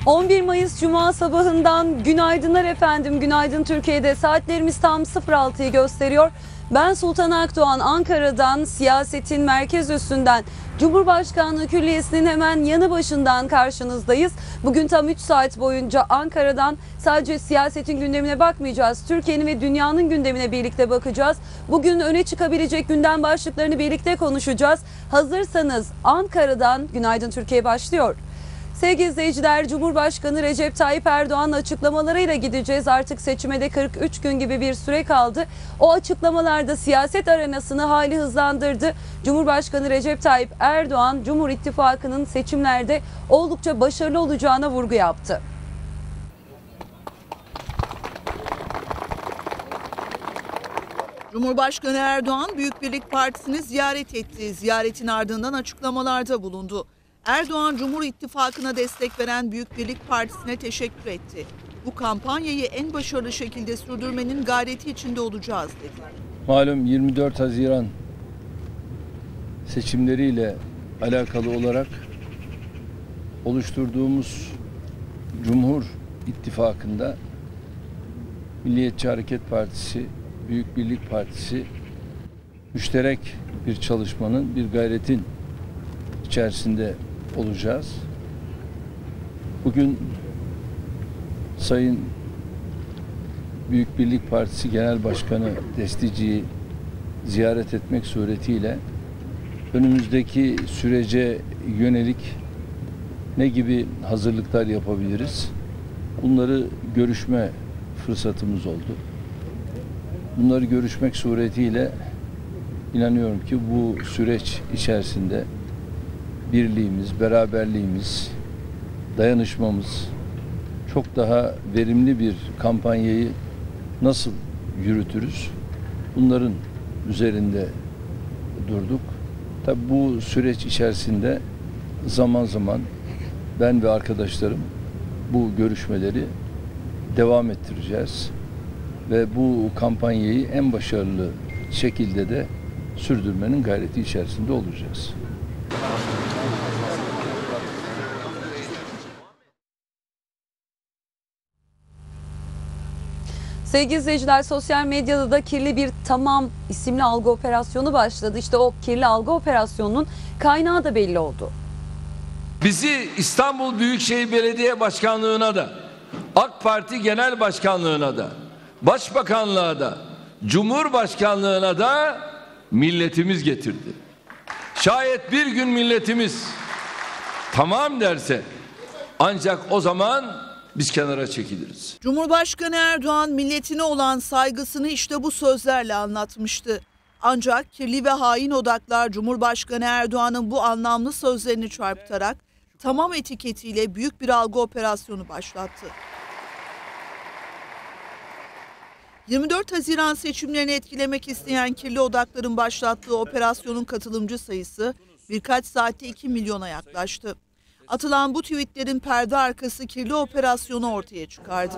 11 Mayıs Cuma sabahından günaydınlar efendim. Günaydın Türkiye'de. Saatlerimiz tam 06'yı gösteriyor. Ben Sultan Akdoğan, Ankara'dan, siyasetin merkez üssünden, Cumhurbaşkanlığı Külliyesi'nin hemen yanı başından karşınızdayız. Bugün tam 3 saat boyunca Ankara'dan sadece siyasetin gündemine bakmayacağız. Türkiye'nin ve dünyanın gündemine birlikte bakacağız. Bugün öne çıkabilecek gündem başlıklarını birlikte konuşacağız. Hazırsanız Ankara'dan Günaydın Türkiye başlıyor. Sevgili izleyiciler, Cumhurbaşkanı Recep Tayyip Erdoğan'ın açıklamalarıyla gideceğiz. Artık seçime de 43 gün gibi bir süre kaldı. O açıklamalarda siyaset arenasını hali hızlandırdı. Cumhurbaşkanı Recep Tayyip Erdoğan, Cumhur İttifakı'nın seçimlerde oldukça başarılı olacağına vurgu yaptı. Cumhurbaşkanı Erdoğan Büyük Birlik Partisi'ni ziyaret etti. Ziyaretin ardından açıklamalarda bulundu. Erdoğan, Cumhur İttifakı'na destek veren Büyük Birlik Partisi'ne teşekkür etti. Bu kampanyayı en başarılı şekilde sürdürmenin gayreti içinde olacağız dedi. Malum 24 Haziran seçimleriyle alakalı olarak oluşturduğumuz Cumhur İttifakı'nda Milliyetçi Hareket Partisi, Büyük Birlik Partisi müşterek bir çalışmanın, bir gayretin içerisinde olacağız. Bugün Sayın Büyük Birlik Partisi Genel Başkanı Destici'yi ziyaret etmek suretiyle önümüzdeki sürece yönelik ne gibi hazırlıklar yapabiliriz? Bunları görüşme fırsatımız oldu. Bunları görüşmek suretiyle inanıyorum ki bu süreç içerisinde birliğimiz, beraberliğimiz, dayanışmamız, çok daha verimli bir kampanyayı nasıl yürütürüz? Bunların üzerinde durduk. Tabii bu süreç içerisinde zaman zaman ben ve arkadaşlarım bu görüşmeleri devam ettireceğiz. Ve bu kampanyayı en başarılı şekilde de sürdürmenin gayreti içerisinde olacağız. Sevgili izleyiciler, sosyal medyada da kirli bir tamam isimli algı operasyonu başladı. İşte o kirli algı operasyonunun kaynağı da belli oldu. Bizi İstanbul Büyükşehir Belediye Başkanlığı'na da, AK Parti Genel Başkanlığı'na da, Başbakanlığa da, Cumhurbaşkanlığı'na da milletimiz getirdi. Şayet bir gün milletimiz tamam derse ancak o zaman biz kenara çekiliriz. Cumhurbaşkanı Erdoğan milletine olan saygısını işte bu sözlerle anlatmıştı. Ancak kirli ve hain odaklar Cumhurbaşkanı Erdoğan'ın bu anlamlı sözlerini çarpıtarak tamam etiketiyle büyük bir algı operasyonu başlattı. 24 Haziran seçimlerini etkilemek isteyen kirli odakların başlattığı operasyonun katılımcı sayısı birkaç saatte 2 milyona yaklaştı. Atılan bu tweetlerin perde arkası kirli operasyonu ortaya çıkardı.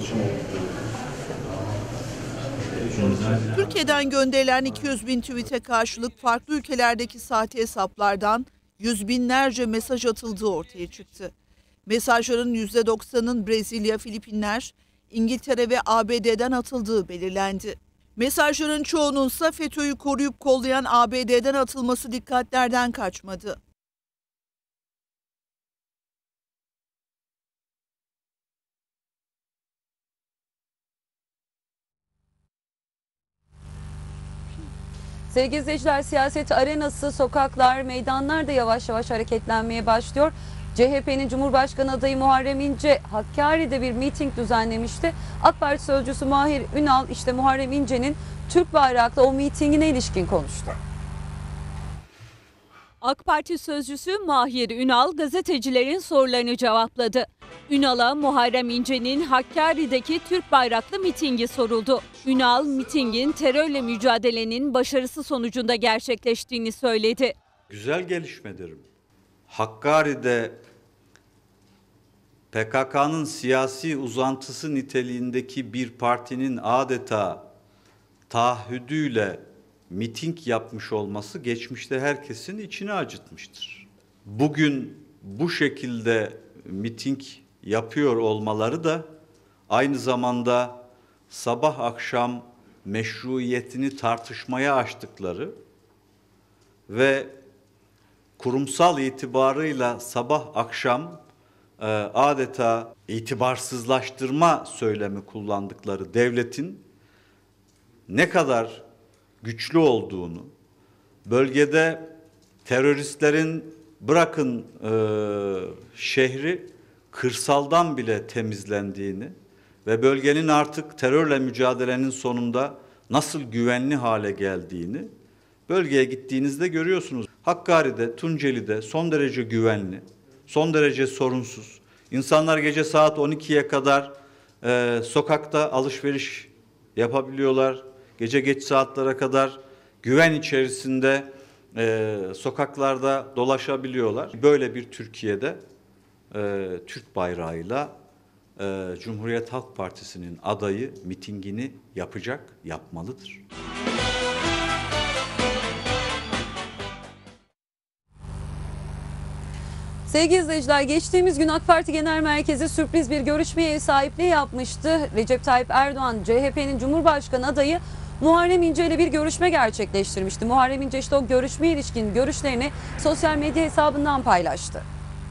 Türkiye'den gönderilen 200 bin tweete karşılık farklı ülkelerdeki sahte hesaplardan yüz binlerce mesaj atıldığı ortaya çıktı. Mesajların %90'ının Brezilya, Filipinler, İngiltere ve ABD'den atıldığı belirlendi. Mesajların çoğunun ise FETÖ'yü koruyup kollayan ABD'den atılması dikkatlerden kaçmadı. Sevgili izleyiciler, siyaset arenası, sokaklar, meydanlar da yavaş yavaş hareketlenmeye başlıyor. CHP'nin Cumhurbaşkanı adayı Muharrem İnce Hakkari'de bir miting düzenlemişti. AK Parti sözcüsü Mahir Ünal işte Muharrem İnce'nin Türk bayraklı o mitingine ilişkin konuştu. AK Parti sözcüsü Mahir Ünal gazetecilerin sorularını cevapladı. Ünal'a Muharrem İnce'nin Hakkari'deki Türk bayraklı mitingi soruldu. Ünal, mitingin terörle mücadelenin başarısı sonucunda gerçekleştiğini söyledi. Güzel gelişmedir. Hakkari'de PKK'nın siyasi uzantısı niteliğindeki bir partinin adeta taahhüdüyle miting yapmış olması geçmişte herkesin içini acıtmıştır. Bugün bu şekilde miting yapıyor olmaları da aynı zamanda sabah akşam meşruiyetini tartışmaya açtıkları ve kurumsal itibarıyla sabah akşam adeta itibarsızlaştırma söylemi kullandıkları devletin ne kadar güçlü olduğunu, bölgede teröristlerin bırakın şehri kırsaldan bile temizlendiğini ve bölgenin artık terörle mücadelenin sonunda nasıl güvenli hale geldiğini bölgeye gittiğinizde görüyorsunuz. Hakkari'de, Tunceli'de son derece güvenli, son derece sorunsuz. İnsanlar gece saat 12'ye kadar sokakta alışveriş yapabiliyorlar. Gece geç saatlere kadar güven içerisinde sokaklarda dolaşabiliyorlar. Böyle bir Türkiye'de Türk bayrağıyla Cumhuriyet Halk Partisi'nin adayı mitingini yapacak, yapmalıdır. Sevgili izleyiciler, geçtiğimiz gün AK Parti Genel Merkezi sürpriz bir görüşmeye ev sahipliği yapmıştı. Recep Tayyip Erdoğan, CHP'nin Cumhurbaşkanı adayı Muharrem İnce ile bir görüşme gerçekleştirmişti. Muharrem İnce işte o görüşmeye ilişkin görüşlerini sosyal medya hesabından paylaştı.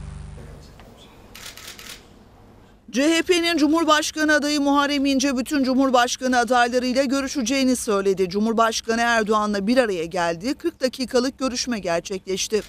CHP'nin Cumhurbaşkanı adayı Muharrem İnce bütün Cumhurbaşkanı adaylarıyla görüşeceğini söyledi. Cumhurbaşkanı Erdoğan'la bir araya geldi. 40 dakikalık görüşme gerçekleşti.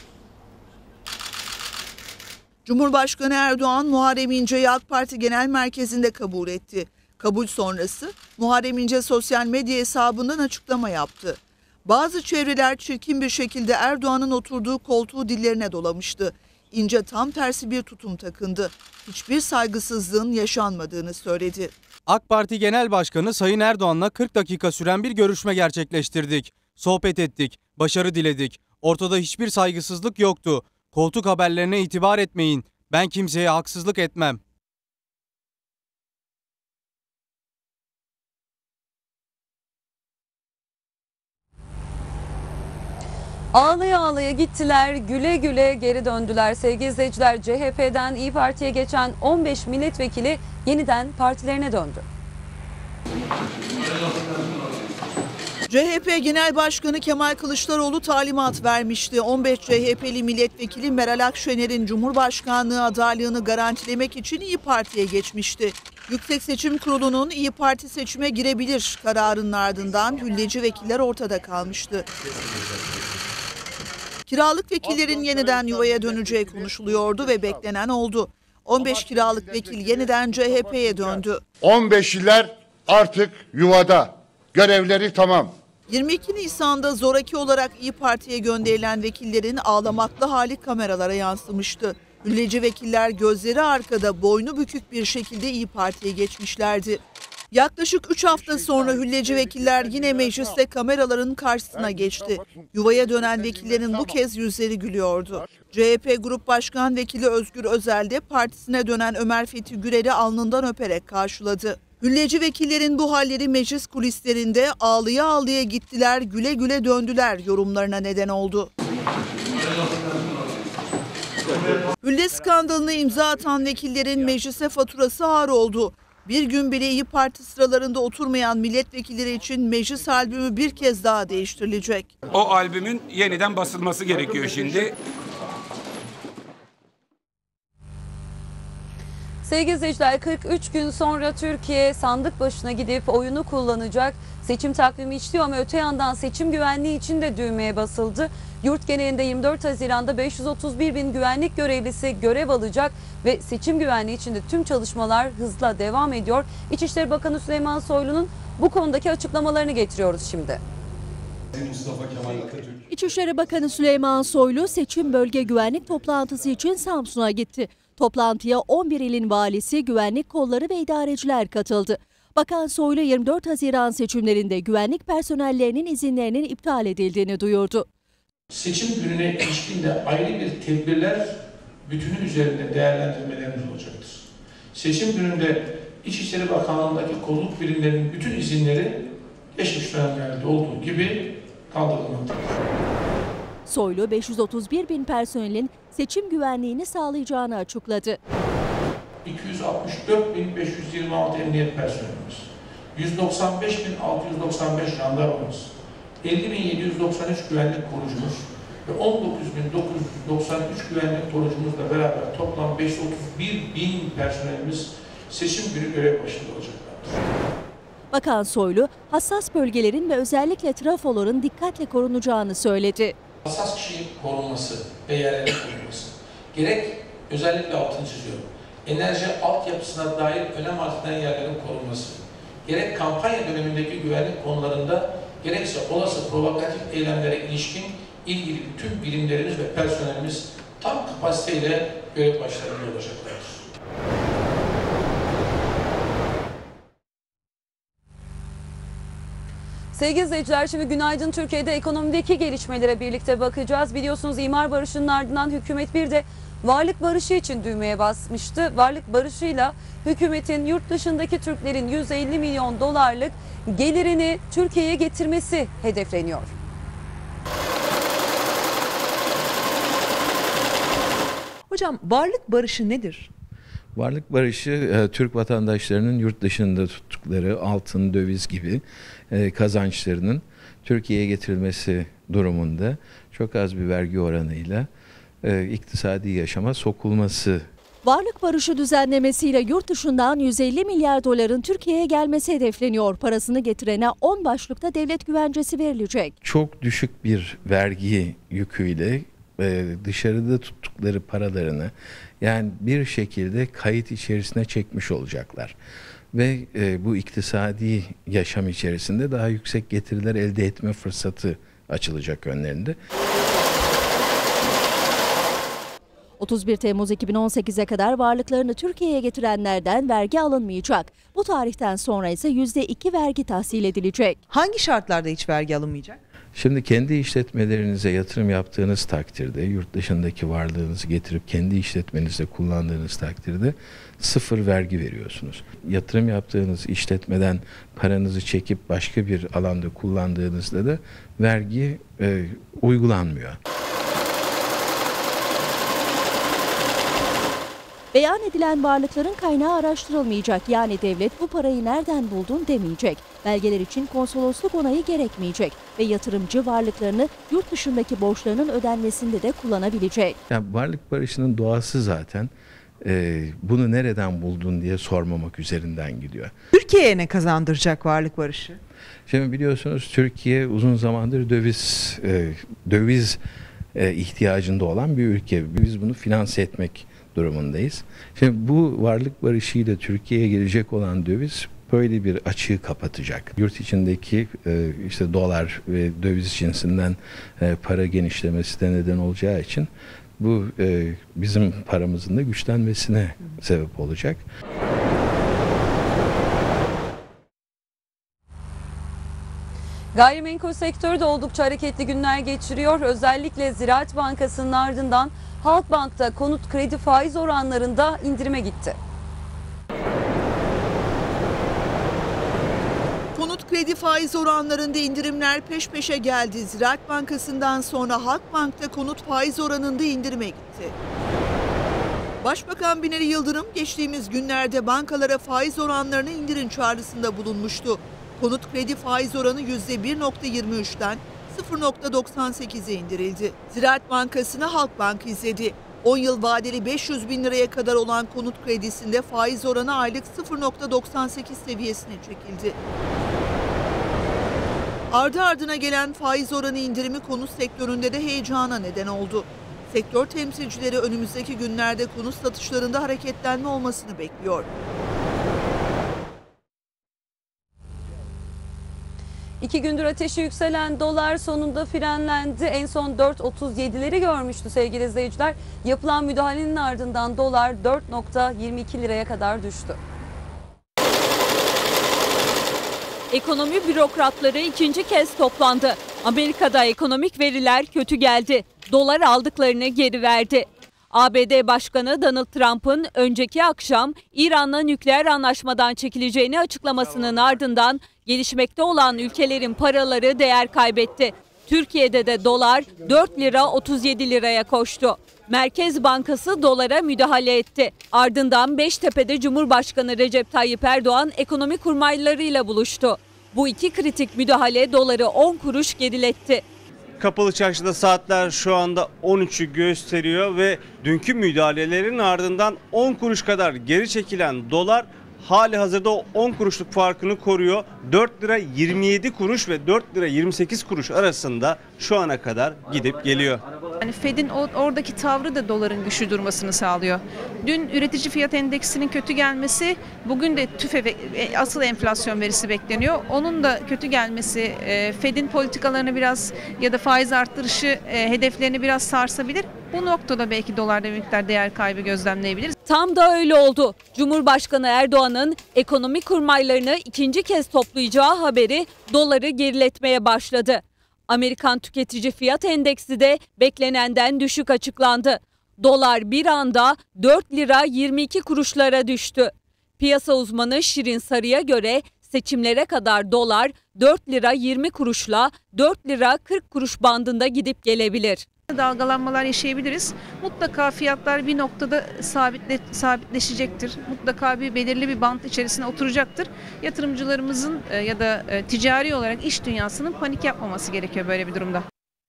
Cumhurbaşkanı Erdoğan, Muharrem İnce'yi AK Parti Genel Merkezi'nde kabul etti. Kabul sonrası Muharrem İnce sosyal medya hesabından açıklama yaptı. Bazı çevreler çirkin bir şekilde Erdoğan'ın oturduğu koltuğu dillerine dolamıştı. İnce tam tersi bir tutum takındı. Hiçbir saygısızlığın yaşanmadığını söyledi. AK Parti Genel Başkanı Sayın Erdoğan'la 40 dakika süren bir görüşme gerçekleştirdik. Sohbet ettik, başarı diledik. Ortada hiçbir saygısızlık yoktu. Koltuk haberlerine itibar etmeyin. Ben kimseye haksızlık etmem. Ağlaya ağlaya gittiler, güle güle geri döndüler. Sevgili izleyiciler, CHP'den İYİ Parti'ye geçen 15 milletvekili yeniden partilerine döndü. CHP Genel Başkanı Kemal Kılıçdaroğlu talimat vermişti. 15 CHP'li milletvekili Meral Akşener'in Cumhurbaşkanlığı adaylığını garantilemek için İYİ Parti'ye geçmişti. Yüksek Seçim Kurulu'nun İYİ Parti seçime girebilir kararının ardından hülleci vekiller ortada kalmıştı. Kiralık vekillerin yeniden yuvaya döneceği konuşuluyordu ve beklenen oldu. 15 kiralık vekil yeniden CHP'ye döndü. 15'liler artık yuvada. Görevleri tamam. 22 Nisan'da zoraki olarak İYİ Parti'ye gönderilen vekillerin ağlamaklı hali kameralara yansımıştı. Hülleci vekiller gözleri arkada, boynu bükük bir şekilde İYİ Parti'ye geçmişlerdi. Yaklaşık 3 hafta sonra hülleci vekiller yine mecliste kameraların karşısına geçti. Yuvaya dönen vekillerin bu kez yüzleri gülüyordu. CHP Grup Başkan Vekili Özgür Özel de partisine dönen Ömer Fethi Gürel'i alnından öperek karşıladı. Hülleci vekillerin bu halleri meclis kulislerinde ağlıya ağlıya gittiler, güle güle döndüler yorumlarına neden oldu. Hülle skandalına imza atan vekillerin meclise faturası ağır oldu. Bir gün bile İYİ Parti sıralarında oturmayan milletvekilleri için meclis albümü bir kez daha değiştirilecek. O albümün yeniden basılması gerekiyor şimdi. Sevgili izleyiciler, 43 gün sonra Türkiye sandık başına gidip oyunu kullanacak. Seçim takvimi işliyor ama öte yandan seçim güvenliği için de düğmeye basıldı. Yurt genelinde 24 Haziran'da 531 bin güvenlik görevlisi görev alacak ve seçim güvenliği için de tüm çalışmalar hızla devam ediyor. İçişleri Bakanı Süleyman Soylu'nun bu konudaki açıklamalarını getiriyoruz şimdi. İçişleri Bakanı Süleyman Soylu seçim bölge güvenlik toplantısı için Samsun'a gitti. Toplantıya 11 ilin valisi, güvenlik kolları ve idareciler katıldı. Bakan Soylu 24 Haziran seçimlerinde güvenlik personellerinin izinlerinin iptal edildiğini duyurdu. Seçim gününe ilişkinde ayrı bir tedbirler bütünü üzerinde değerlendirmelerimiz olacaktır. Seçim gününde İçişleri Bakanlığı'ndaki kolluk birimlerinin bütün izinleri geçmiş dönemlerde olduğu gibi kaldırılmaktadır. Soylu 531 bin personelin seçim güvenliğini sağlayacağını açıkladı. 264.526 emniyet personelimiz, 195.695 jandarmamız, 50.793 güvenlik korucumuz ve 19.993 güvenlik korucumuzla beraber toplam 531.000 personelimiz seçim günü görev başında olacaklardır. Bakan Soylu, hassas bölgelerin ve özellikle trafoların dikkatle korunacağını söyledi. Hassas kişi korunması ve yerlerin korunması, gerek özellikle altını çiziyorum, enerji altyapısına dair önem arz eden yerlerin korunması, gerek kampanya dönemindeki güvenlik konularında, gerekse olası provokatif eylemlere ilişkin ilgili bütün birimlerimiz ve personelimiz tam kapasiteyle görev başlarında olacaklardır. Sevgili izleyiciler, şimdi Günaydın Türkiye'de ekonomideki gelişmelere birlikte bakacağız. Biliyorsunuz imar barışının ardından hükümet bir de varlık barışı için düğmeye basmıştı. Varlık barışıyla hükümetin yurt dışındaki Türklerin 150 milyon dolarlık gelirini Türkiye'ye getirmesi hedefleniyor. Hocam, varlık barışı nedir? Varlık barışı Türk vatandaşlarının yurt dışında tuttukları altın, döviz gibi kazançlarının Türkiye'ye getirilmesi durumunda çok az bir vergi oranıyla iktisadi yaşama sokulması. Varlık barışı düzenlemesiyle yurt dışından 150 milyar doların Türkiye'ye gelmesi hedefleniyor. Parasını getirene 10 başlıkta devlet güvencesi verilecek. Çok düşük bir vergi yüküyle dışarıda tuttukları paralarını yani bir şekilde kayıt içerisine çekmiş olacaklar. Ve bu iktisadi yaşam içerisinde daha yüksek getiriler elde etme fırsatı açılacak önlerinde. 31 Temmuz 2018'e kadar varlıklarını Türkiye'ye getirenlerden vergi alınmayacak. Bu tarihten sonra ise %2 vergi tahsil edilecek. Hangi şartlarda hiç vergi alınmayacak? Şimdi kendi işletmelerinize yatırım yaptığınız takdirde, yurt dışındaki varlığınızı getirip kendi işletmenizde kullandığınız takdirde sıfır vergi veriyorsunuz. Yatırım yaptığınız işletmeden paranızı çekip başka bir alanda kullandığınızda da vergi uygulanmıyor. Beyan edilen varlıkların kaynağı araştırılmayacak. Yani devlet bu parayı nereden buldun demeyecek. Belgeler için konsolosluk onayı gerekmeyecek ve yatırımcı varlıklarını yurt dışındaki borçlarının ödenmesinde de kullanabilecek. Yani varlık barışının doğası zaten bunu nereden buldun diye sormamak üzerinden gidiyor. Türkiye'ye ne kazandıracak varlık barışı? Şimdi biliyorsunuz Türkiye uzun zamandır döviz ihtiyacında olan bir ülke. Biz bunu finanse etmek durumundayız. Şimdi bu varlık barışıyla Türkiye'ye gelecek olan döviz böyle bir açığı kapatacak. Yurt içindeki işte dolar ve döviz cinsinden para genişlemesi de neden olacağı için bu bizim paramızın da güçlenmesine sebep olacak. Gayrimenkul sektörü de oldukça hareketli günler geçiriyor. Özellikle Ziraat Bankası'nın ardından Halkbank'ta konut kredi faiz oranlarında indirime gitti. Konut kredi faiz oranlarında indirimler peş peşe geldi. Ziraat Bankası'ndan sonra Halkbank'ta konut faiz oranında indirime gitti. Başbakan Binali Yıldırım geçtiğimiz günlerde bankalara faiz oranlarını indirin çağrısında bulunmuştu. Konut kredi faiz oranı %1.23'ten 0.98'e indirildi. Ziraat Bankası'nı Halkbank izledi. 10 yıl vadeli 500 bin liraya kadar olan konut kredisinde faiz oranı aylık 0.98 seviyesine çekildi. Ardı ardına gelen faiz oranı indirimi konut sektöründe de heyecana neden oldu. Sektör temsilcileri önümüzdeki günlerde konut satışlarında hareketlenme olmasını bekliyor. İki gündür ateşi yükselen dolar sonunda frenlendi. En son 4.37'leri görmüştü sevgili izleyiciler. Yapılan müdahalenin ardından dolar 4.22 liraya kadar düştü. Ekonomi bürokratları ikinci kez toplandı. Amerika'da ekonomik veriler kötü geldi. Dolar aldıklarını geri verdi. ABD Başkanı Donald Trump'ın önceki akşam İran'la nükleer anlaşmadan çekileceğini açıklamasının ardından gelişmekte olan ülkelerin paraları değer kaybetti. Türkiye'de de dolar 4 lira 37 liraya koştu. Merkez Bankası dolara müdahale etti. Ardından Beştepe'de Cumhurbaşkanı Recep Tayyip Erdoğan ekonomi kurmaylarıyla buluştu. Bu iki kritik müdahale doları 10 kuruş geriletti. Kapalı çarşıda saatler şu anda 13'ü gösteriyor ve dünkü müdahalelerin ardından 10 kuruş kadar geri çekilen dolar hali hazırda o 10 kuruşluk farkını koruyor. 4 lira 27 kuruş ve 4 lira 28 kuruş arasında şu ana kadar gidip geliyor. Yani Fed'in oradaki tavrı da doların güçlü durmasını sağlıyor. Dün üretici fiyat endeksinin kötü gelmesi, bugün de TÜFE asıl enflasyon verisi bekleniyor. Onun da kötü gelmesi Fed'in politikalarını biraz ya da faiz arttırışı hedeflerini biraz sarsabilir. Bu noktada belki dolarda bir miktar değer kaybı gözlemleyebiliriz. Tam da öyle oldu. Cumhurbaşkanı Erdoğan'ın ekonomi kurmaylarını ikinci kez toplayacağı haberi doları geriletmeye başladı. Amerikan Tüketici Fiyat Endeksi de beklenenden düşük açıklandı. Dolar bir anda 4 lira 22 kuruşlara düştü. Piyasa uzmanı Şirin Sarı'ya göre seçimlere kadar dolar 4 lira 20 kuruşla 4 lira 40 kuruş bandında gidip gelebilir. Dalgalanmalar yaşayabiliriz. Mutlaka fiyatlar bir noktada sabitleşecektir. Mutlaka belirli bir bant içerisine oturacaktır. Yatırımcılarımızın ya da ticari olarak iş dünyasının panik yapmaması gerekiyor böyle bir durumda.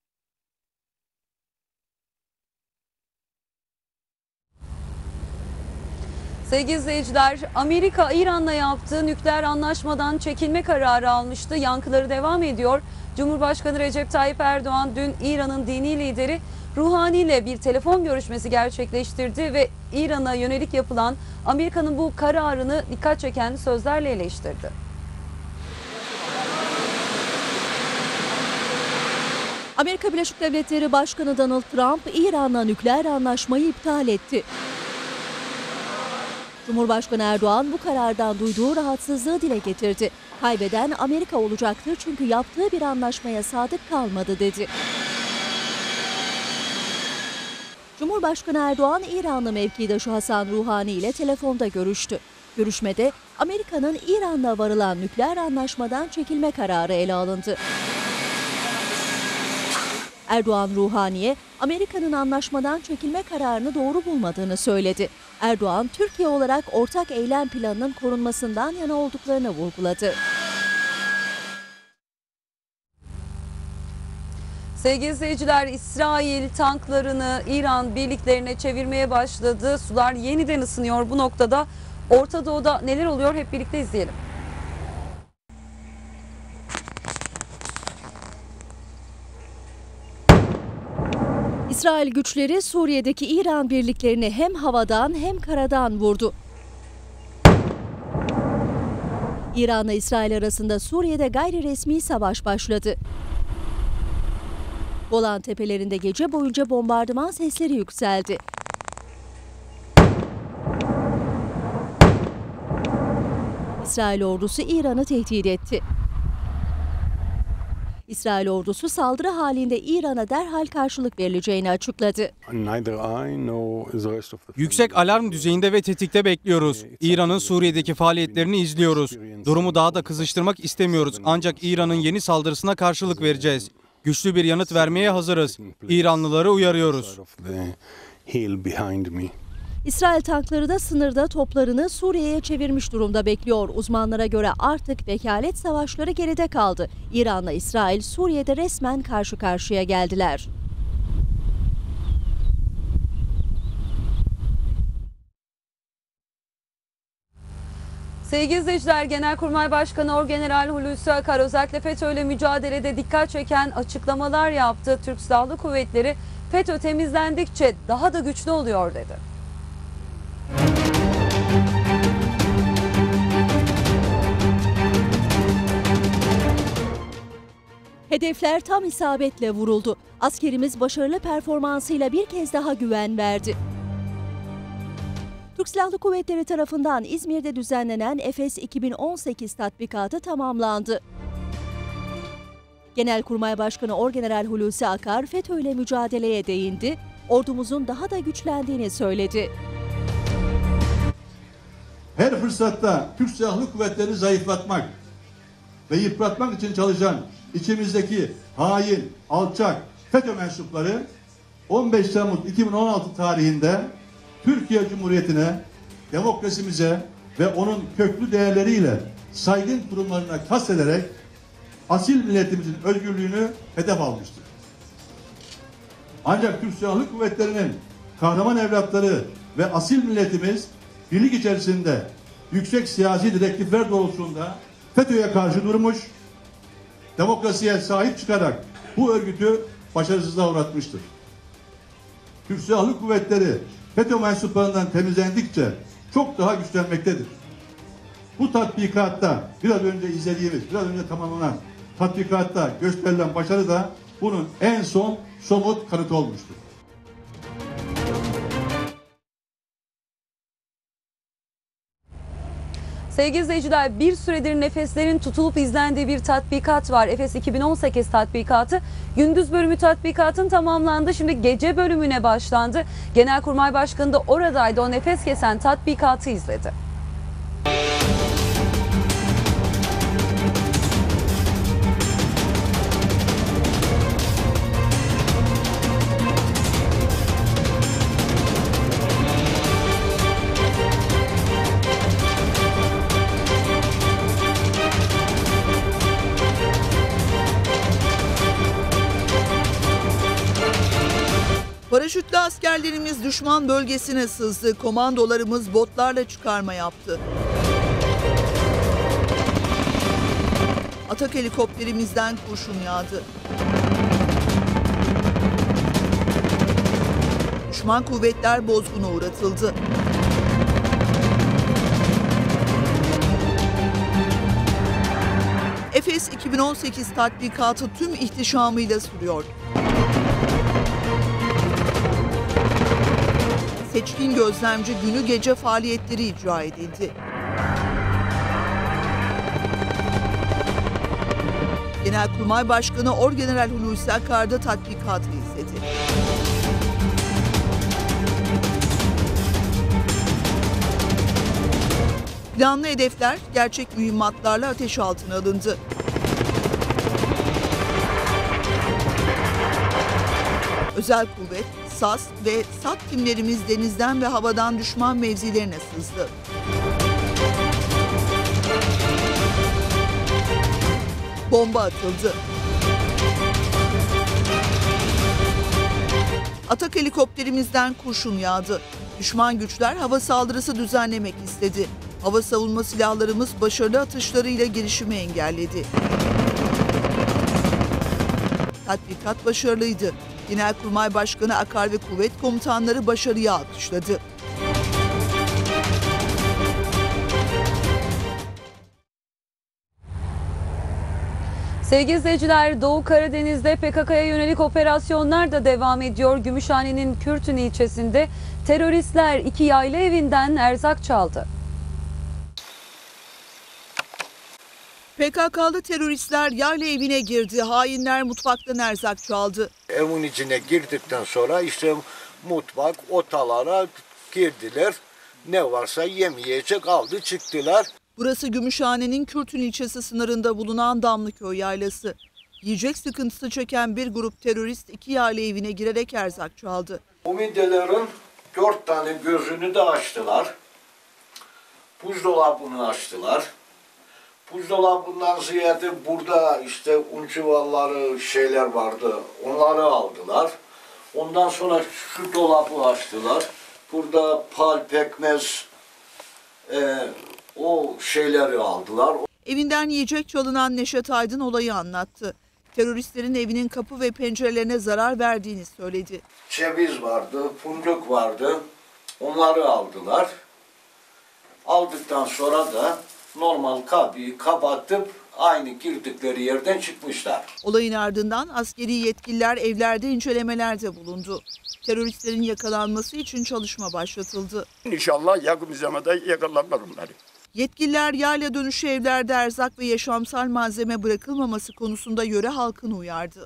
Sevgili izleyiciler, Amerika İran'la yaptığı nükleer anlaşmadan çekilme kararı almıştı. Yankıları devam ediyor. Cumhurbaşkanı Recep Tayyip Erdoğan dün İran'ın dini lideri Ruhani ile bir telefon görüşmesi gerçekleştirdi ve İran'a yönelik yapılan Amerika'nın bu kararını dikkat çeken sözlerle eleştirdi. Amerika Birleşik Devletleri Başkanı Donald Trump, İran'la nükleer anlaşmayı iptal etti. Cumhurbaşkanı Erdoğan bu karardan duyduğu rahatsızlığı dile getirdi. Kaybeden Amerika olacaktır çünkü yaptığı bir anlaşmaya sadık kalmadı dedi. Cumhurbaşkanı Erdoğan, İranlı mevkidaşı Hasan Ruhani ile telefonda görüştü. Görüşmede Amerika'nın İran'la varılan nükleer anlaşmadan çekilme kararı ele alındı. Erdoğan Ruhani'ye Amerika'nın anlaşmadan çekilme kararını doğru bulmadığını söyledi. Erdoğan, Türkiye olarak ortak eylem planının korunmasından yana olduklarını vurguladı. Sevgili izleyiciler, İsrail tanklarını İran birliklerine çevirmeye başladı. Sular yeniden ısınıyor bu noktada. Orta Doğu'da neler oluyor hep birlikte izleyelim. İsrail güçleri Suriye'deki İran birliklerini hem havadan hem karadan vurdu. İran'la İsrail arasında Suriye'de gayri resmi savaş başladı. Golan Tepelerinde gece boyunca bombardıman sesleri yükseldi. İsrail ordusu İran'ı tehdit etti. İsrail ordusu saldırı halinde İran'a derhal karşılık verileceğini açıkladı. Yüksek alarm düzeyinde ve tetikte bekliyoruz. İran'ın Suriye'deki faaliyetlerini izliyoruz. Durumu daha da kızıştırmak istemiyoruz. Ancak İran'ın yeni saldırısına karşılık vereceğiz. Güçlü bir yanıt vermeye hazırız. İranlıları uyarıyoruz. İsrail tankları da sınırda toplarını Suriye'ye çevirmiş durumda bekliyor. Uzmanlara göre artık vekalet savaşları geride kaldı. İran'la İsrail Suriye'de resmen karşı karşıya geldiler. Sevgili izleyiciler, Genelkurmay Başkanı Orgeneral Hulusi Akar özellikle FETÖ'yle mücadelede dikkat çeken açıklamalar yaptı. Türk Silahlı Kuvvetleri FETÖ temizlendikçe daha da güçlü oluyor dedi. Hedefler tam isabetle vuruldu. Askerimiz başarılı performansıyla bir kez daha güven verdi. Türk Silahlı Kuvvetleri tarafından İzmir'de düzenlenen Efes 2018 tatbikatı tamamlandı. Genelkurmay Başkanı Orgeneral Hulusi Akar FETÖ'yle mücadeleye değindi, ordumuzun daha da güçlendiğini söyledi. Her fırsatta Türk Silahlı Kuvvetleri zayıflatmak ve yıpratmak için çalışan içimizdeki hain, alçak FETÖ mensupları 15 Temmuz 2016 tarihinde Türkiye Cumhuriyeti'ne, demokrasimize ve onun köklü değerleriyle saygın kurumlarına kastederek asil milletimizin özgürlüğünü hedef almıştır. Ancak Türk Silahlı Kuvvetleri'nin kahraman evlatları ve asil milletimiz birlik içerisinde yüksek siyasi direktifler doğrultusunda FETÖ'ye karşı durmuş, demokrasiye sahip çıkarak bu örgütü başarısızlığa uğratmıştır. Türk Silahlı Kuvvetleri FETÖ mensuplarından temizlendikçe çok daha güçlenmektedir. Bu tatbikatta biraz önce izlediğimiz, biraz önce tamamlanan tatbikatta gösterilen başarı da bunun en son somut kanıtı olmuştur. Sevgili izleyiciler, bir süredir nefeslerin tutulup izlendiği bir tatbikat var. Efes 2018 tatbikatı. Gündüz bölümü tatbikatın tamamlandı. Şimdi gece bölümüne başlandı. Genelkurmay Başkanı da oradaydı. O nefes kesen tatbikatı izledi. Paraşütlü askerlerimiz düşman bölgesine sızdı. Komandolarımız botlarla çıkarma yaptı. Atak helikopterimizden kurşun yağdı. Düşman kuvvetler bozguna uğratıldı. Efes 2018 tatbikatı tüm ihtişamıyla sürüyor. Seçkin gözlemci günü gece faaliyetleri icra edildi. Genelkurmay Başkanı Orgeneral Hulusi Akar da tatbikatı izledi. Planlı hedefler gerçek mühimmatlarla ateş altına alındı. Özel kuvvet, SAS ve SAT timlerimiz denizden ve havadan düşman mevzilerine sızdı. Bomba atıldı. Atak helikopterimizden kurşun yağdı. Düşman güçler hava saldırısı düzenlemek istedi. Hava savunma silahlarımız başarılı atışlarıyla girişimi engelledi. Tatbikat başarılıydı. Genelkurmay Başkanı Akar ve kuvvet komutanları başarıya alkışladı. Sevgili izleyiciler, Doğu Karadeniz'de PKK'ya yönelik operasyonlar da devam ediyor. Gümüşhane'nin Kürtün ilçesinde teröristler 2 yayla evinden erzak çaldı. PKK'lı teröristler yayla evine girdi. Hainler mutfaktan erzak çaldı. Evin içine girdikten sonra işte mutfak, otalara girdiler. Ne varsa yemeyecek aldı çıktılar. Burası Gümüşhane'nin Kürtün ilçesi sınırında bulunan Damlıköy yaylası. Yiyecek sıkıntısı çeken bir grup terörist 2 yayla evine girerek erzak çaldı. Bu midelerin 4 tane gözünü de açtılar. Buzdolabını açtılar. Buzdolabından ziyade burada işte un çuvalları şeyler vardı. Onları aldılar. Ondan sonra şu dolabı açtılar. Burada pal, pekmez, o şeyleri aldılar. Evinden yiyecek çalınan Neşet Aydın olayı anlattı. Teröristlerin evinin kapı ve pencerelerine zarar verdiğini söyledi. Ceviz vardı, fındık vardı. Onları aldılar. Aldıktan sonra da normal kapıyı kapatıp aynı girdikleri yerden çıkmışlar. Olayın ardından askeri yetkililer evlerde incelemelerde bulundu. Teröristlerin yakalanması için çalışma başlatıldı. İnşallah yakın zamanda yakalarlar onları. Yetkililer yayla dönüşü evlerde erzak ve yaşamsal malzeme bırakılmaması konusunda yöre halkını uyardı.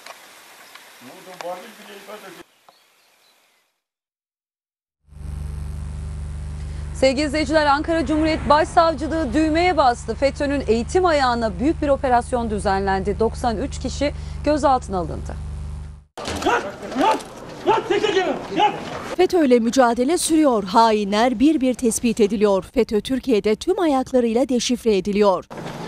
Sevgili izleyiciler, Ankara Cumhuriyet Başsavcılığı düğmeye bastı. FETÖ'nün eğitim ayağına büyük bir operasyon düzenlendi. 93 kişi gözaltına alındı. FETÖ'yle mücadele sürüyor. Hainler bir bir tespit ediliyor. FETÖ Türkiye'de tüm ayaklarıyla deşifre ediliyor.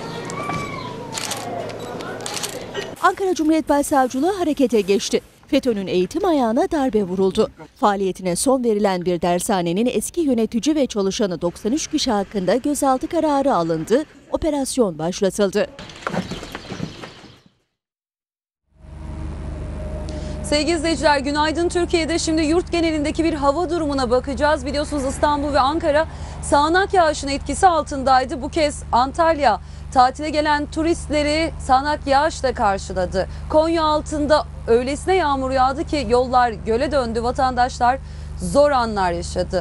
Ankara Cumhuriyet Başsavcılığı harekete geçti. FETÖ'nün eğitim ayağına darbe vuruldu. Faaliyetine son verilen bir dershanenin eski yönetici ve çalışanı 93 kişi hakkında gözaltı kararı alındı. Operasyon başlatıldı. Sevgili izleyiciler, günaydın Türkiye'de. Şimdi yurt genelindeki bir hava durumuna bakacağız. Biliyorsunuz İstanbul ve Ankara sağanak yağışın etkisi altındaydı. Bu kez Antalya tatile gelen turistleri sağanak yağışla karşıladı. Konya altında öylesine yağmur yağdı ki yollar göle döndü. Vatandaşlar zor anlar yaşadı.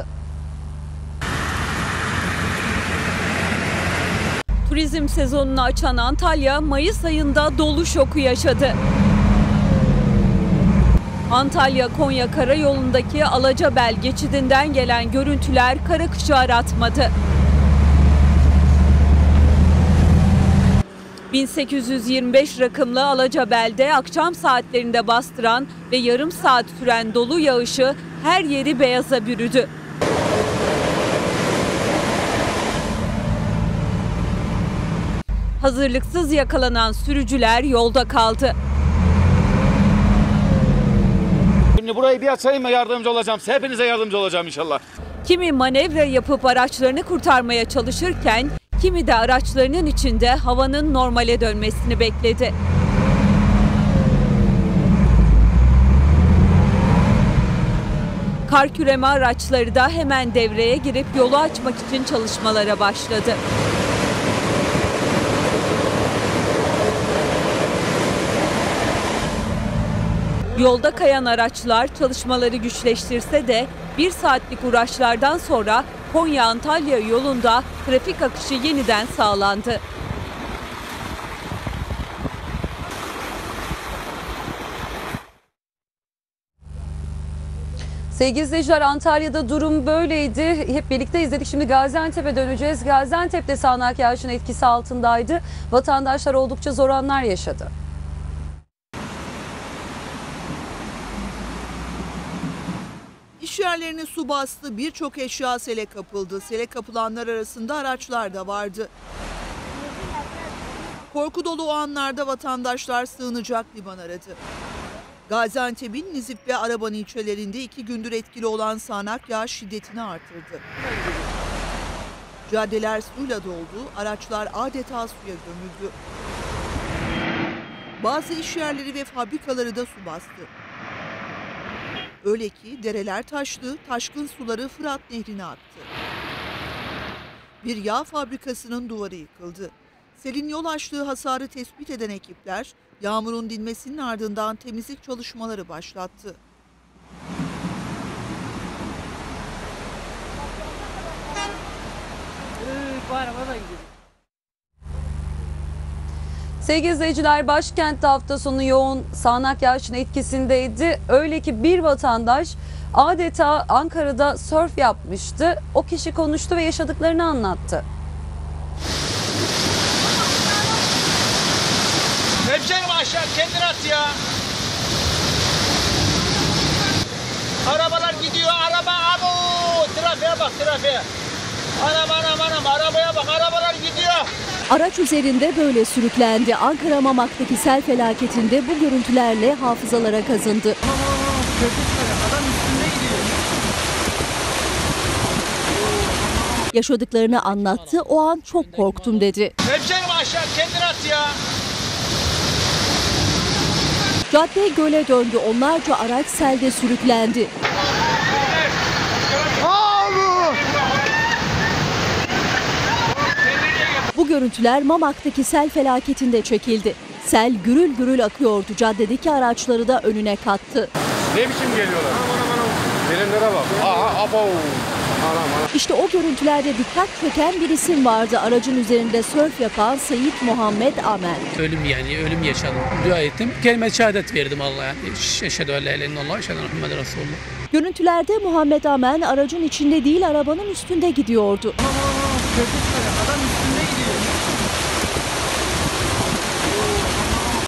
Turizm sezonunu açan Antalya, Mayıs ayında dolu şoku yaşadı. Antalya-Konya karayolundaki Alacabel geçidinden gelen görüntüler kara kışı aratmadı. 1825 rakımlı Alacabel'de akşam saatlerinde bastıran ve yarım saat süren dolu yağışı her yeri beyaza bürüdü. Hazırlıksız yakalanan sürücüler yolda kaldı. Şimdi burayı bir açayım mı yardımcı olacağım. Hepinize yardımcı olacağım inşallah. Kimi manevra yapıp araçlarını kurtarmaya çalışırken kimi de araçlarının içinde havanın normale dönmesini bekledi. Kar küreme araçları da hemen devreye girip yolu açmak için çalışmalara başladı. Yolda kayan araçlar çalışmaları güçleştirse de 1 saatlik uğraşlardan sonra Konya-Antalya yolunda trafik akışı yeniden sağlandı. Sevgili izleyiciler, Antalya'da durum böyleydi. Hep birlikte izledik. Şimdi Gaziantep'e döneceğiz. Gaziantep'te sağanak yağışın etkisi altındaydı. Vatandaşlar oldukça zor anlar yaşadı. İş yerlerini su bastı, birçok eşya sele kapıldı. Sele kapılanlar arasında araçlar da vardı. Korku dolu o anlarda vatandaşlar sığınacak liman aradı. Gaziantep'in Nizip ve Araban ilçelerinde 2 gündür etkili olan sağanak yağış şiddetini artırdı. Caddeler suyla doldu, araçlar adeta suya gömüldü. Bazı iş yerleri ve fabrikaları da su bastı. Öyle ki dereler taştı, taşkın suları Fırat Nehri'ne aktı. Bir yağ fabrikasının duvarı yıkıldı. Selin yol açtığı hasarı tespit eden ekipler, yağmurun dinmesinin ardından temizlik çalışmaları başlattı. Bu araba da gidiyor. Sevgili izleyiciler, başkentte hafta sonu yoğun sağanak yağışın etkisindeydi. Öyle ki bir vatandaş adeta Ankara'da sörf yapmıştı. O kişi konuştu ve yaşadıklarını anlattı. Hemşerim aşağı kendini at ya. Arabalar gidiyor, araba abo. Trafiğe bak, trafiğe. Anam arabaya bak, arabalar gidiyor. Araç üzerinde böyle sürüklendi. Ankara Mamak'taki sel felaketinde bu görüntülerle hafızalara kazındı. Yaşadıklarını anlattı. O an çok korktum dedi. Hemşerim aşağı kendini at ya. Cadde göle döndü. Onlarca araç selde sürüklendi. Bu görüntüler Mamak'taki sel felaketinde çekildi. Sel gürül gürül akıyordu. Caddedeki araçları da önüne kattı. Ne biçim geliyorlar? Gelenlere bak. Aha, abo. İşte o görüntülerde dikkat çeken bir isim vardı. Aracın üzerinde sörf yapan Seyit Muhammed Amen. Ölüm yaşadım. Dua ettim. Kelime-i şehadet verdim Allah'a. Eşhedü en la ilahe illallah, eşhedü enne Muhammeden Resulullah. Görüntülerde Muhammed Amen aracın içinde değil arabanın üstünde gidiyordu.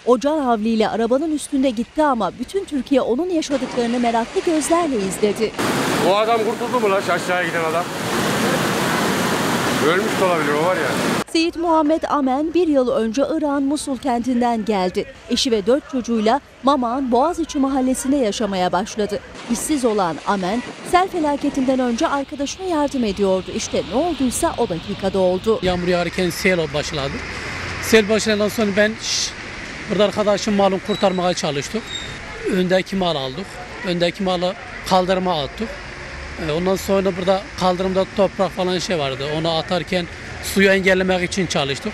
O can havliyle arabanın üstünde gitti ama bütün Türkiye onun yaşadıklarını meraklı gözlerle izledi. O adam kurtuldu mu lan aşağıya giden adam? Ölmüş de olabilir, o var ya. Seyit Muhammed Amen bir yıl önce Irak'ın Musul kentinden geldi. Eşi ve 4 çocuğuyla Maman Boğaziçi mahallesinde yaşamaya başladı. İşsiz olan Amen sel felaketinden önce arkadaşına yardım ediyordu. İşte ne olduysa o dakikada oldu. Yağmur yağarken sel başladı. Sel başladıktan sonra ben burada arkadaşım malını kurtarmaya çalıştık. Öndeki mal aldık. Öndeki malı kaldırıma attık. Ondan sonra burada kaldırımda toprak falan şey vardı. Onu atarken suyu engellemek için çalıştık.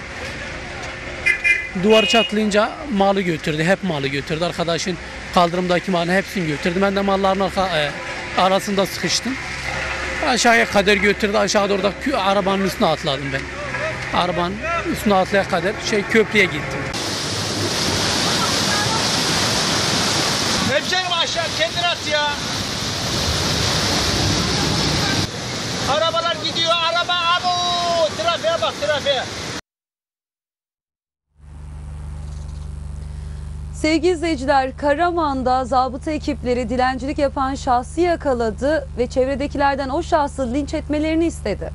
Duvar çatlayınca malı götürdü. Hep malı götürdü. Arkadaşın kaldırımdaki malını hepsini götürdü. Ben de malların arasında sıkıştım. Aşağıya kadar götürdü. Aşağıda orada arabanın üstüne atladım ben. Arabanın üstüne atlaya kadar köprüye gittim. Hemşerim aşağı kendini at ya. Arabalar gidiyor. Araba abo. Trafiğe bak trafiğe. Sevgili izleyiciler, Karaman'da zabıta ekipleri dilencilik yapan şahsı yakaladı ve çevredekilerden o şahsı linç etmelerini istedi.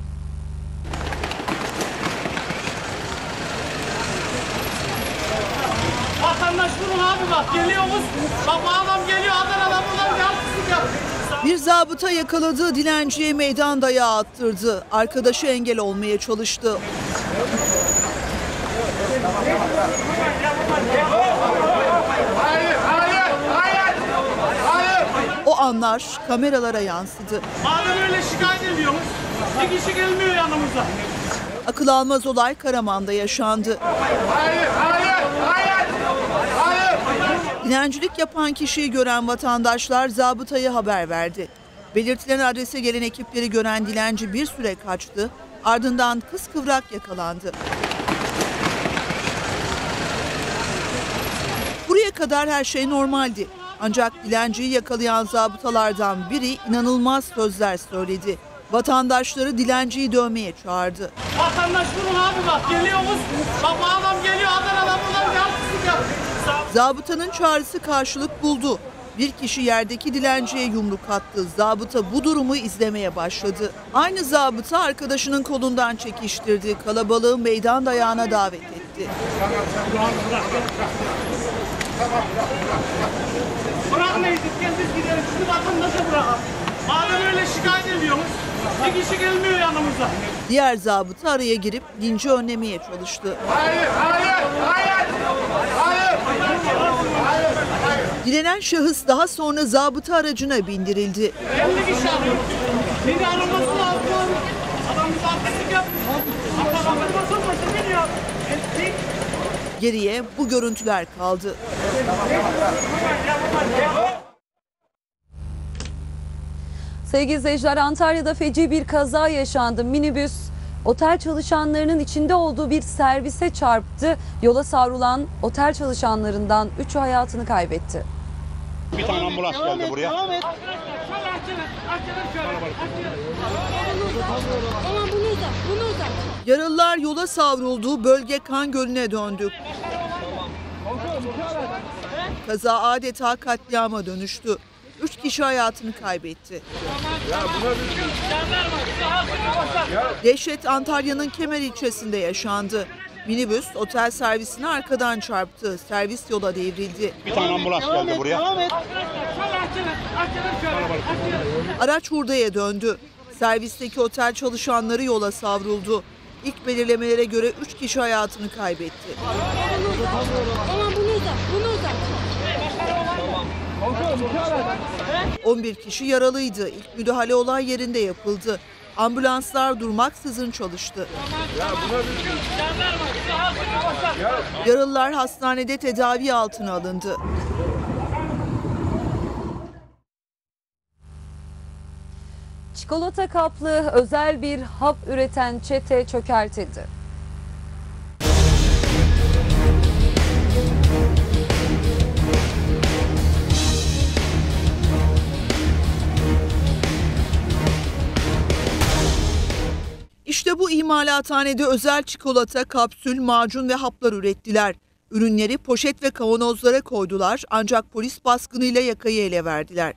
Vatandaş durun abi bak geliyoruz. Bak bu adam geliyor Adana'dan buradan yansızlık yapıyor. Bir zabıta yakaladığı dilenciye meydan dayağı attırdı. Arkadaşı engel olmaya çalıştı. O anlar kameralara yansıdı. Madem öyle şikayet ediyoruz, bir kişi gelmiyor yanımıza. Akıl almaz olay Karaman'da yaşandı. Dilencilik yapan kişiyi gören vatandaşlar zabıtaya haber verdi. Belirtilen adrese gelen ekipleri gören dilenci bir süre kaçtı, ardından kıskıvrak yakalandı. Buraya kadar her şey normaldi. Ancak dilenciyi yakalayan zabıtalardan biri inanılmaz sözler söyledi. Vatandaşları dilenciyi dövmeye çağırdı. Vatandaş durun abi bak geliyoruz. Bak bu adam geliyor Adana'dan buradan yansızlık yapıyor. Zabıtanın çağrısı karşılık buldu. Bir kişi yerdeki dilenciye yumruk attı. Zabıta bu durumu izlemeye başladı. Aynı zabıta arkadaşının kolundan çekiştirdi. Kalabalığı meydan dayağına davet etti. Bırakmayız, gel biz gidelim. Şimdi vatandaşa bırakalım. Madem öyle şikayet ediyoruz, bir kişi gelmiyor yanımıza. Diğer zabıta araya girip linci önlemeye çalıştı. Hayır, hayır, hayır, hayır. Dilenen şahıs daha sonra zabıta aracına bindirildi. 50 kişi arıyoruz. Beni araması lazım. Adam bize artistik yapmış. Hatta bakılmasın başı biniyor. Geriye bu görüntüler kaldı. Sevgili izleyiciler, Antalya'da feci bir kaza yaşandı. Minibüs otel çalışanlarının içinde olduğu bir servise çarptı. Yola savrulan otel çalışanlarından 3'ü hayatını kaybetti. Bir tane ambulans geldi buraya. Devam et. Yaralılar yola savrulduğu bölge kan gölüne döndü. Kaza adeta katliama dönüştü. 3 kişi hayatını kaybetti. Dehşet Antalya'nın Kemer ilçesinde yaşandı. Minibüs otel servisine arkadan çarptı. Servis yola devrildi. Bir tane ambulans geldi buraya. Devam et. Araç hurdaya döndü. Servisteki otel çalışanları yola savruldu. İlk belirlemelere göre 3 kişi hayatını kaybetti. 11 kişi yaralıydı. İlk müdahale olay yerinde yapıldı. Ambulanslar durmaksızın çalıştı. Yaralılar hastanede tedavi altına alındı. Çikolata kaplı özel bir hap üreten çete çökertildi. İşte bu imalathanede özel çikolata, kapsül, macun ve haplar ürettiler. Ürünleri poşet ve kavanozlara koydular ancak polis baskınıyla yakayı ele verdiler.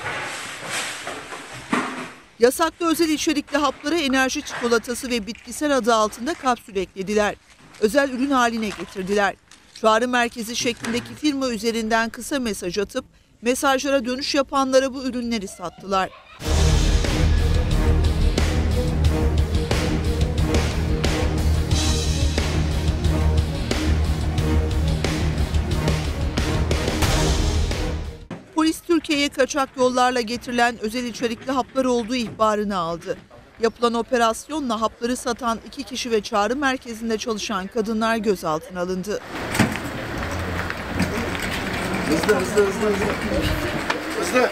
Yasaklı özel içerikli haplara enerji çikolatası ve bitkisel adı altında kapsül eklediler. Özel ürün haline getirdiler. Çağrı merkezi şeklindeki firma üzerinden kısa mesaj atıp mesajlara dönüş yapanlara bu ürünleri sattılar. Polis Türkiye'ye kaçak yollarla getirilen özel içerikli haplar olduğu ihbarını aldı. Yapılan operasyonla hapları satan 2 kişi ve çağrı merkezinde çalışan kadınlar gözaltına alındı. Hızlı.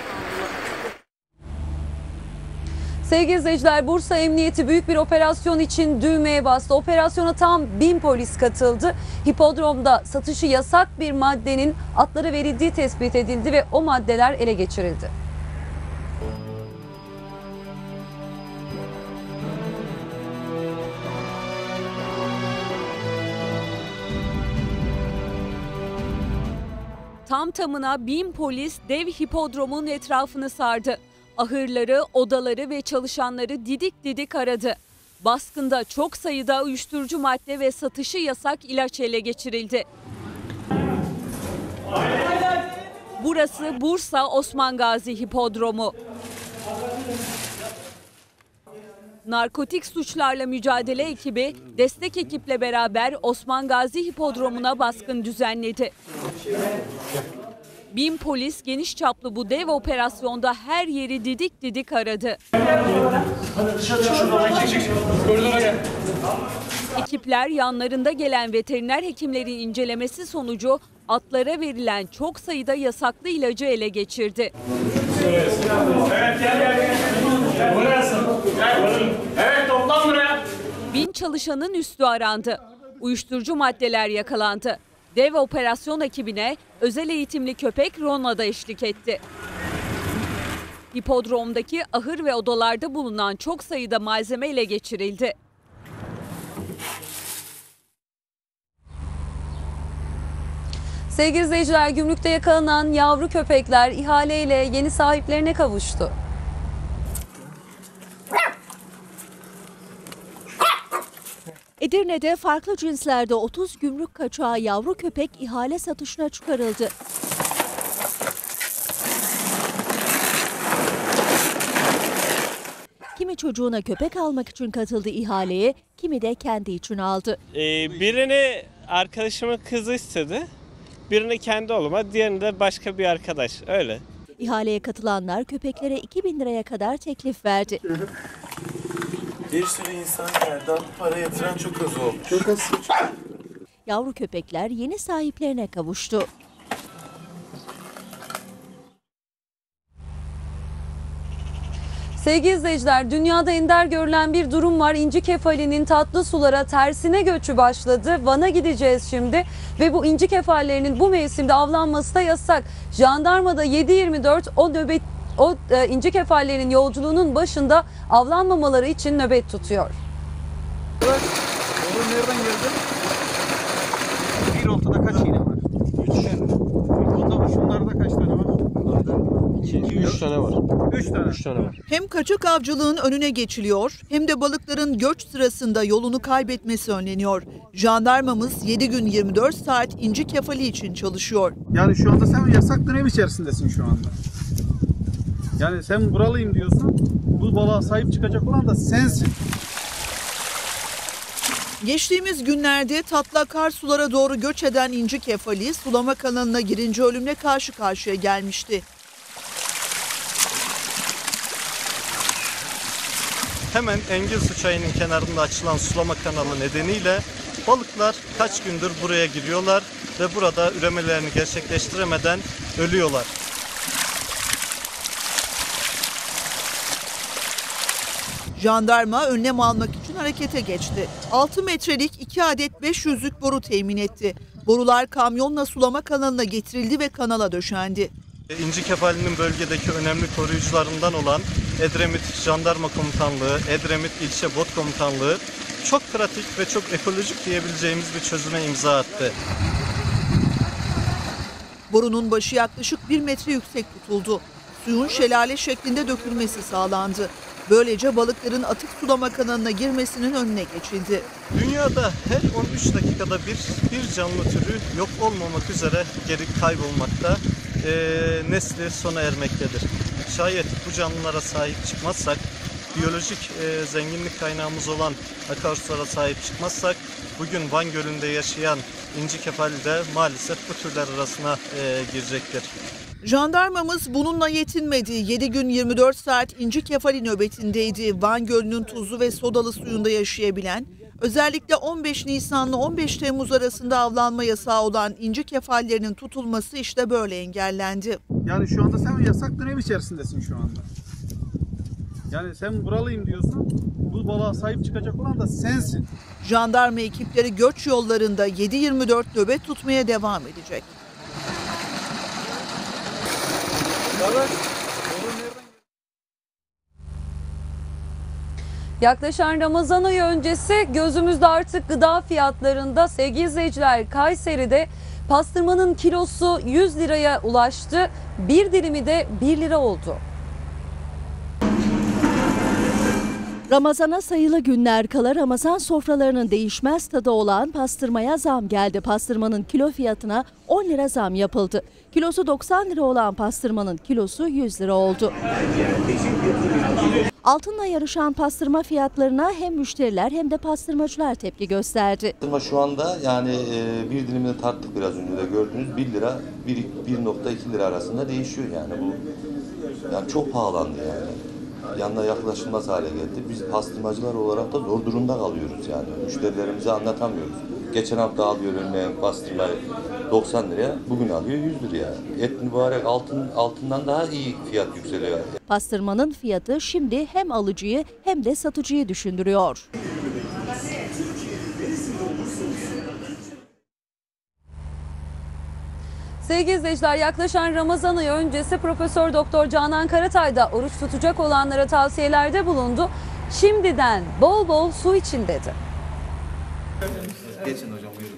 Sevgili izleyiciler, Bursa Emniyeti büyük bir operasyon için düğmeye bastı. Operasyona tam 1000 polis katıldı. Hipodromda satışı yasak bir maddenin atlara verildiği tespit edildi ve o maddeler ele geçirildi. Tam tamına 1000 polis dev hipodromun etrafını sardı. Ahırları, odaları ve çalışanları didik didik aradı. Baskında çok sayıda uyuşturucu madde ve satışı yasak ilaç ele geçirildi. Burası Bursa Osman Gazi Hipodromu. Narkotik suçlarla mücadele ekibi destek ekiple beraber Osman Gazi Hipodromu'na baskın düzenledi. 1000 polis geniş çaplı bu dev operasyonda her yeri didik didik aradı. Ekipler yanlarında gelen veteriner hekimlerin incelemesi sonucu atlara verilen çok sayıda yasaklı ilacı ele geçirdi. Evet, toplan buraya. 1000 çalışanın üstü arandı. Uyuşturucu maddeler yakalandı. Dev operasyon ekibine özel eğitimli köpek Rona da eşlik etti. Hipodromdaki ahır ve odalarda bulunan çok sayıda malzeme ele geçirildi. Sevgili izleyiciler, gümrükte yakalanan yavru köpekler ihaleyle yeni sahiplerine kavuştu. Edirne'de farklı cinslerde 30 gümrük kaçağı yavru köpek ihale satışına çıkarıldı. Kimi çocuğuna köpek almak için katıldı ihaleye, kimi de kendi için aldı. Birini arkadaşımın kızı istedi, birini kendi oğluma, diğerini de başka bir arkadaş, öyle. İhaleye katılanlar köpeklere 2000 liraya kadar teklif verdi. Bir sürü insan geldi ama para yatıran çok az oldu. Çok az. Yavru köpekler yeni sahiplerine kavuştu. Sevgili izleyiciler, dünyada ender görülen bir durum var. İnci kefalinin tatlı sulara tersine göçü başladı. Van'a gideceğiz şimdi ve bu inci kefallerinin bu mevsimde avlanması da yasak. Jandarmada 7/24 o inci kefallerinin yolculuğunun başında avlanmamaları için nöbet tutuyor. Nereden geldi? Bir oltada kaç iğne var? 3. Şunlarda kaç tane var? Bunlarda 2-3 tane var. 3 tane var. Hem kaçak avcılığın önüne geçiliyor hem de balıkların göç sırasında yolunu kaybetmesi önleniyor. Jandarmamız 7 gün 24 saat inci kefali için çalışıyor. Yani şu anda sen yasak dönem içerisindesin şu anda. Yani sen buralıyım diyorsun, bu balığa sahip çıkacak olan da sensin. Geçtiğimiz günlerde tatlı akarsulara doğru göç eden inci kefali sulama kanalına girince ölümle karşı karşıya gelmişti. Hemen Engilsu Çayı'nın kenarında açılan sulama kanalı nedeniyle balıklar kaç gündür buraya giriyorlar ve burada üremelerini gerçekleştiremeden ölüyorlar. Jandarma önlem almak için harekete geçti. 6 metrelik 2 adet 500'lük boru temin etti. Borular kamyonla sulama kanalına getirildi ve kanala döşendi. İnci kefalinin bölgedeki önemli koruyucularından olan Edremit Jandarma Komutanlığı, Edremit İlçe Bot Komutanlığı çok pratik ve çok ekolojik diyebileceğimiz bir çözüme imza attı. Borunun başı yaklaşık 1 metre yüksek tutuldu. Suyun şelale şeklinde dökülmesi sağlandı. Böylece balıkların atık sulama kanalına girmesinin önüne geçildi. Dünyada her 13 dakikada bir canlı türü yok olmamak üzere geri kaybolmakta, nesli sona ermektedir. Şayet bu canlılara sahip çıkmazsak, biyolojik zenginlik kaynağımız olan akarsulara sahip çıkmazsak, bugün Van Gölü'nde yaşayan inci kefali de maalesef bu türler arasına girecektir. Jandarmamız bununla yetinmedi. 7 gün 24 saat inci kefali nöbetindeydi. Van Gölü'nün tuzlu ve sodalı suyunda yaşayabilen, özellikle 15 Nisan'la 15 Temmuz arasında avlanma yasağı olan inci kefallerinin tutulması işte böyle engellendi. Yani şu anda sen yasak dönem içerisindesin şu anda. Yani sen buralıyım diyorsun, bu balığa sahip çıkacak olan da sensin. Jandarma ekipleri göç yollarında 7/24 nöbet tutmaya devam edecek. Yaklaşan Ramazan ayı öncesi gözümüzde artık gıda fiyatlarında. Sevgili izleyiciler, Kayseri'de pastırmanın kilosu 100 liraya ulaştı. Bir dilimi de 1 lira oldu. Ramazana sayılı günler kala Ramazan sofralarının değişmez tadı olan pastırmaya zam geldi. Pastırmanın kilo fiyatına 10 lira zam yapıldı. Kilosu 90 lira olan pastırmanın kilosu 100 lira oldu. Altınla yarışan pastırma fiyatlarına hem müşteriler hem de pastırmacılar tepki gösterdi. Pastırma şu anda yani bir dilimini tarttık biraz önce de gördüğünüz 1 lira 1.2 lira arasında değişiyor yani bu yani çok pahalandı yani. Yanına yaklaşılmaz hale geldi. Biz pastırmacılar olarak da zor durumda kalıyoruz yani. Müşterilerimize anlatamıyoruz. Geçen hafta alıyor örneğin pastırma 90 liraya, bugün alıyor 100 liraya. Et mübarek altından daha iyi fiyat yükseliyor. Pastırmanın fiyatı şimdi hem alıcıyı hem de satıcıyı düşündürüyor. Sevgili izleyiciler, yaklaşan Ramazan ayı öncesi Profesör Doktor Canan Karatay da oruç tutacak olanlara tavsiyelerde bulundu. Şimdiden bol bol su için dedi. Geçin hocam, buyurun.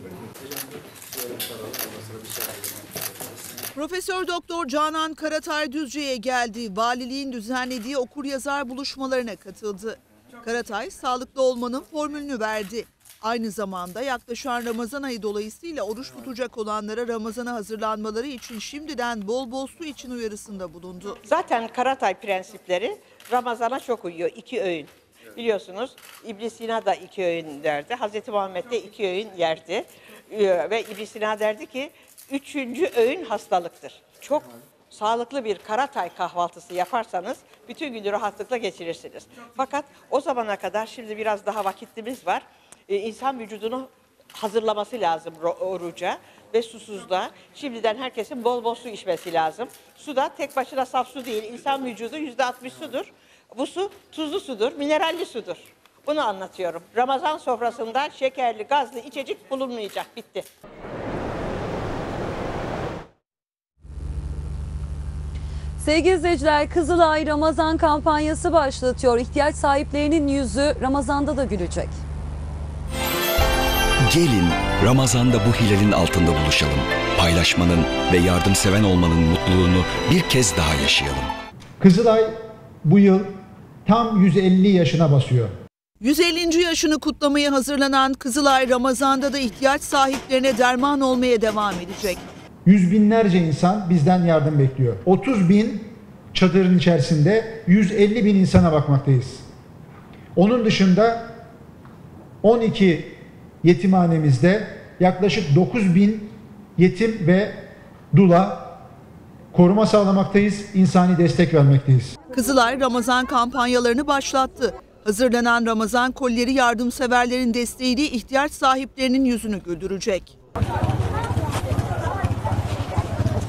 Profesör Doktor Canan Karatay Düzce'ye geldi. Valiliğin düzenlediği okur-yazar buluşmalarına katıldı. Karatay sağlıklı olmanın formülünü verdi. Aynı zamanda yaklaşan Ramazan ayı dolayısıyla oruç tutacak olanlara Ramazan'a hazırlanmaları için şimdiden bol bol su için uyarısında bulundu. Zaten Karatay prensipleri Ramazan'a çok uyuyor. 2 öğün. Biliyorsunuz İbn Sina da 2 öğün derdi. Hazreti Muhammed de 2 öğün yerdi. Ve İbn Sina derdi ki 3. öğün hastalıktır. Çok sağlıklı bir Karatay kahvaltısı yaparsanız bütün günü rahatlıkla geçirirsiniz. Fakat o zamana kadar şimdi biraz daha vakitimiz var. İnsan vücudunu hazırlaması lazım oruca ve susuzluğa. Şimdiden herkesin bol bol su içmesi lazım. Su da tek başına saf su değil. İnsan vücudu %60 sudur. Bu su tuzlu sudur, mineralli sudur. Bunu anlatıyorum. Ramazan sofrasında şekerli, gazlı içecek bulunmayacak. Bitti. Sevgili izleyiciler, Kızılay Ramazan kampanyası başlatıyor. İhtiyaç sahiplerinin yüzü Ramazan'da da gülecek. Gelin Ramazan'da bu hilalin altında buluşalım. Paylaşmanın ve yardımseven olmanın mutluluğunu bir kez daha yaşayalım. Kızılay bu yıl tam 150 yaşına basıyor. 150. yaşını kutlamaya hazırlanan Kızılay Ramazan'da da ihtiyaç sahiplerine derman olmaya devam edecek. Yüz binlerce insan bizden yardım bekliyor. 30 bin çadırın içerisinde 150 bin insana bakmaktayız. Onun dışında 12 yetimhanemizde yaklaşık 9 bin yetim ve dula koruma sağlamaktayız, insani destek vermekteyiz. Kızılay Ramazan kampanyalarını başlattı. Hazırlanan Ramazan kolileri yardımseverlerin desteğiyle ihtiyaç sahiplerinin yüzünü güldürecek.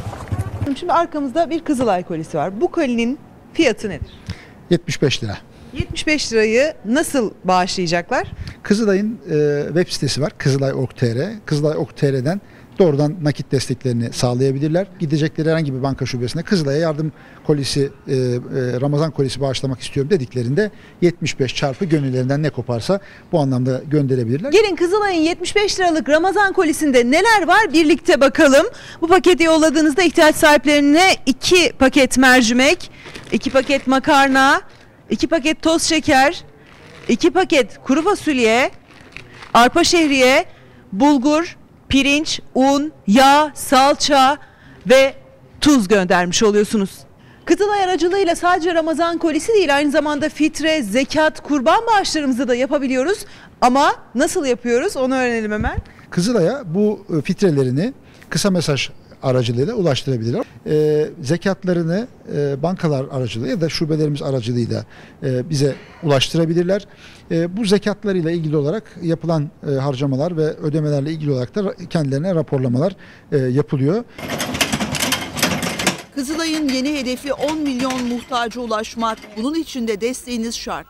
Şimdi arkamızda bir Kızılay kolisi var. Bu kolinin fiyatı nedir? 75 lira. 75 lirayı nasıl bağışlayacaklar? Kızılay'ın web sitesi var. Kızılay.org.tr. Kızılay.org.tr'den doğrudan nakit desteklerini sağlayabilirler. Gidecekleri herhangi bir banka şubesine Kızılay'a yardım kolisi, Ramazan kolisi bağışlamak istiyorum dediklerinde 75 çarpı gönüllerinden ne koparsa bu anlamda gönderebilirler. Gelin Kızılay'ın 75 liralık Ramazan kolisinde neler var birlikte bakalım. Bu paketi yolladığınızda ihtiyaç sahiplerine 2 paket mercimek, 2 paket makarna, 2 paket toz şeker, 2 paket kuru fasulye, arpa şehriye, bulgur, pirinç, un, yağ, salça ve tuz göndermiş oluyorsunuz. Kızılay aracılığıyla sadece Ramazan kolisi değil, aynı zamanda fitre, zekat, kurban bağışlarımızı da yapabiliyoruz. Ama nasıl yapıyoruz onu öğrenelim hemen. Kızılay'a bu fitrelerini kısa mesaj aracılığıyla ulaştırabilirler. Zekatlarını bankalar aracılığıyla ya da şubelerimiz aracılığıyla bize ulaştırabilirler. Bu zekatlarıyla ilgili olarak yapılan harcamalar ve ödemelerle ilgili olarak da kendilerine raporlamalar yapılıyor. Kızılay'ın yeni hedefi 10 milyon muhtaca ulaşmak. Bunun için de desteğiniz şart.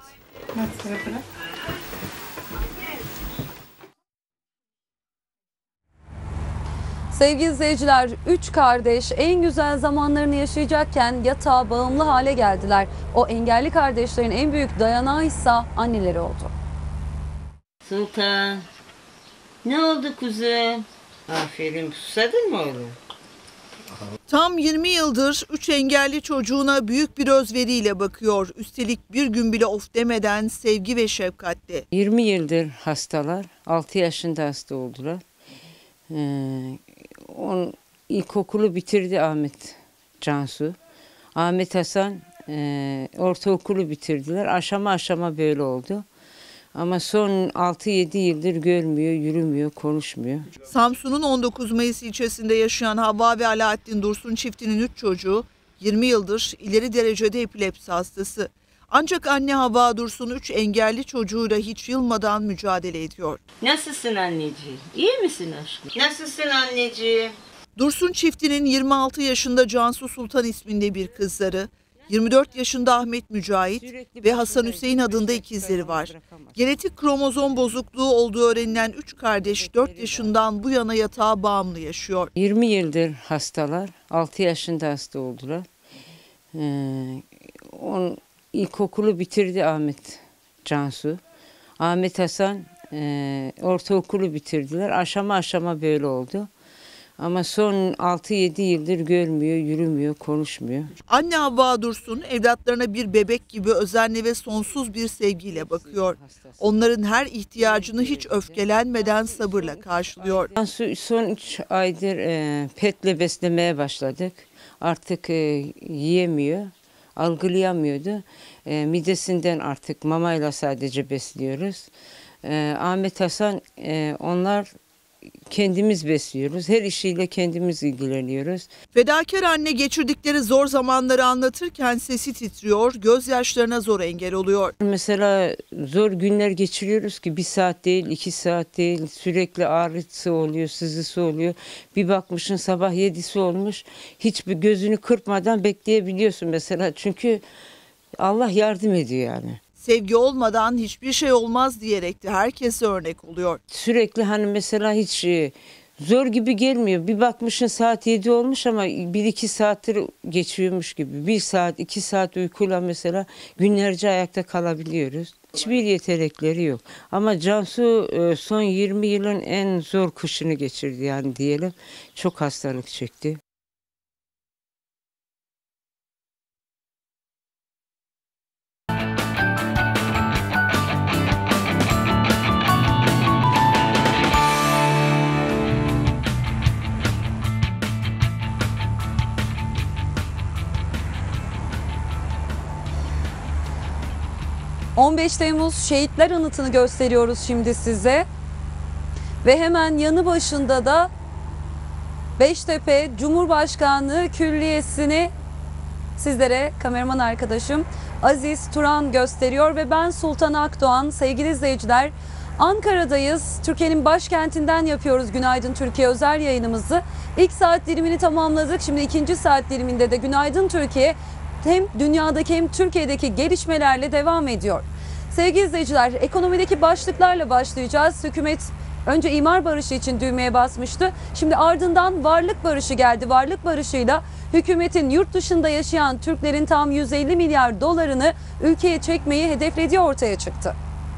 Sevgili izleyiciler, 3 kardeş en güzel zamanlarını yaşayacakken yatağa bağımlı hale geldiler. O engelli kardeşlerin en büyük dayanağı ise anneleri oldu. Sultan, ne oldu kuzum? Aferin, susadın mı oğlum? Tam 20 yıldır 3 engelli çocuğuna büyük bir özveriyle bakıyor. Üstelik bir gün bile of demeden sevgi ve şefkatle. 20 yıldır hastalar, 6 yaşında hasta oldular. İlkokulu bitirdi Ahmet Cansu. Ahmet Hasan ortaokulu bitirdiler. Aşama aşama böyle oldu. Ama son 6-7 yıldır görmüyor, yürümüyor, konuşmuyor. Samsun'un 19 Mayıs ilçesinde yaşayan Havva ve Alaaddin Dursun çiftinin 3 çocuğu 20 yıldır ileri derecede epilepsi hastası. Ancak anne Havva Dursun 3 engelli çocuğuyla hiç yılmadan mücadele ediyor. Nasılsın anneciğim? İyi misin aşkım? Nasılsın anneciğim? Dursun çiftinin 26 yaşında Cansu Sultan isminde bir kızları, 24 yaşında Ahmet Mücahit ve Hasan Hüseyin adında ikizleri var. Genetik kromozom bozukluğu olduğu öğrenilen 3 kardeş 4 yaşından bu yana yatağa bağımlı yaşıyor. 20 yıldır hastalar, 6 yaşında hasta oldular. İlkokulu bitirdi Ahmet Cansu. Ahmet Hasan ortaokulu bitirdiler. Aşama aşama böyle oldu. Ama son 6-7 yıldır görmüyor, yürümüyor, konuşmuyor. Anne Havva Dursun evlatlarına bir bebek gibi özenli ve sonsuz bir sevgiyle bakıyor. Onların her ihtiyacını hiç öfkelenmeden sabırla karşılıyor. Son 3 aydır petle beslemeye başladık. Artık yiyemiyor, algılayamıyordu. Midesinden artık mamayla sadece besliyoruz. Ahmet Hasan onlar kendimiz besliyoruz. Her işiyle kendimiz ilgileniyoruz. Fedakar anne geçirdikleri zor zamanları anlatırken sesi titriyor, gözyaşlarına zor engel oluyor. Mesela zor günler geçiriyoruz ki 1 saat değil, 2 saat değil, sürekli ağrısı oluyor, sızısı oluyor. Bir bakmışsın sabah 7'si olmuş, hiçbir gözünü kırpmadan bekleyebiliyorsun mesela. Çünkü Allah yardım ediyor yani. Sevgi olmadan hiçbir şey olmaz diyerek de herkese örnek oluyor. Sürekli hani mesela hiç zor gibi gelmiyor. Bir bakmışsın saat 7 olmuş ama 1-2 saattir geçiyormuş gibi. 1 saat, 2 saat uykuyla mesela günlerce ayakta kalabiliyoruz. Hiçbir yetenekleri yok. Ama Cansu son 20 yılın en zor kışını geçirdi yani diyelim. Çok hastalık çekti. ...15 Temmuz Şehitler Anıtı'nı gösteriyoruz şimdi size. Ve hemen yanı başında da Beştepe Cumhurbaşkanlığı Külliyesi'ni sizlere kameraman arkadaşım Aziz Turan gösteriyor. Ve ben Sultan Akdoğan. Sevgili izleyiciler, Ankara'dayız. Türkiye'nin başkentinden yapıyoruz Günaydın Türkiye özel yayınımızı. İlk saat dilimini tamamladık. Şimdi ikinci saat diliminde de Günaydın Türkiye hem dünyadaki hem Türkiye'deki gelişmelerle devam ediyor. Sevgili izleyiciler, ekonomideki başlıklarla başlayacağız. Hükümet önce imar barışı için düğmeye basmıştı. Şimdi ardından varlık barışı geldi. Varlık barışıyla hükümetin yurt dışında yaşayan Türklerin tam 150 milyar dolarını ülkeye çekmeyi hedeflediği ortaya çıktı.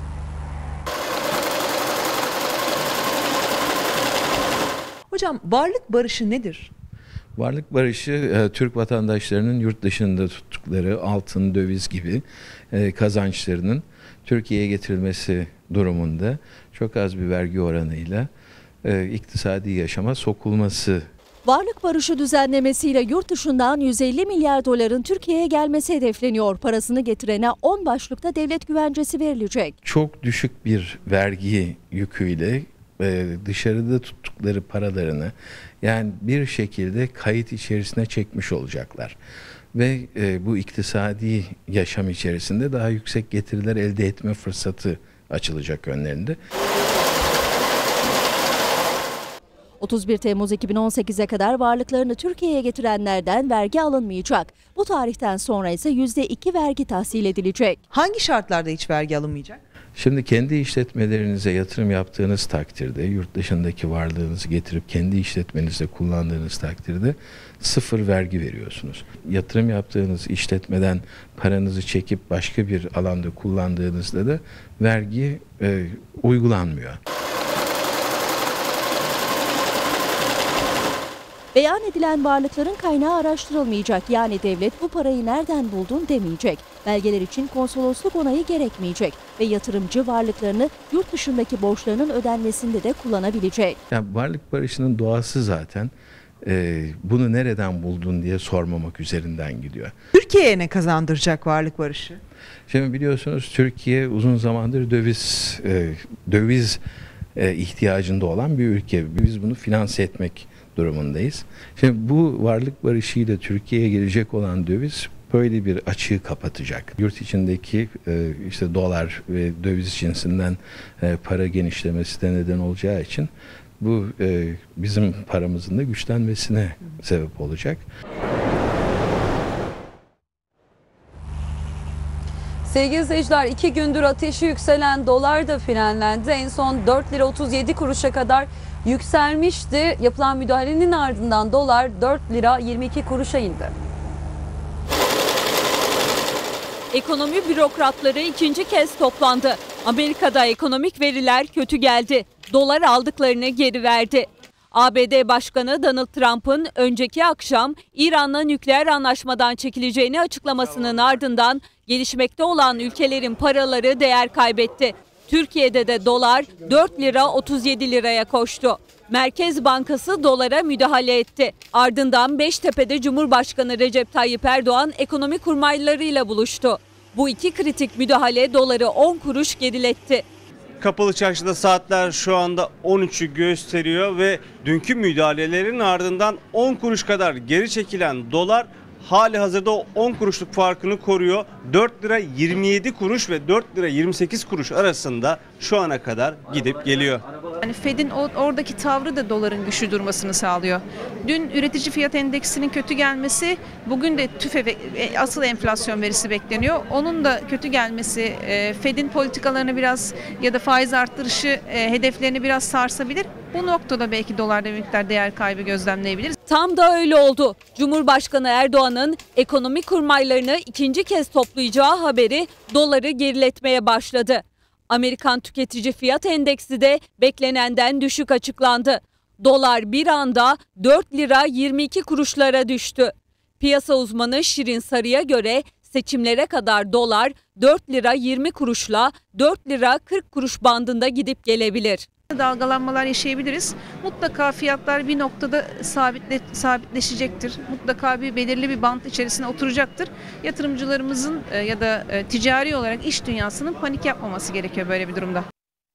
Hocam varlık barışı nedir? Varlık barışı Türk vatandaşlarının yurt dışında tuttukları altın, döviz gibi kazançlarının Türkiye'ye getirilmesi durumunda çok az bir vergi oranıyla iktisadi yaşama sokulması. Varlık barışı düzenlemesiyle yurt dışından 150 milyar doların Türkiye'ye gelmesi hedefleniyor. Parasını getirene 10 başlıkta devlet güvencesi verilecek. Çok düşük bir vergi yüküyle dışarıda tuttukları paralarını yani bir şekilde kayıt içerisine çekmiş olacaklar. Ve bu iktisadi yaşam içerisinde daha yüksek getiriler elde etme fırsatı açılacak önlerinde. 31 Temmuz 2018'e kadar varlıklarını Türkiye'ye getirenlerden vergi alınmayacak. Bu tarihten sonra ise %2 vergi tahsil edilecek. Hangi şartlarda hiç vergi alınmayacak? Şimdi kendi işletmelerinize yatırım yaptığınız takdirde, yurt dışındaki varlığınızı getirip kendi işletmenizde kullandığınız takdirde sıfır vergi veriyorsunuz. Yatırım yaptığınız işletmeden paranızı çekip başka bir alanda kullandığınızda da vergi uygulanmıyor. Beyan edilen varlıkların kaynağı araştırılmayacak. Yani devlet bu parayı nereden buldun demeyecek. Belgeler için konsolosluk onayı gerekmeyecek ve yatırımcı varlıklarını yurt dışındaki borçlarının ödenmesinde de kullanabilecek. Yani varlık barışının doğası zaten bunu nereden buldun diye sormamak üzerinden gidiyor. Türkiye'ye ne kazandıracak varlık barışı? Şimdi biliyorsunuz Türkiye uzun zamandır döviz ihtiyacında olan bir ülke. Biz bunu finanse etmek durumundayız. Şimdi bu varlık barışıyla Türkiye'ye gelecek olan döviz böyle bir açığı kapatacak. Yurt içindeki işte dolar ve döviz cinsinden para genişlemesi de neden olacağı için bu bizim paramızın da güçlenmesine sebep olacak. Sevgili izleyiciler, 2 gündür ateşi yükselen dolar da frenlendi. En son 4 lira 37 kuruşa kadar yükselmişti. Yapılan müdahalenin ardından dolar 4 lira 22 kuruşa indi. Ekonomi bürokratları ikinci kez toplandı. Amerika'da ekonomik veriler kötü geldi. Dolar aldıklarını geri verdi. ABD Başkanı Donald Trump'ın önceki akşam İran'la nükleer anlaşmadan çekileceğini açıklamasının ardından gelişmekte olan ülkelerin paraları değer kaybetti. Türkiye'de de dolar 4 lira 37 liraya koştu. Merkez Bankası dolara müdahale etti. Ardından Beştepe'de Cumhurbaşkanı Recep Tayyip Erdoğan ekonomi kurmaylarıyla buluştu. Bu iki kritik müdahale doları 10 kuruş geriletti. Kapalı çarşıda saatler şu anda 13'ü gösteriyor ve dünkü müdahalelerin ardından 10 kuruş kadar geri çekilen dolar hali hazırda o 10 kuruşluk farkını koruyor. 4 lira 27 kuruş ve 4 lira 28 kuruş arasında şu ana kadar gidip geliyor. Yani Fed'in oradaki tavrı da doların güçlü durmasını sağlıyor. Dün üretici fiyat endeksinin kötü gelmesi, bugün de TÜFE asıl enflasyon verisi bekleniyor. Onun da kötü gelmesi Fed'in politikalarını biraz ya da faiz arttırışı hedeflerini biraz sarsabilir. Bu noktada belki dolarda bir miktar değer kaybı gözlemleyebiliriz. Tam da öyle oldu. Cumhurbaşkanı Erdoğan'ın ekonomi kurmaylarını ikinci kez toplayacağı haberi doları geriletmeye başladı. Amerikan Tüketici Fiyat Endeksi de beklenenden düşük açıklandı. Dolar bir anda 4 lira 22 kuruşlara düştü. Piyasa uzmanı Şirin Sarı'ya göre seçimlere kadar dolar 4 lira 20 kuruşla 4 lira 40 kuruş bandında gidip gelebilir. Dalgalanmalar yaşayabiliriz. Mutlaka fiyatlar bir noktada sabitleşecektir. Mutlaka belirli bir bant içerisine oturacaktır. Yatırımcılarımızın ya da ticari olarak iş dünyasının panik yapmaması gerekiyor böyle bir durumda.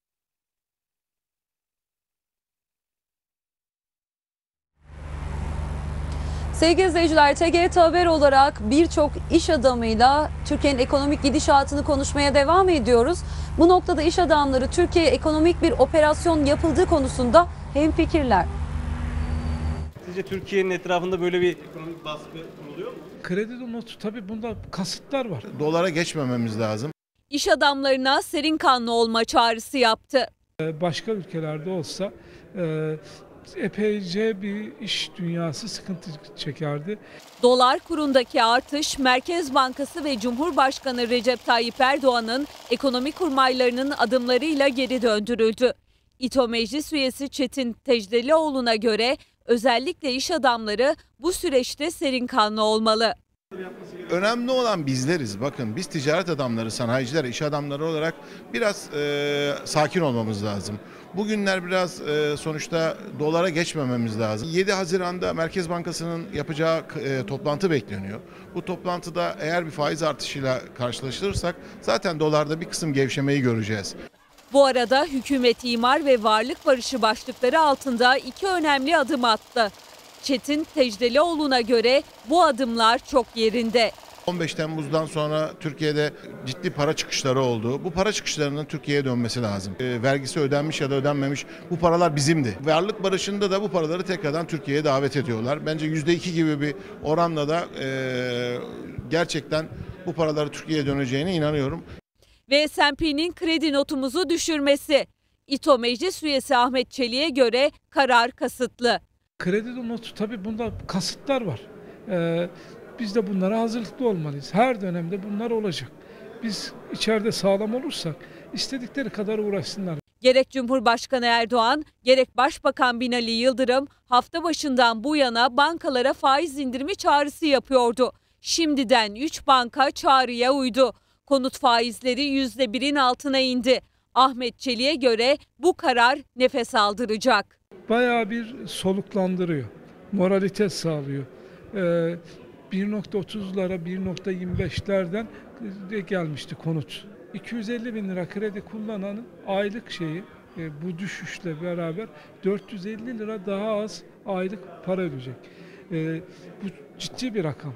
Sevgili izleyiciler, TGRT Haber olarak birçok iş adamıyla Türkiye'nin ekonomik gidişatını konuşmaya devam ediyoruz. Bu noktada iş adamları Türkiye'ye ekonomik bir operasyon yapıldığı konusunda hemfikirler. Sizce Türkiye'nin etrafında böyle bir ekonomik bir baskı kuruluyor mu? Kredi notu tabii bunda kasıtlar var. Dolara geçmememiz lazım. İş adamlarına serin kanlı olma çağrısı yaptı. Başka ülkelerde olsa epeyce bir iş dünyası sıkıntı çekerdi. Dolar kurundaki artış Merkez Bankası ve Cumhurbaşkanı Recep Tayyip Erdoğan'ın ekonomi kurmaylarının adımlarıyla geri döndürüldü. İTO Meclis Üyesi Çetin Tecdelioğlu'na göre özellikle iş adamları bu süreçte serin kanlı olmalı. Önemli olan bizleriz. Bakın biz ticaret adamları, sanayiciler, iş adamları olarak biraz sakin olmamız lazım. Bugünler biraz sonuçta dolara geçmememiz lazım. 7 Haziran'da Merkez Bankası'nın yapacağı toplantı bekleniyor. Bu toplantıda eğer bir faiz artışıyla karşılaştırırsak zaten dolarda bir kısım gevşemeyi göreceğiz. Bu arada hükümet imar ve varlık barışı başlıkları altında 2 önemli adım attı. Çetin Tecdelioğlu'na göre bu adımlar çok yerinde. 15 Temmuz'dan sonra Türkiye'de ciddi para çıkışları oldu. Bu para çıkışlarının Türkiye'ye dönmesi lazım. Vergisi ödenmiş ya da ödenmemiş bu paralar bizimdi. Varlık barışında da bu paraları tekrardan Türkiye'ye davet ediyorlar. Bence %2 gibi bir oranla da gerçekten bu paraları Türkiye'ye döneceğine inanıyorum. Ve S&P'nin kredi notumuzu düşürmesi. İTO Meclis Üyesi Ahmet Çelik'e göre karar kasıtlı. Kredi notu tabii bunda kasıtlar var. Biz de bunlara hazırlıklı olmalıyız. Her dönemde bunlar olacak. Biz içeride sağlam olursak istedikleri kadar uğraşsınlar. Gerek Cumhurbaşkanı Erdoğan, gerek Başbakan Binali Yıldırım hafta başından bu yana bankalara faiz indirimi çağrısı yapıyordu. Şimdiden 3 banka çağrıya uydu. Konut faizleri %1'in altına indi. Ahmet Çelik'e göre bu karar nefes aldıracak. Bayağı bir soluklandırıyor. Moralite sağlıyor. 1.30'lara 1.25'lerden gelmişti konut. 250 bin lira kredi kullananın aylık şeyi bu düşüşle beraber 450 lira daha az aylık para ödeyecek. Bu ciddi bir rakam.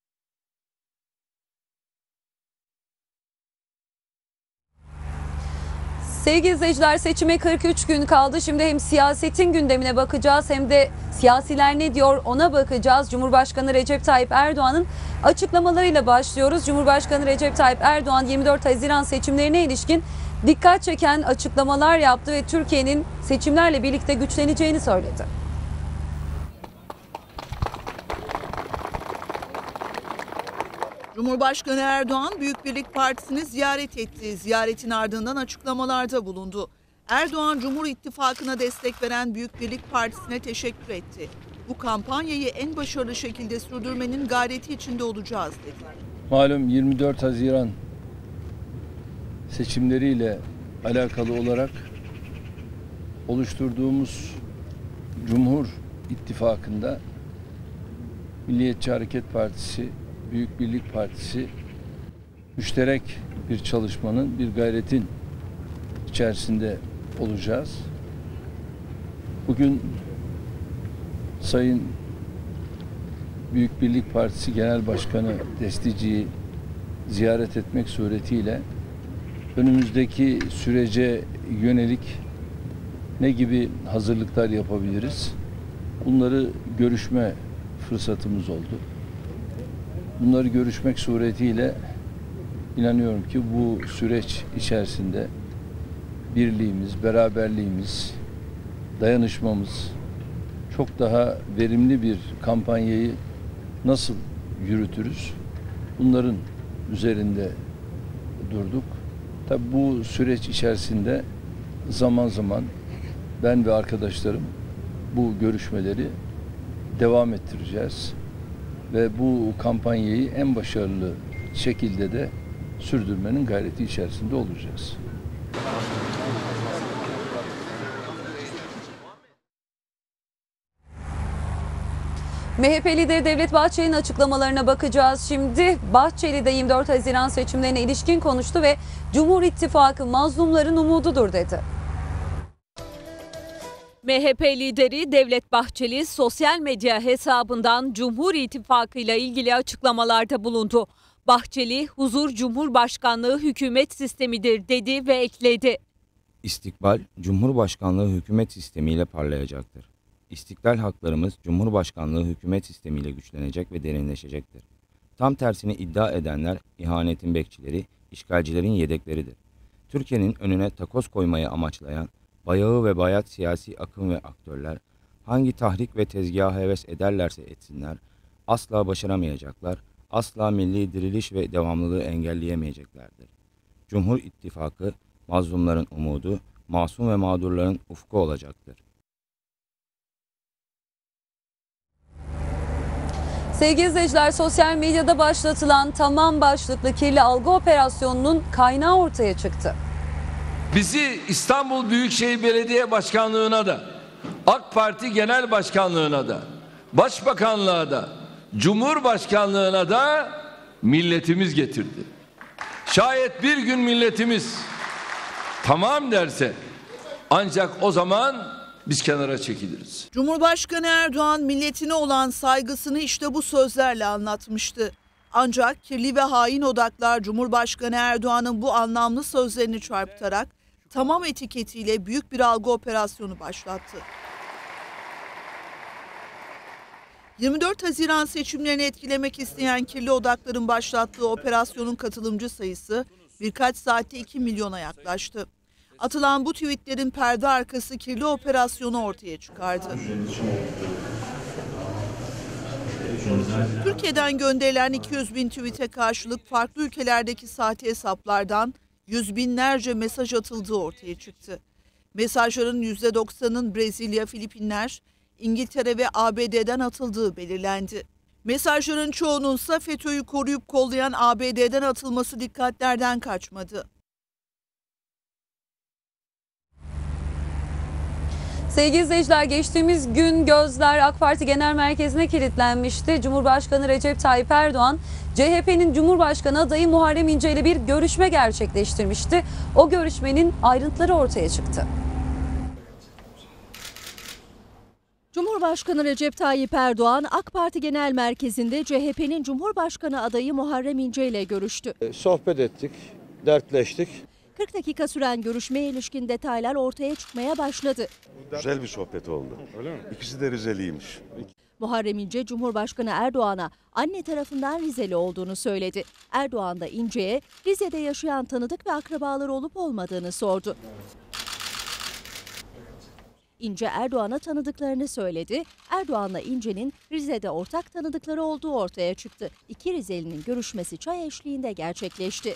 Sevgili izleyiciler, seçime 43 gün kaldı. Şimdi hem siyasetin gündemine bakacağız hem de siyasiler ne diyor ona bakacağız. Cumhurbaşkanı Recep Tayyip Erdoğan'ın açıklamalarıyla başlıyoruz. Cumhurbaşkanı Recep Tayyip Erdoğan 24 Haziran seçimlerine ilişkin dikkat çeken açıklamalar yaptı ve Türkiye'nin seçimlerle birlikte güçleneceğini söyledi. Cumhurbaşkanı Erdoğan Büyük Birlik Partisi'ni ziyaret etti. Ziyaretin ardından açıklamalarda bulundu. Erdoğan, Cumhur İttifakı'na destek veren Büyük Birlik Partisi'ne teşekkür etti. Bu kampanyayı en başarılı şekilde sürdürmenin gayreti içinde olacağız dedi. Malum 24 Haziran seçimleriyle alakalı olarak oluşturduğumuz Cumhur İttifakı'nda Milliyetçi Hareket Partisi, Büyük Birlik Partisi müşterek bir çalışmanın, bir gayretin içerisinde olacağız. Bugün Sayın Büyük Birlik Partisi Genel Başkanı Destici'yi ziyaret etmek suretiyle önümüzdeki sürece yönelik ne gibi hazırlıklar yapabiliriz? Bunları görüşme fırsatımız oldu. Bunları görüşmek suretiyle inanıyorum ki bu süreç içerisinde birliğimiz, beraberliğimiz, dayanışmamız çok daha verimli bir kampanyayı nasıl yürütürüz? Bunların üzerinde durduk. Tabii bu süreç içerisinde zaman zaman ben ve arkadaşlarım bu görüşmeleri devam ettireceğiz. Ve bu kampanyayı en başarılı şekilde de sürdürmenin gayreti içerisinde olacağız. MHP lideri Devlet Bahçeli'nin açıklamalarına bakacağız. Şimdi Bahçeli de 24 Haziran seçimlerine ilişkin konuştu ve Cumhur İttifakı mazlumların umududur dedi. MHP lideri Devlet Bahçeli sosyal medya hesabından Cumhur İttifakı ile ilgili açıklamalarda bulundu. Bahçeli, huzur Cumhurbaşkanlığı hükümet sistemidir dedi ve ekledi. İstikbal, Cumhurbaşkanlığı hükümet sistemiyle parlayacaktır. İstiklal haklarımız Cumhurbaşkanlığı hükümet sistemiyle güçlenecek ve derinleşecektir. Tam tersini iddia edenler ihanetin bekçileri, işgalcilerin yedekleridir. Türkiye'nin önüne takoz koymayı amaçlayan bayağı ve bayat siyasi akım ve aktörler hangi tahrik ve tezgaha heves ederlerse etsinler, asla başaramayacaklar, asla milli diriliş ve devamlılığı engelleyemeyeceklerdir. Cumhur İttifakı, mazlumların umudu, masum ve mağdurların ufku olacaktır. Sevgili izleyiciler, sosyal medyada başlatılan Tamam başlıklı kirli algı operasyonunun kaynağı ortaya çıktı. Bizi İstanbul Büyükşehir Belediye Başkanlığı'na da, AK Parti Genel Başkanlığı'na da, Başbakanlığa da, Cumhurbaşkanlığı'na da milletimiz getirdi. Şayet bir gün milletimiz tamam derse ancak o zaman biz kenara çekiliriz. Cumhurbaşkanı Erdoğan milletine olan saygısını işte bu sözlerle anlatmıştı. Ancak kirli ve hain odaklar Cumhurbaşkanı Erdoğan'ın bu anlamlı sözlerini çarpıtarak tamam etiketiyle büyük bir algı operasyonu başlattı. 24 Haziran seçimlerini etkilemek isteyen kirli odakların başlattığı operasyonun katılımcı sayısı birkaç saatte 2 milyona yaklaştı. Atılan bu tweetlerin perde arkası kirli operasyonu ortaya çıkardı. Türkiye'den gönderilen 200 bin tweet'e karşılık farklı ülkelerdeki sahte hesaplardan yüz binlerce mesaj atıldığı ortaya çıktı. Mesajların %90'ının Brezilya, Filipinler, İngiltere ve ABD'den atıldığı belirlendi. Mesajların çoğunun ise FETÖ'yü koruyup kollayan ABD'den atılması dikkatlerden kaçmadı. Sevgili izleyiciler, geçtiğimiz gün gözler AK Parti Genel Merkezi'ne kilitlenmişti. Cumhurbaşkanı Recep Tayyip Erdoğan, CHP'nin Cumhurbaşkanı adayı Muharrem İnce ile bir görüşme gerçekleştirmişti. O görüşmenin ayrıntıları ortaya çıktı. Cumhurbaşkanı Recep Tayyip Erdoğan, AK Parti Genel Merkezi'nde CHP'nin Cumhurbaşkanı adayı Muharrem İnce ile görüştü. Sohbet ettik, dertleştik. 40 dakika süren görüşmeye ilişkin detaylar ortaya çıkmaya başladı. Güzel bir sohbet oldu. Öyle mi? İkisi de Rizeliymiş. Muharrem İnce, Cumhurbaşkanı Erdoğan'a anne tarafından Rizeli olduğunu söyledi. Erdoğan da İnce'ye Rize'de yaşayan tanıdık ve akrabaları olup olmadığını sordu. İnce Erdoğan'a tanıdıklarını söyledi. Erdoğan'la İnce'nin Rize'de ortak tanıdıkları olduğu ortaya çıktı. İki Rizeli'nin görüşmesi çay eşliğinde gerçekleşti.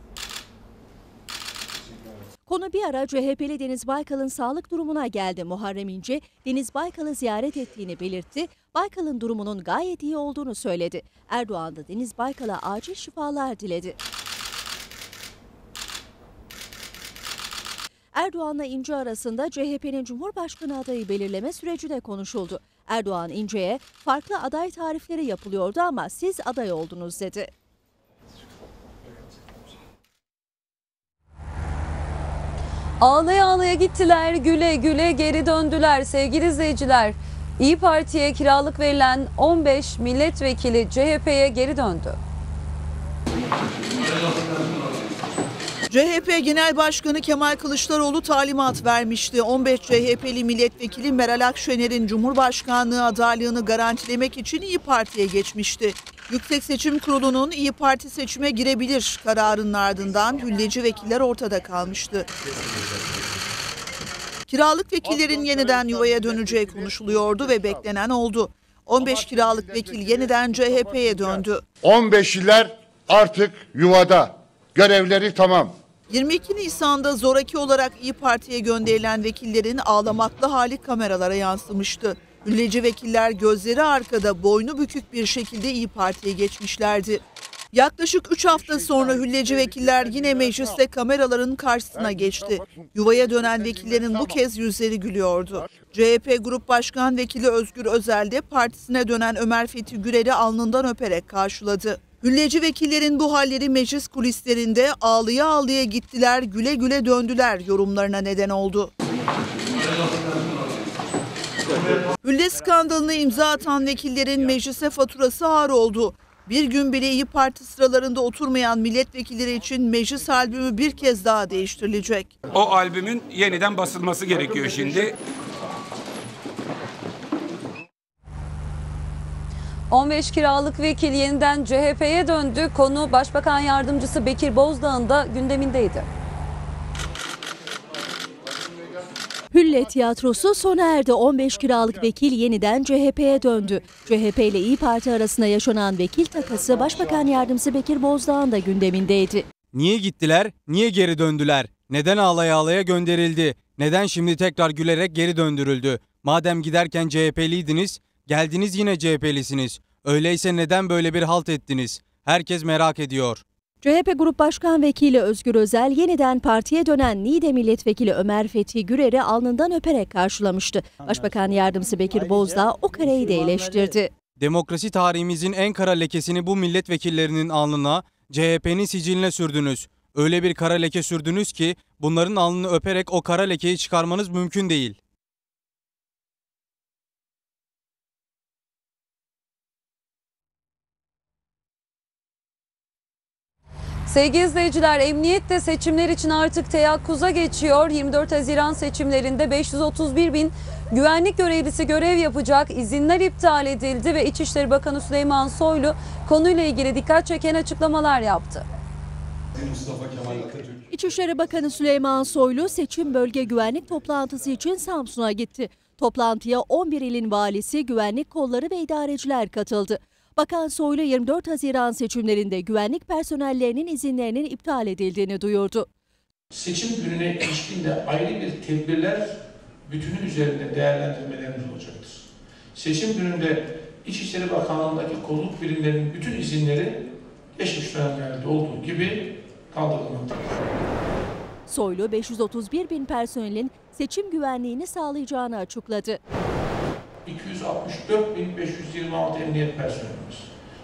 Konu bir ara CHP'li Deniz Baykal'ın sağlık durumuna geldi. Muharrem İnce, Deniz Baykal'ı ziyaret ettiğini belirtti. Baykal'ın durumunun gayet iyi olduğunu söyledi. Erdoğan da Deniz Baykal'a acil şifalar diledi. Erdoğan'la İnce arasında CHP'nin Cumhurbaşkanı adayı belirleme süreci de konuşuldu. Erdoğan İnce'ye farklı aday tarifleri yapılıyordu ama siz aday oldunuz dedi. Ağlaya ağlaya gittiler, güle güle geri döndüler sevgili izleyiciler. İYİ Parti'ye kiralık verilen 15 milletvekili CHP'ye geri döndü. CHP Genel Başkanı Kemal Kılıçdaroğlu talimat vermişti. 15 CHP'li milletvekili Meral Akşener'in Cumhurbaşkanlığı adaylığını garantilemek için İYİ Parti'ye geçmişti. Yüksek Seçim Kurulu'nun İYİ Parti seçime girebilir kararının ardından hülleci vekiller ortada kalmıştı. Kiralık vekillerin yeniden yuvaya döneceği konuşuluyordu ve beklenen oldu. 15 kiralık vekil yeniden CHP'ye döndü. 15'liler artık yuvada. Görevleri tamam. 22 Nisan'da zoraki olarak İYİ Parti'ye gönderilen vekillerin ağlamaklı hali kameralara yansımıştı. Hülleci vekiller gözleri arkada, boynu bükük bir şekilde İYİ Parti'ye geçmişlerdi. Yaklaşık 3 hafta sonra hülleci vekiller yine mecliste kameraların karşısına geçti. Yuvaya dönen vekillerin bu kez yüzleri gülüyordu. CHP Grup Başkan Vekili Özgür Özel de partisine dönen Ömer Fethi Gürel'i alnından öperek karşıladı. Hülleci vekillerin bu halleri meclis kulislerinde ağlıya ağlıya gittiler, güle güle döndüler yorumlarına neden oldu. Hülle skandalına imza atan vekillerin meclise faturası ağır oldu. Bir gün bile İYİ Parti sıralarında oturmayan milletvekilleri için meclis albümü bir kez daha değiştirilecek. O albümün yeniden basılması gerekiyor şimdi. 15 kiralık vekil yeniden CHP'ye döndü. Konu Başbakan Yardımcısı Bekir Bozdağ'ın da gündemindeydi. Hülle tiyatrosu sona erdi. 15 kiralık vekil yeniden CHP'ye döndü. CHP ile İYİ Parti arasında yaşanan vekil takası Başbakan Yardımcısı Bekir Bozdağ'ın da gündemindeydi. Niye gittiler? Niye geri döndüler? Neden ağlaya ağlaya gönderildi? Neden şimdi tekrar gülerek geri döndürüldü? Madem giderken CHP'liydiniz, geldiniz yine CHP'lisiniz. Öyleyse neden böyle bir halt ettiniz? Herkes merak ediyor. CHP Grup Başkan Vekili Özgür Özel yeniden partiye dönen Niğde Milletvekili Ömer Fethi Gürer'i alnından öperek karşılamıştı. Başbakan Yardımcısı Bekir Bozdağ o kareyi de eleştirdi. Demokrasi tarihimizin en kara lekesini bu milletvekillerinin alnına, CHP'nin siciline sürdünüz. Öyle bir kara leke sürdünüz ki bunların alnını öperek o kara lekeyi çıkarmanız mümkün değil. Sevgili izleyiciler, emniyet de seçimler için artık teyakkuza geçiyor. 24 Haziran seçimlerinde 531 bin güvenlik görevlisi görev yapacak. İzinler iptal edildi ve İçişleri Bakanı Süleyman Soylu konuyla ilgili dikkat çeken açıklamalar yaptı. İçişleri Bakanı Süleyman Soylu seçim bölge güvenlik toplantısı için Samsun'a gitti. Toplantıya 11 ilin valisi, güvenlik kolları ve idareciler katıldı. Bakan Soylu 24 Haziran seçimlerinde güvenlik personellerinin izinlerinin iptal edildiğini duyurdu. Seçim gününe ilişkin de ayrı bir tedbirler bütünü üzerinde değerlendirmelerimiz olacaktır. Seçim gününde İçişleri Bakanlığı'ndaki kolluk birimlerinin bütün izinleri geçmiş dönemlerde olduğu gibi kaldırılmaktadır. Soylu 531 bin personelin seçim güvenliğini sağlayacağını açıkladı. 264.526 emniyet personelimiz,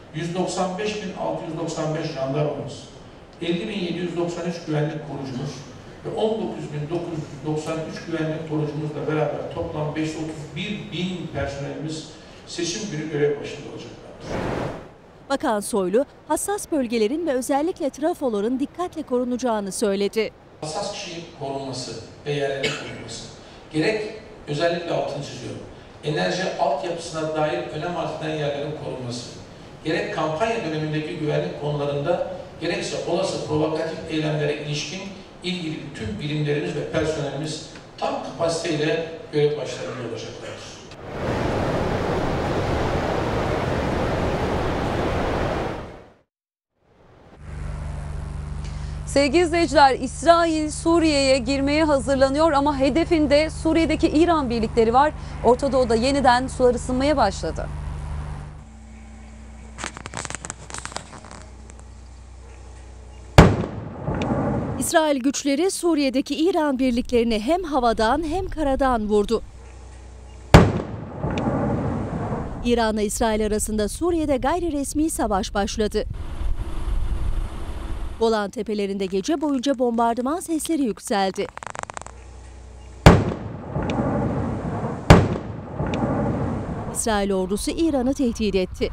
195.695 jandarmamız, 50.793 güvenlik korucumuz ve 19.993 güvenlik korucumuzla beraber toplam 531.000 personelimiz seçim günü görev başında olacaklardır. Bakan Soylu, hassas bölgelerin ve özellikle trafoların dikkatle korunacağını söyledi. Hassas kişi korunması ve yerlerin korunması, gerek özellikle altını çiziyorum, enerji altyapısına dair önem arz eden yerlerin korunması, gerek kampanya dönemindeki güvenlik konularında, gerekse olası provokatif eylemlere ilişkin ilgili tüm birimlerimiz ve personelimiz tam kapasiteyle görev başlarında olacaklardır. Sevgili izleyiciler, İsrail Suriye'ye girmeye hazırlanıyor ama hedefinde Suriye'deki İran birlikleri var. Orta Doğu'da yeniden sular ısınmaya başladı. İsrail güçleri Suriye'deki İran birliklerini hem havadan hem karadan vurdu. İran'la İsrail arasında Suriye'de gayri resmi savaş başladı. Golan Tepelerinde gece boyunca bombardıman sesleri yükseldi. İsrail ordusu İran'ı tehdit etti.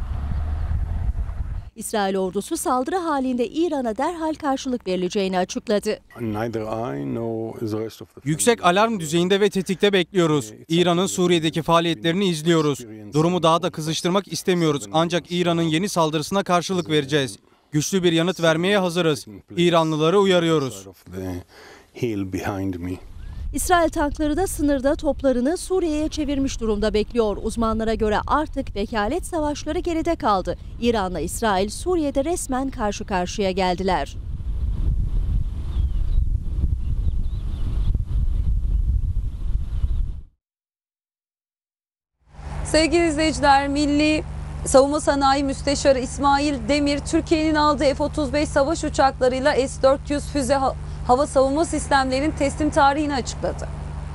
İsrail ordusu saldırı halinde İran'a derhal karşılık verileceğini açıkladı. Yüksek alarm düzeyinde ve tetikte bekliyoruz. İran'ın Suriye'deki faaliyetlerini izliyoruz. Durumu daha da kızıştırmak istemiyoruz. Ancak İran'ın yeni saldırısına karşılık vereceğiz. Güçlü bir yanıt vermeye hazırız. İranlıları uyarıyoruz. İsrail tankları da sınırda toplarını Suriye'ye çevirmiş durumda bekliyor. Uzmanlara göre artık vekalet savaşları geride kaldı. İran'la İsrail Suriye'de resmen karşı karşıya geldiler. Sevgili izleyiciler, Milli Savunma Sanayi Müsteşarı İsmail Demir, Türkiye'nin aldığı F-35 savaş uçaklarıyla S-400 füze hava savunma sistemlerinin teslim tarihini açıkladı.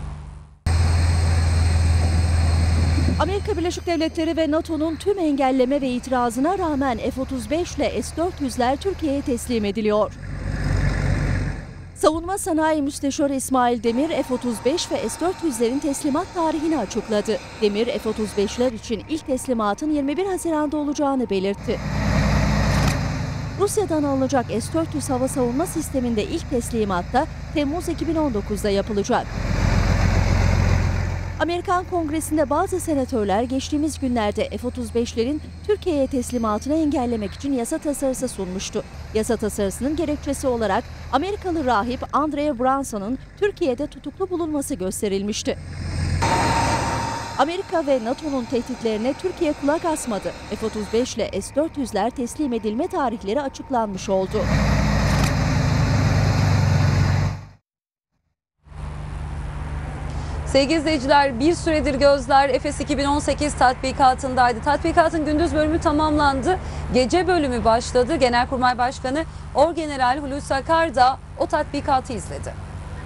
Amerika Birleşik Devletleri ve NATO'nun tüm engelleme ve itirazına rağmen F-35 ile S-400'ler Türkiye'ye teslim ediliyor. Savunma Sanayi Müsteşarı İsmail Demir, F-35 ve S-400'lerin teslimat tarihini açıkladı. Demir, F-35'ler için ilk teslimatın 21 Haziran'da olacağını belirtti. Rusya'dan alınacak S-400 hava savunma sisteminde ilk teslimat da Temmuz 2019'da yapılacak. Amerikan Kongresi'nde bazı senatörler geçtiğimiz günlerde F-35'lerin Türkiye'ye teslimatını engellemek için yasa tasarısı sunmuştu. Yasa tasarısının gerekçesi olarak Amerikalı rahip Andre Branson'un Türkiye'de tutuklu bulunması gösterilmişti. Amerika ve NATO'nun tehditlerine Türkiye kulak asmadı. F-35 ile S-400'ler teslim edilme tarihleri açıklanmış oldu. Sevgili izleyiciler, bir süredir gözler Efes 2018 tatbikatındaydı. Tatbikatın gündüz bölümü tamamlandı. Gece bölümü başladı. Genelkurmay Başkanı Orgeneral Hulusi Akar da o tatbikatı izledi.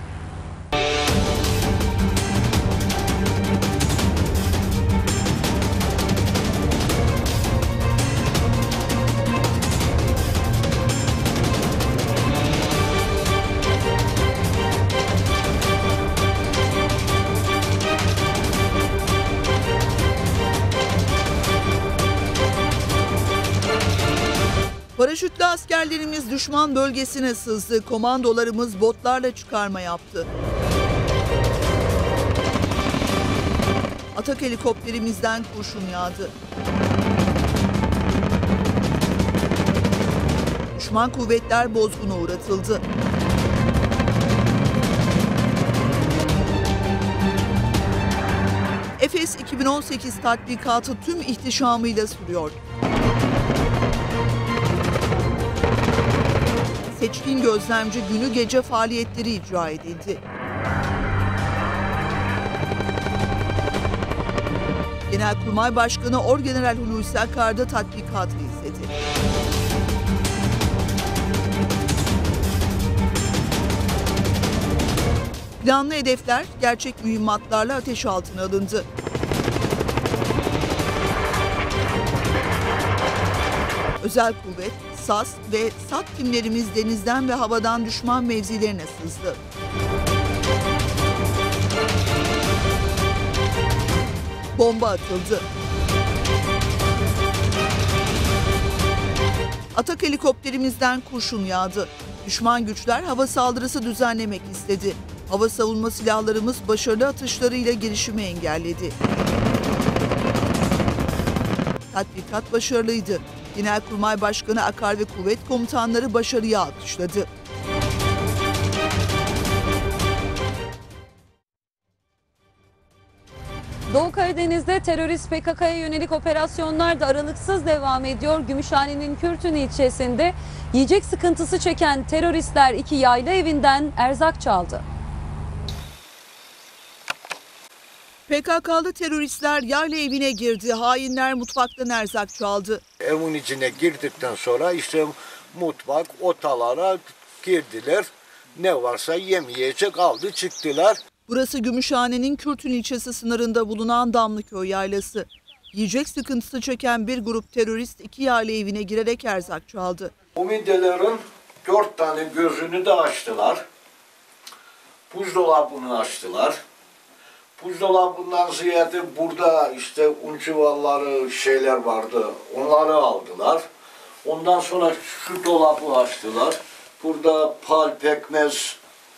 Paraşütlü askerlerimiz düşman bölgesine sızdı. Komandolarımız botlarla çıkarma yaptı. Atak helikopterimizden kurşun yağdı. Düşman kuvvetler bozguna uğratıldı. Efes 2018 tatbikatı tüm ihtişamıyla sürüyor. Seçkin gözlemci günü gece faaliyetleri icra edildi. Genelkurmay Başkanı Orgeneral Hulusi Akar da tatbikatı izledi. Planlı hedefler gerçek mühimmatlarla ateş altına alındı. Özel kuvvet, SAS ve SAT timlerimiz denizden ve havadan düşman mevzilerine sızdı. Bomba atıldı. Atak helikopterimizden kurşun yağdı. Düşman güçler hava saldırısı düzenlemek istedi. Hava savunma silahlarımız başarılı atışlarıyla girişimi engelledi. Tatbikat başarılıydı. Genelkurmay Başkanı Akar ve kuvvet komutanları başarıya alkışladı. Doğu Karadeniz'de terörist PKK'ya yönelik operasyonlar da aralıksız devam ediyor. Gümüşhane'nin Kürtün ilçesinde yiyecek sıkıntısı çeken teröristler 2 yayla evinden erzak çaldı. PKK'lı teröristler yayla evine girdi. Hainler mutfaktan erzak çaldı. Evin içine girdikten sonra işte mutfak, otalara girdiler. Ne varsa yemeyecek aldı çıktılar. Burası Gümüşhane'nin Kürtün ilçesi sınırında bulunan Damlıköy yaylası. Yiyecek sıkıntısı çeken bir grup terörist 2 yayla evine girerek erzak çaldı. Bu middelerin 4 tane gözünü de açtılar. Buzdolabını açtılar. Buzdolabından ziyade burada işte un çuvalları şeyler vardı. Onları aldılar. Ondan sonra şu dolabı açtılar. Burada pal, pekmez,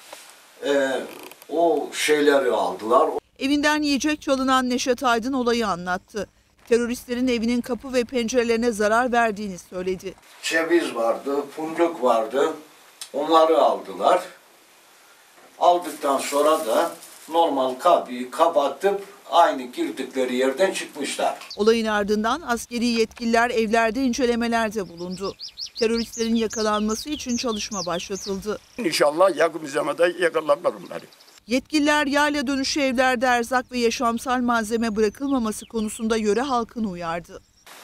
o şeyleri aldılar. Evinden yiyecek çalınan Neşet Aydın olayı anlattı. Teröristlerin evinin kapı ve pencerelerine zarar verdiğini söyledi. Ceviz vardı, fındık vardı. Onları aldılar. Aldıktan sonra da normal kapıyı kapatıp aynı girdikleri yerden çıkmışlar. Olayın ardından askeri yetkililer evlerde incelemelerde bulundu. Teröristlerin yakalanması için çalışma başlatıldı. İnşallah yakın bir zamanda yakalarlar onları. Yetkililer yayla dönüşü evlerde erzak ve yaşamsal malzeme bırakılmaması konusunda yöre halkını uyardı.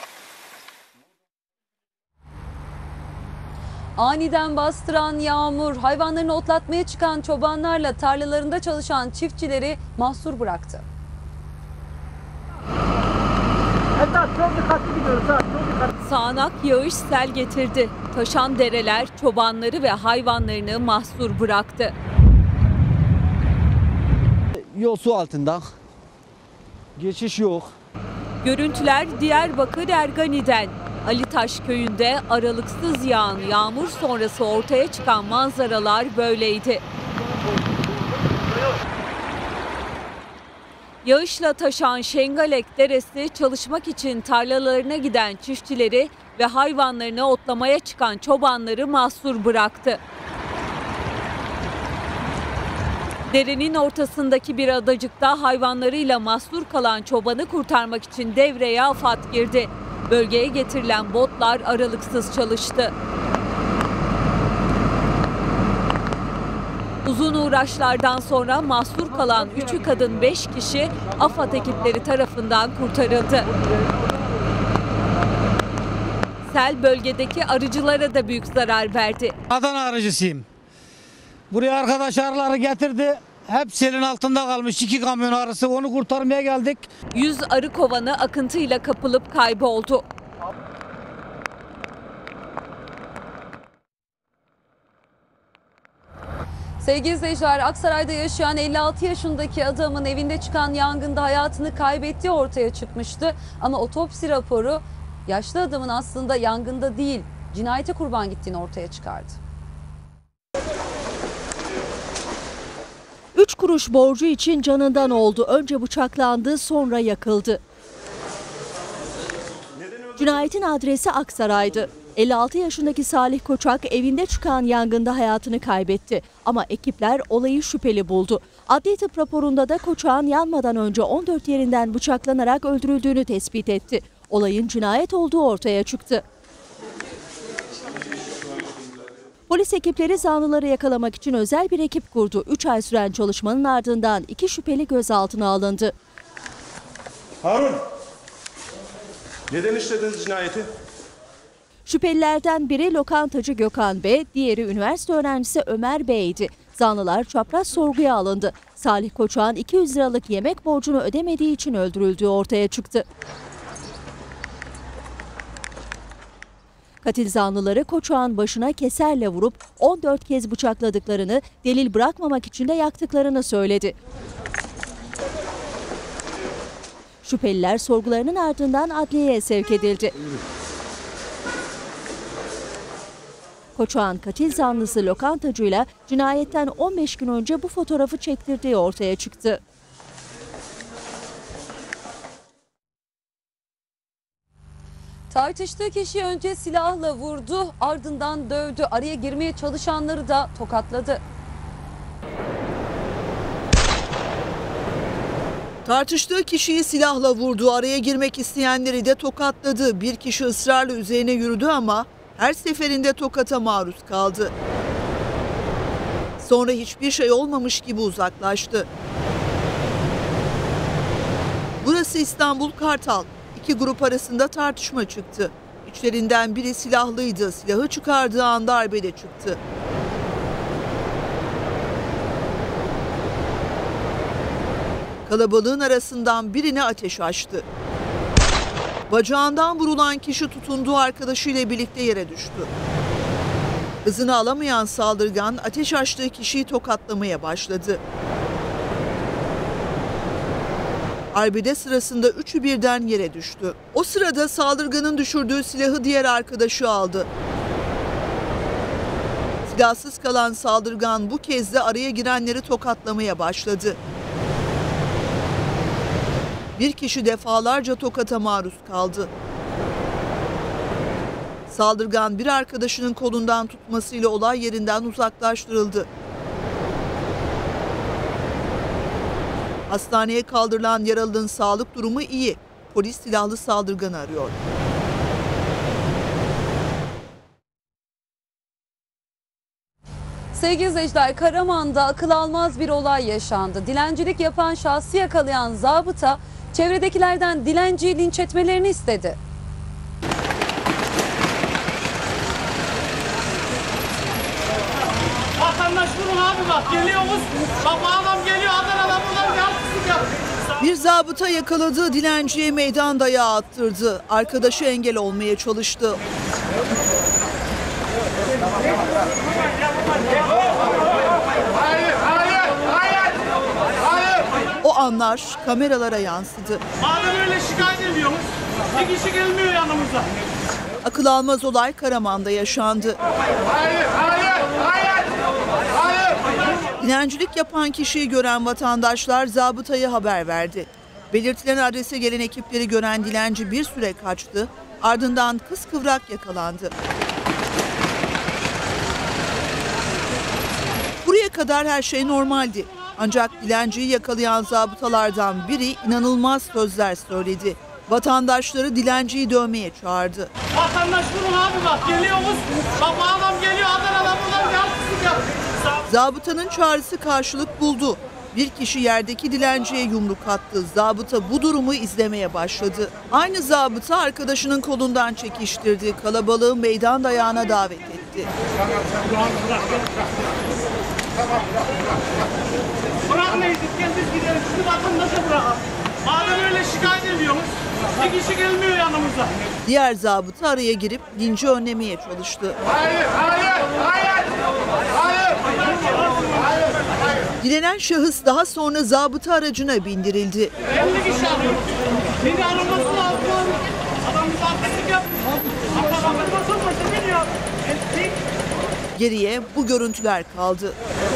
Aniden bastıran yağmur hayvanlarını otlatmaya çıkan çobanlarla tarlalarında çalışan çiftçileri mahsur bıraktı. Sağanak yağış sel getirdi. Taşan dereler çobanları ve hayvanlarını mahsur bıraktı. Yol su altında. Geçiş yok. Görüntüler Diyarbakır Ergani'den. Alitaş köyünde aralıksız yağan yağmur sonrası ortaya çıkan manzaralar böyleydi. Yağışla taşan Şengalek Deresi çalışmak için tarlalarına giden çiftçileri ve hayvanlarını otlamaya çıkan çobanları mahsur bıraktı. Derenin ortasındaki bir adacıkta hayvanlarıyla mahsur kalan çobanı kurtarmak için devreye AFAD girdi. Bölgeye getirilen botlar aralıksız çalıştı. Uzun uğraşlardan sonra mahsur kalan 3'ü kadın 5 kişi AFAD ekipleri tarafından kurtarıldı. Sel bölgedeki arıcılara da büyük zarar verdi. Adana arıcısıyım. Buraya arkadaş arıları getirdi. Hep selin altında kalmış 2 kamyon arısı, onu kurtarmaya geldik. 100 arı kovanı akıntıyla kapılıp kayboldu. Sevgili izleyiciler, Aksaray'da yaşayan 56 yaşındaki adamın evinde çıkan yangında hayatını kaybettiği ortaya çıkmıştı. Ama otopsi raporu yaşlı adamın aslında yangında değil, cinayete kurban gittiğini ortaya çıkardı. 3 kuruş borcu için canından oldu. Önce bıçaklandı, sonra yakıldı. Cinayetin adresi Aksaray'dı. 56 yaşındaki Salih Koçak evinde çıkan yangında hayatını kaybetti. Ama ekipler olayı şüpheli buldu. Adli tıp raporunda da Koçak'ın yanmadan önce 14 yerinden bıçaklanarak öldürüldüğünü tespit etti. Olayın cinayet olduğu ortaya çıktı. Polis ekipleri zanlıları yakalamak için özel bir ekip kurdu. 3 ay süren çalışmanın ardından 2 şüpheli gözaltına alındı. Harun, neden işlediniz cinayeti? Şüphelilerden biri lokantacı Gökhan B, diğeri üniversite öğrencisi Ömer Bey'di. Zanlılar çapraz sorguya alındı. Salih Koçak'ın 200 liralık yemek borcunu ödemediği için öldürüldüğü ortaya çıktı. Katil zanlıları Koçak'ın başına keserle vurup 14 kez bıçakladıklarını, delil bırakmamak için de yaktıklarını söyledi. Şüpheliler sorgularının ardından adliyeye sevk edildi. Koçak'ın katil zanlısı lokantacıyla cinayetten 15 gün önce bu fotoğrafı çektirdiği ortaya çıktı. Tartıştığı kişi önce silahla vurdu, ardından dövdü. Araya girmeye çalışanları da tokatladı. Tartıştığı kişiyi silahla vurdu, araya girmek isteyenleri de tokatladı. Bir kişi ısrarla üzerine yürüdü ama her seferinde tokata maruz kaldı. Sonra hiçbir şey olmamış gibi uzaklaştı. Burası İstanbul Kartal. İki grup arasında tartışma çıktı. İçlerinden biri silahlıydı. Silahı çıkardığı an darbede çıktı. Kalabalığın arasından birine ateş açtı. Bacağından vurulan kişi tutunduğu arkadaşıyla birlikte yere düştü. Hızını alamayan saldırgan ateş açtığı kişiyi tokatlamaya başladı. Arbede sırasında üçü birden yere düştü. O sırada saldırganın düşürdüğü silahı diğer arkadaşı aldı. Silahsız kalan saldırgan bu kez de araya girenleri tokatlamaya başladı. Bir kişi defalarca tokata maruz kaldı. Saldırgan bir arkadaşının kolundan tutmasıyla olay yerinden uzaklaştırıldı. Hastaneye kaldırılan yaralının sağlık durumu iyi. Polis silahlı saldırganı arıyor. Sevgili izleyiciler, Karaman'da akıl almaz bir olay yaşandı. Dilencilik yapan şahsı yakalayan zabıta çevredekilerden dilenciyi linç etmelerini istedi. Vatandaş durun abi, bak geliyoruz. Bak bu adam geliyor, Adana'dan buradan yansızlık yap. Bir zabıta yakaladığı dilenciye meydan dayağı attırdı. Arkadaşı engel olmaya çalıştı. O anlar kameralara yansıdı. Madem öyle şikayet ediyoruz, bir kişi gelmiyor yanımıza. Akıl almaz olay Karaman'da yaşandı. Dilencilik yapan kişiyi gören vatandaşlar zabıtaya haber verdi. Belirtilen adrese gelen ekipleri gören dilenci bir süre kaçtı, ardından kıskıvrak yakalandı. Buraya kadar her şey normaldi. Ancak dilenciyi yakalayan zabıtalardan biri inanılmaz sözler söyledi. Vatandaşları dilenciyi dövmeye çağırdı. Vatandaş vurun abi bak geliyoruz. Bak bu adam geliyor Adana'dan buradan yansıtık yap. Zabıtanın çağrısı karşılık buldu. Bir kişi yerdeki dilenciye yumruk attı. Zabıta bu durumu izlemeye başladı. Aynı zabıta arkadaşının kolundan çekiştirdi. Kalabalığı meydan dayağına davet etti. Bırakmayız gel biz gidelim. Şu vatandaşa bırakalım. Madem öyle şikayet ediyoruz. Bir kişi gelmiyor yanımıza. Diğer zabıta araya girip linci önlemeye çalıştı. Hayır, hayır, hayır. Hayır. Dilenen şahıs daha sonra zabıta aracına bindirildi. 50 kişi alıyor. Beni araması lazım. Adam bize artistik yapmış. Hatta bakılmasın başta biniyor. Geriye bu görüntüler kaldı.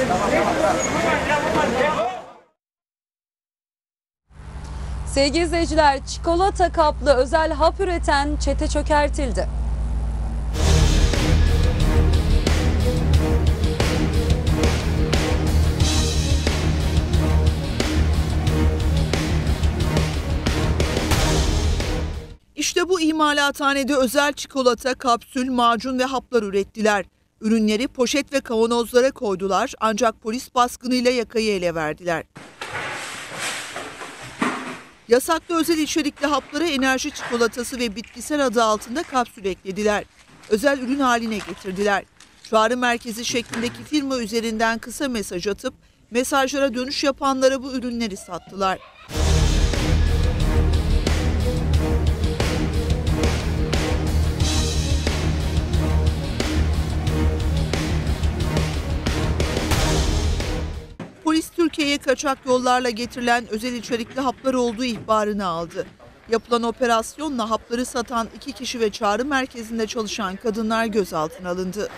Sevgili izleyiciler, çikolata kaplı özel hap üreten çete çökertildi. İşte bu imalathanede özel çikolata, kapsül, macun ve haplar ürettiler. Ürünleri poşet ve kavanozlara koydular ancak polis baskınıyla yakayı ele verdiler. Yasaklı özel içerikli haplara enerji çikolatası ve bitkisel adı altında kapsül eklediler. Özel ürün haline getirdiler. Çağrı merkezi şeklindeki firma üzerinden kısa mesaj atıp mesajlara dönüş yapanlara bu ürünleri sattılar. Polis Türkiye'ye kaçak yollarla getirilen özel içerikli haplar olduğu ihbarını aldı. Yapılan operasyonla hapları satan 2 kişi ve çağrı merkezinde çalışan kadınlar gözaltına alındı.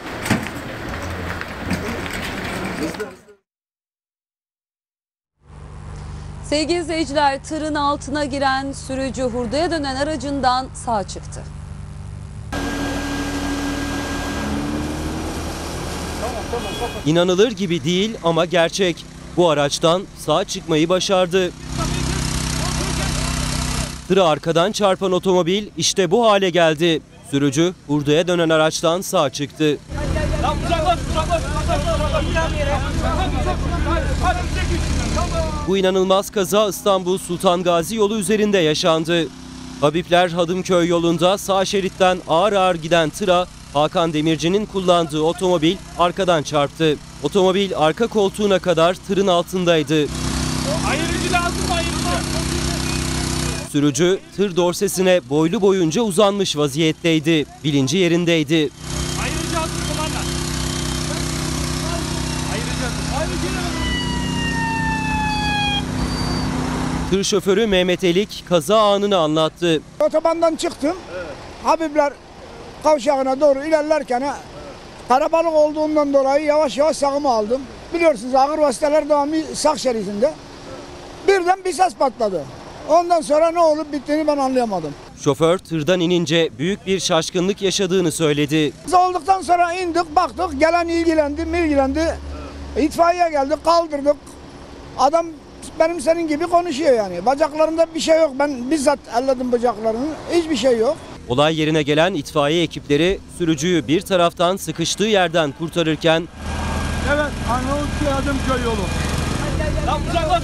Sevgili izleyiciler, tırın altına giren sürücü hurdaya dönen aracından sağ çıktı. İnanılır gibi değil ama gerçek. Bu araçtan sağ çıkmayı başardı. Tırı arkadan çarpan otomobil işte bu hale geldi. Sürücü hurdaya dönen araçtan sağ çıktı. Bu inanılmaz kaza İstanbul Sultan Gazi yolu üzerinde yaşandı. Habibler Hadımköy yolunda sağ şeritten ağır ağır giden tıra Hakan Demirci'nin kullandığı otomobil arkadan çarptı. Otomobil arka koltuğuna kadar tırın altındaydı. Ayrıcı lazım ayrıcı. Sürücü tır dorsesine boylu boyunca uzanmış vaziyetteydi. Bilinci yerindeydi. Ayrıcı lazım kumandan. Ayrıcı. Tır şoförü Mehmet Elik kaza anını anlattı. Otobandan çıktım. Habibler kavşağına doğru ilerlerken karabalık olduğundan dolayı yavaş yavaş sağımı aldım. Biliyorsunuz ağır vasıtalar devamlı sağ şeridinde. Birden bir ses patladı. Ondan sonra ne olup bittiğini ben anlayamadım. Şoför tırdan inince büyük bir şaşkınlık yaşadığını söyledi. Biz olduktan sonra indik baktık gelen ilgilendi. İtfaiye geldi kaldırdık. Adam benim senin gibi konuşuyor yani. Bacaklarında bir şey yok. Ben bizzat elledim bacaklarını. Hiçbir şey yok. Olay yerine gelen itfaiye ekipleri sürücüyü bir taraftan sıkıştığı yerden kurtarırken Evet, Arnavutköy Hadımköy yolu. Lan uzaklaş.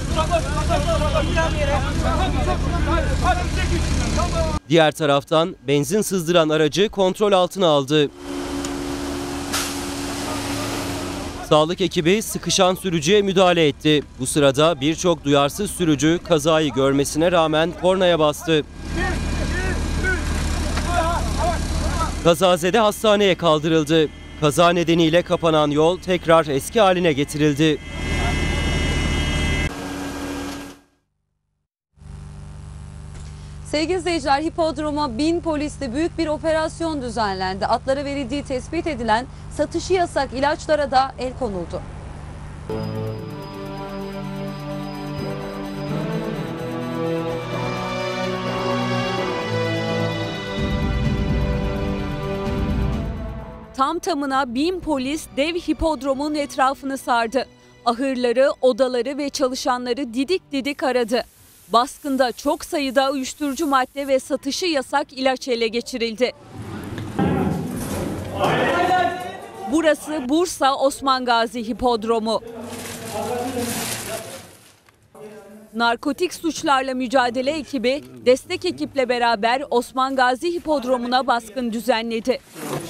diğer taraftan benzin sızdıran aracı kontrol altına aldı. Sağlık ekibi sıkışan sürücüye müdahale etti. Bu sırada birçok duyarsız sürücü kazayı görmesine rağmen kornaya bastı. Kazazede hastaneye kaldırıldı. Kaza nedeniyle kapanan yol tekrar eski haline getirildi. Sevgili izleyiciler, hipodroma 1000 polisle büyük bir operasyon düzenlendi. Atlara verildiği tespit edilen satışı yasak ilaçlara da el konuldu. Tam tamına 1000 polis dev hipodromun etrafını sardı. Ahırları, odaları ve çalışanları didik didik aradı. Baskında çok sayıda uyuşturucu madde ve satışı yasak ilaç ele geçirildi. Burası Bursa Osman Gazi Hipodromu. Narkotik suçlarla mücadele ekibi destek ekiple beraber Osman Gazi Hipodromu'na baskın düzenledi.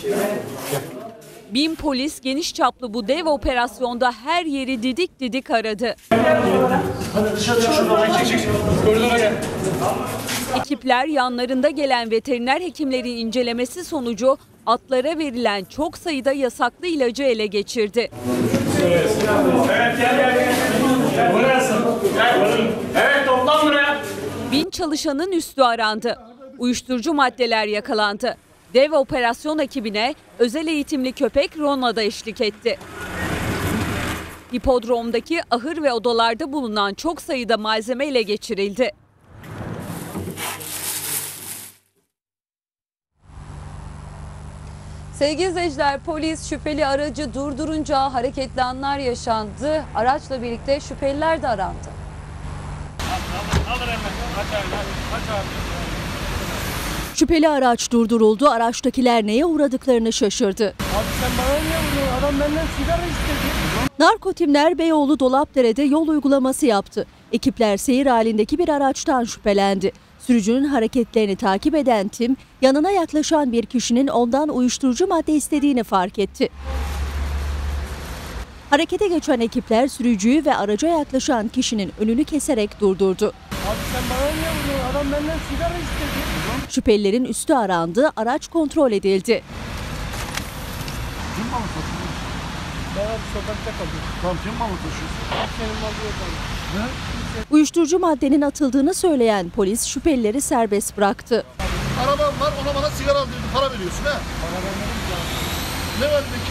1000 polis geniş çaplı bu dev operasyonda her yeri didik didik aradı. Ekipler yanlarında gelen veteriner hekimlerin incelemesi sonucu atlara verilen çok sayıda yasaklı ilacı ele geçirdi. Evet, toplan buraya. 1000 çalışanın üstü arandı. Uyuşturucu maddeler yakalandı. Dev operasyon ekibine özel eğitimli köpek Rona da eşlik etti. Hipodromdaki ahır ve odalarda bulunan çok sayıda malzeme ele geçirildi. Sevgili izleyiciler, polis şüpheli aracı durdurunca hareketli anlar yaşandı. Araçla birlikte şüpheliler de arandı. Şüpheli araç durduruldu. Araçtakiler neye uğradıklarını şaşırdı. Abi sen bana niye vuruyorsun? Adam benden sigara istedi. Narkotimler Beyoğlu Dolapdere'de yol uygulaması yaptı. Ekipler seyir halindeki bir araçtan şüphelendi. Sürücünün hareketlerini takip eden tim, yanına yaklaşan bir kişinin ondan uyuşturucu madde istediğini fark etti. Harekete geçen ekipler sürücüyü ve araca yaklaşan kişinin önünü keserek durdurdu. Abi sen bana niye vuruyorsun? Adam benden sigara istedi. Şüphelilerin üstü arandı, araç kontrol edildi. Kim malı taşıyorsun? Ben abi sokakta kalıyorum. Tamam, kim malı taşıyorsun? Senin malı yok abi. Ne? Uyuşturucu maddenin atıldığını söyleyen polis şüphelileri serbest bıraktı. Arabam var, ona bana sigara al dedi, para veriyorsun ha? Para vermedim ki abi. Ne var peki?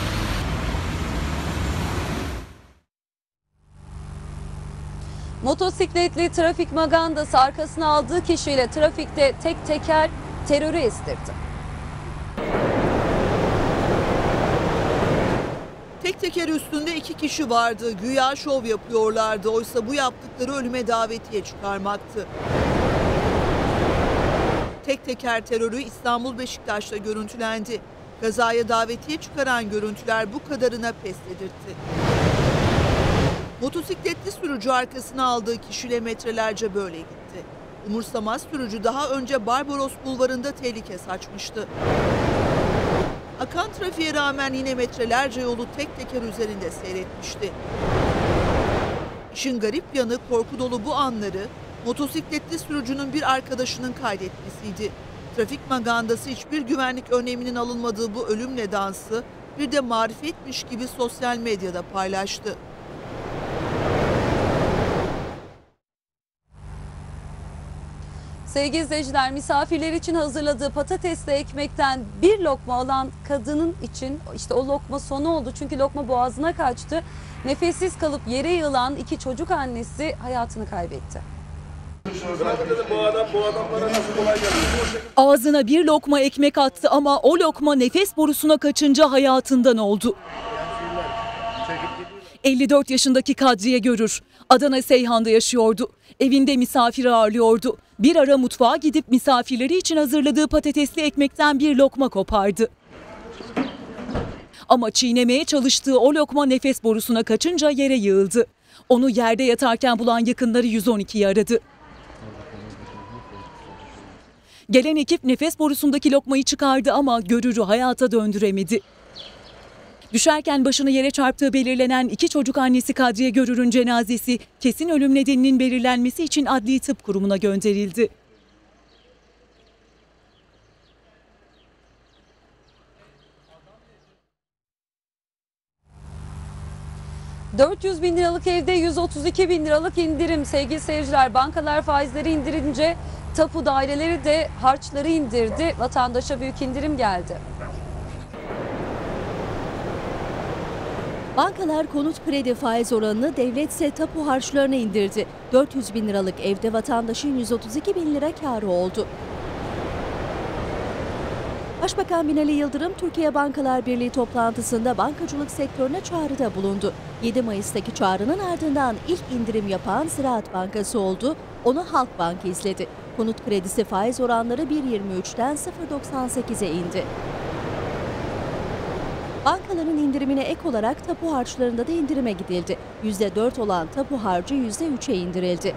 Motosikletli trafik magandası arkasına aldığı kişiyle trafikte tek teker terörü estirdi. Tek teker üstünde 2 kişi vardı. Güya şov yapıyorlardı. Oysa bu yaptıkları ölüme davetiye çıkarmaktı. Tek teker terörü İstanbul Beşiktaş'ta görüntülendi. Kazaya davetiye çıkaran görüntüler bu kadarına pes dedirtti. Motosikletli sürücü arkasına aldığı kişiyle metrelerce böyle gitti. Umursamaz sürücü daha önce Barbaros Bulvarı'nda tehlike saçmıştı. Akan trafiğe rağmen yine metrelerce yolu tek teker üzerinde seyretmişti. İşin garip yanı korku dolu bu anları motosikletli sürücünün bir arkadaşının kaydetmesiydi. Trafik magandası hiçbir güvenlik önleminin alınmadığı bu ölümle dansı bir de marifetmiş gibi sosyal medyada paylaştı. Sevgili izleyiciler, misafirler için hazırladığı patatesli ekmekten bir lokma alan kadının için işte o lokma sonu oldu. Çünkü lokma boğazına kaçtı. Nefessiz kalıp yere yığılan 2 çocuk annesi hayatını kaybetti. Ağzına bir lokma ekmek attı ama o lokma nefes borusuna kaçınca hayatından oldu. 54 yaşındaki Kadriye Görür, Adana Seyhan'da yaşıyordu. Evinde misafir ağırlıyordu. Bir ara mutfağa gidip misafirleri için hazırladığı patatesli ekmekten bir lokma kopardı. Ama çiğnemeye çalıştığı o lokma nefes borusuna kaçınca yere yığıldı. Onu yerde yatarken bulan yakınları 112'yi aradı. Gelen ekip nefes borusundaki lokmayı çıkardı ama Görür'ü hayata döndüremedi. Düşerken başını yere çarptığı belirlenen 2 çocuk annesi Kadriye Görür'ün cenazesi kesin ölüm nedeninin belirlenmesi için Adli Tıp Kurumu'na gönderildi. $400.000 liralık evde 132.000 liralık indirim. Sevgili seyirciler, bankalar faizleri indirince tapu daireleri de harçları indirdi. Vatandaşa büyük indirim geldi. Bankalar konut kredi faiz oranını, devletse tapu harçlarını indirdi. 400.000 liralık evde vatandaşın 132.000 lira kârı oldu. Başbakan Binali Yıldırım, Türkiye Bankalar Birliği toplantısında bankacılık sektörüne çağrıda bulundu. 7 Mayıs'taki çağrının ardından ilk indirim yapan Ziraat Bankası oldu, onu Halkbank izledi. Konut kredisi faiz oranları 1.23'ten 0.98'e indi. Bankaların indirimine ek olarak tapu harçlarında da indirime gidildi. %4 olan tapu harcı %3'e indirildi.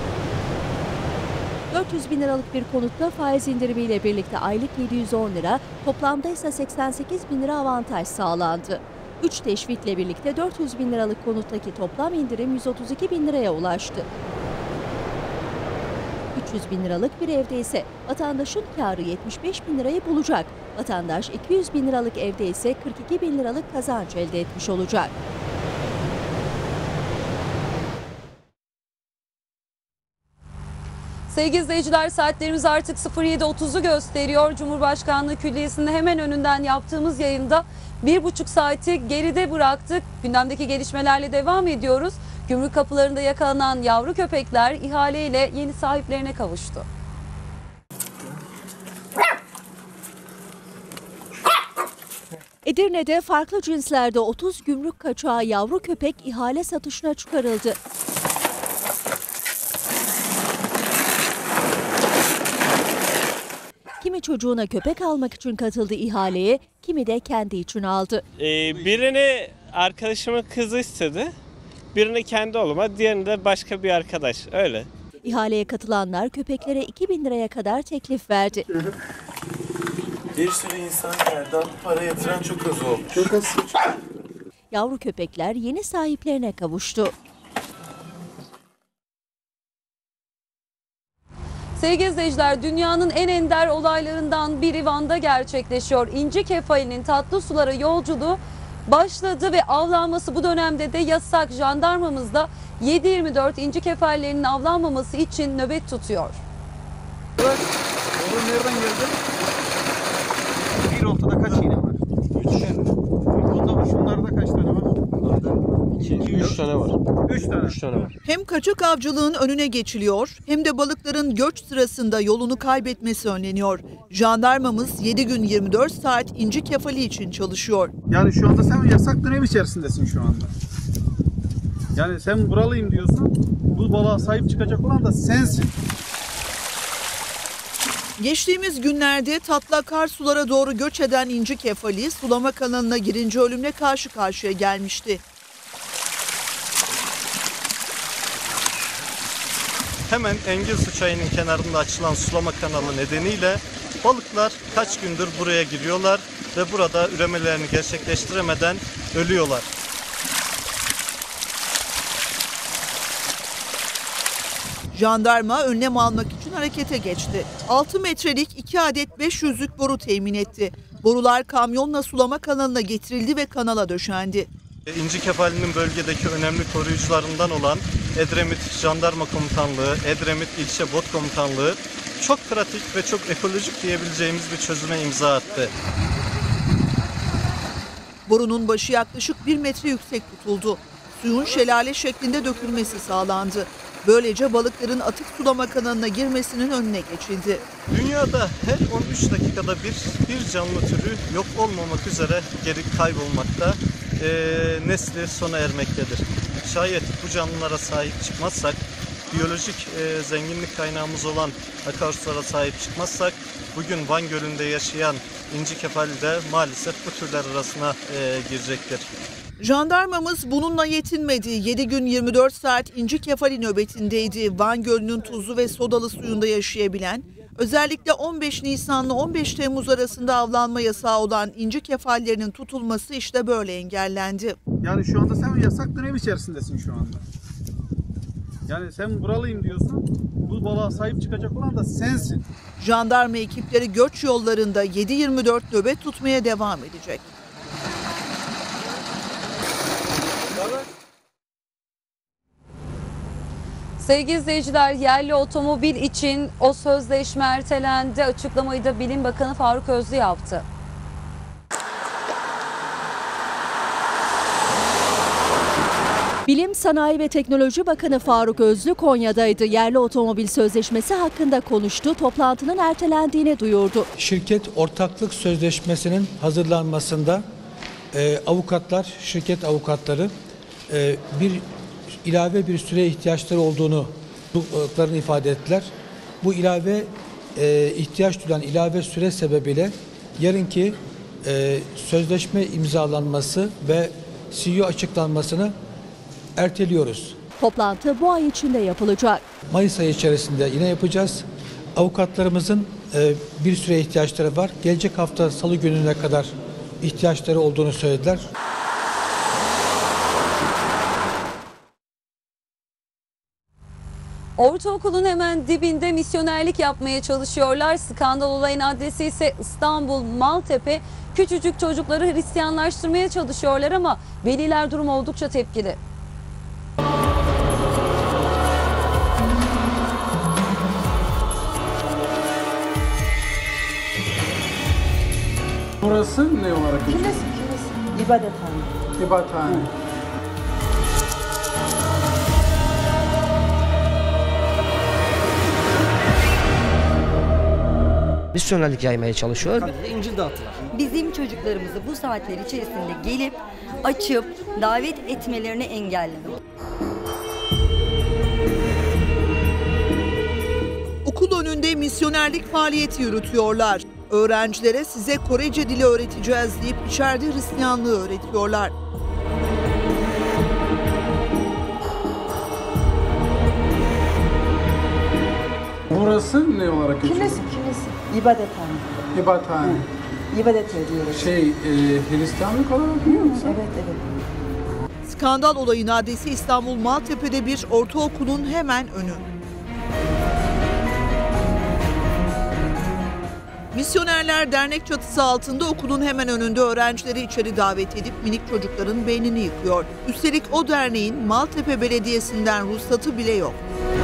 400 bin liralık bir konutta faiz indirimiyle birlikte aylık 710 lira, toplamda ise 88 bin lira avantaj sağlandı. 3 teşvikle birlikte 400 bin liralık konuttaki toplam indirim 132 bin liraya ulaştı. 300 bin liralık bir evde ise vatandaşın kârı 75 bin lirayı bulacak. Vatandaş 200 bin liralık evde ise 42 bin liralık kazanç elde etmiş olacak. Sevgili izleyiciler, saatlerimiz artık 07.30'u gösteriyor. Cumhurbaşkanlığı Külliyesi'nin hemen önünden yaptığımız yayında 1,5 saati geride bıraktık. Gündemdeki gelişmelerle devam ediyoruz. Gümrük kapılarında yakalanan yavru köpekler ihaleyle yeni sahiplerine kavuştu. Edirne'de farklı cinslerde 30 gümrük kaçağı yavru köpek ihale satışına çıkarıldı. Kimi çocuğuna köpek almak için katıldı ihaleye, kimi de kendi için aldı. Birini arkadaşımın kızı istedi, birini kendi oğluma, diğerini de başka bir arkadaş, öyle. İhaleye katılanlar köpeklere 2.000 liraya kadar teklif verdi. Bir sürü insan geldi, para yatıran çok az olmuş. Çok az. Yavru köpekler yeni sahiplerine kavuştu. Sevgili izleyiciler, dünyanın en ender olaylarından biri Van'da gerçekleşiyor. İnci kefalinin tatlı sulara yolculuğu başladı ve avlanması bu dönemde de yasak. Jandarmamız da 7/24 inci kefallerinin avlanmaması için nöbet tutuyor. Nereden geldi? Bir oltada kaç iğne var? 3. Bunda şunlarda kaç tane var? Bunlarda 2-3 tane var. 3 tane var. Hem kaçak avcılığın önüne geçiliyor hem de balıkların göç sırasında yolunu kaybetmesi önleniyor. Jandarmamız 7 gün 24 saat inci kefali için çalışıyor. Yani şu anda sen yasak dönem içerisindesin şu anda. Yani sen buralıyım diyorsun, bu balığa sahip çıkacak olan da sensin. Geçtiğimiz günlerde tatlı akarsulara doğru göç eden inci kefali sulama kanalına girince ölümle karşı karşıya gelmişti. Hemen Engilsu Çayı'nın kenarında açılan sulama kanalı nedeniyle balıklar kaç gündür buraya giriyorlar ve burada üremelerini gerçekleştiremeden ölüyorlar. Jandarma önlem almak için harekete geçti. 6 metrelik 2 adet 500'lük boru temin etti. Borular kamyonla sulama kanalına getirildi ve kanala döşendi. İnci kefalinin bölgedeki önemli koruyucularından olan Edremit Jandarma Komutanlığı, Edremit İlçe Bot Komutanlığı çok pratik ve çok ekolojik diyebileceğimiz bir çözüme imza attı. Borunun başı yaklaşık 1 metre yüksek tutuldu. Suyun şelale şeklinde dökülmesi sağlandı. Böylece balıkların atık sulama kanalına girmesinin önüne geçildi. Dünyada her 13 dakikada bir canlı türü yok olmamak üzere geri kaybolmakta, nesli sona ermektedir. Şayet bu canlılara sahip çıkmazsak, biyolojik zenginlik kaynağımız olan akarsulara sahip çıkmazsak, bugün Van Gölü'nde yaşayan inci kefali de maalesef bu türler arasına girecektir. Jandarmamız bununla yetinmedi. 7 gün 24 saat inci kefali nöbetindeydi. Van Gölü'nün tuzlu ve sodalı suyunda yaşayabilen, özellikle 15 Nisan'la 15 Temmuz arasında avlanma yasağı olan inci kefallerinin tutulması işte böyle engellendi. Yani şu anda sen yasak dönem içerisindesin şu anda. Yani sen buralıyım diyorsun, bu balığa sahip çıkacak olan da sensin. Jandarma ekipleri göç yollarında 7/24 nöbet tutmaya devam edecek. Sevgili izleyiciler, yerli otomobil için o sözleşme ertelendi. Açıklamayı da Bilim Bakanı Faruk Özlü yaptı. Bilim, Sanayi ve Teknoloji Bakanı Faruk Özlü Konya'daydı. Yerli otomobil sözleşmesi hakkında konuştu, toplantının ertelendiğini duyurdu. Şirket ortaklık sözleşmesinin hazırlanmasında avukatlar, şirket avukatları ilave bir süre ihtiyaçları olduğunu ifade ettiler. Bu ihtiyaç duyulan ilave süre sebebiyle yarınki sözleşme imzalanması ve CEO açıklanmasını erteliyoruz. Toplantı bu ay içinde yapılacak. Mayıs ayı içerisinde yine yapacağız. Avukatlarımızın bir süre ihtiyaçları var. Gelecek hafta Salı gününe kadar ihtiyaçları olduğunu söylediler. Ortaokulun hemen dibinde misyonerlik yapmaya çalışıyorlar. Skandal olayın adresi ise İstanbul Maltepe. Küçücük çocukları Hristiyanlaştırmaya çalışıyorlar ama veliler durum oldukça tepkili. Burası ne olarak geçiyor? Kilise. İbadethane. İbadethane. Misyonerlik yaymaya çalışıyor. İncil dağıttılar. Bizim çocuklarımızı bu saatler içerisinde gelip açıp davet etmelerini engellemek. Okul önünde misyonerlik faaliyeti yürütüyorlar. Öğrencilere size Korece dili öğreteceğiz deyip içeride Hristiyanlığı öğretiyorlar. Burası ne olarak geçiyor? Kilise. İbadethane. İbadethane. İbadet ediyoruz. Hristiyanlık olarak mı yoksa? Evet. Skandal olayın adresi İstanbul Maltepe'de bir ortaokulun hemen önü. Misyonerler dernek çatısı altında okulun hemen önünde öğrencileri içeri davet edip minik çocukların beynini yıkıyor. Üstelik o derneğin Maltepe Belediyesi'nden ruhsatı bile yok.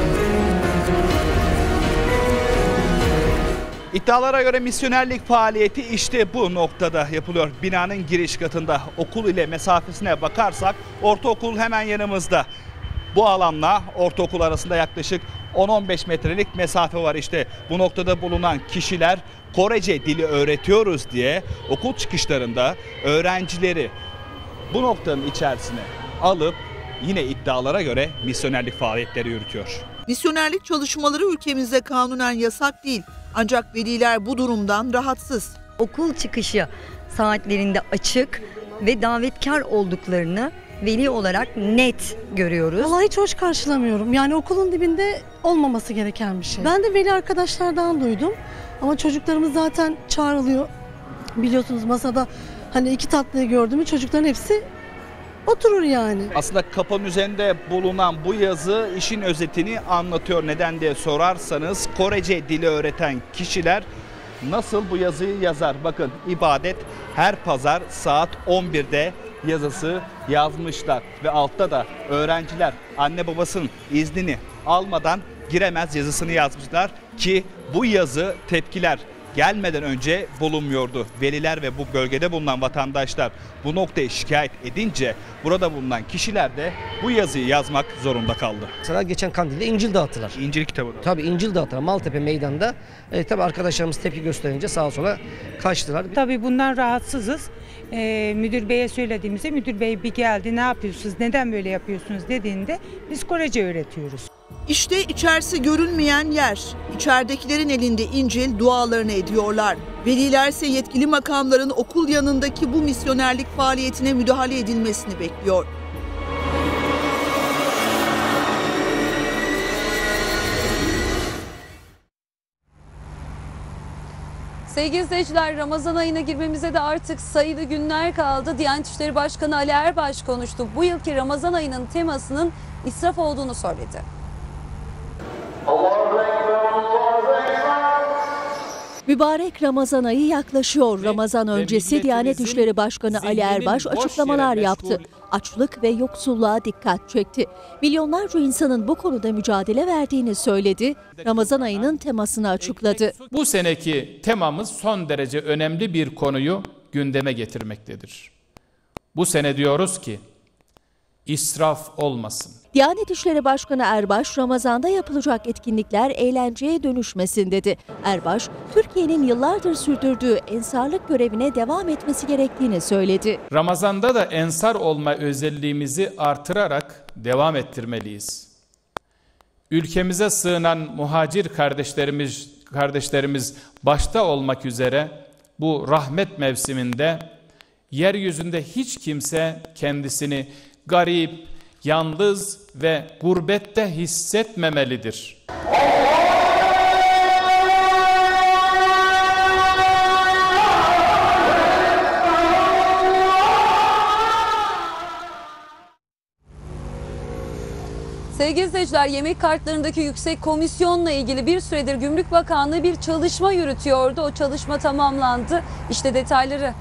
İddialara göre misyonerlik faaliyeti işte bu noktada yapılıyor. Binanın giriş katında. Okul ile mesafesine bakarsak ortaokul hemen yanımızda. Bu alanla ortaokul arasında yaklaşık 10-15 metrelik mesafe var. İşte bu noktada bulunan kişiler Korece dili öğretiyoruz diye okul çıkışlarında öğrencileri bu noktanın içerisine alıp yine iddialara göre misyonerlik faaliyetleri yürütüyor. Misyonerlik çalışmaları ülkemizde kanunen yasak değil. Ancak veliler bu durumdan rahatsız. Okul çıkışı saatlerinde açık ve davetkar olduklarını veli olarak net görüyoruz. Vallahi hiç hoş karşılamıyorum. Yani okulun dibinde olmaması gereken bir şey. Ben de veli arkadaşlardan duydum. Ama çocuklarımız zaten çağrılıyor. Biliyorsunuz masada hani iki tatlıyı gördüğümü çocukların hepsi oturur yani. Aslında kapının üzerinde bulunan bu yazı işin özetini anlatıyor. Neden diye sorarsanız Korece dili öğreten kişiler nasıl bu yazıyı yazar? Bakın ibadet her pazar saat 11'de yazısı yazmışlar. Ve altta da öğrenciler anne babasının iznini almadan giremez yazısını yazmışlar ki bu yazı tepkiler gelmeden önce bulunmuyordu. Veliler ve bu bölgede bulunan vatandaşlar bu noktayı şikayet edince burada bulunan kişiler de bu yazıyı yazmak zorunda kaldı. Mesela geçen Kandil'de İncil dağıttılar. İncil kitabı da. Tabii İncil dağıttılar Maltepe meydanda. Tabii arkadaşlarımız tepki gösterince sağa sola kaçtılar. Tabii bundan rahatsızız. Müdür beye söylediğimizde müdür bey bir geldi, ne yapıyorsunuz, neden böyle yapıyorsunuz dediğinde biz Korece öğretiyoruz. İşte içerisi görünmeyen yer. İçeridekilerin elinde İncil, dualarını ediyorlar. Veliler ise yetkili makamların okul yanındaki bu misyonerlik faaliyetine müdahale edilmesini bekliyor. Sevgili izleyiciler, Ramazan ayına girmemize de artık sayılı günler kaldı. Diyanet İşleri Başkanı Ali Erbaş konuştu. Bu yılki Ramazan ayının temasının israf olduğunu söyledi. Mübarek Ramazan ayı yaklaşıyor. Ramazan öncesi Diyanet İşleri Başkanı Ali Erbaş açıklamalar yaptı. Açlık ve yoksulluğa dikkat çekti. Milyonlarca insanın bu konuda mücadele verdiğini söyledi. Ramazan ayının temasını açıkladı. Bu seneki temamız son derece önemli bir konuyu gündeme getirmektedir. Bu sene diyoruz ki, israf olmasın. Diyanet İşleri Başkanı Erbaş, Ramazan'da yapılacak etkinlikler eğlenceye dönüşmesin dedi. Erbaş, Türkiye'nin yıllardır sürdürdüğü ensarlık görevine devam etmesi gerektiğini söyledi. Ramazan'da da ensar olma özelliğimizi artırarak devam ettirmeliyiz. Ülkemize sığınan muhacir kardeşlerimiz başta olmak üzere bu rahmet mevsiminde yeryüzünde hiç kimse kendisini garip, yalnız ve gurbette hissetmemelidir. Sevgili izleyiciler, yemek kartlarındaki yüksek komisyonla ilgili bir süredir Gümrük Bakanlığı bir çalışma yürütüyordu. O çalışma tamamlandı. İşte detayları.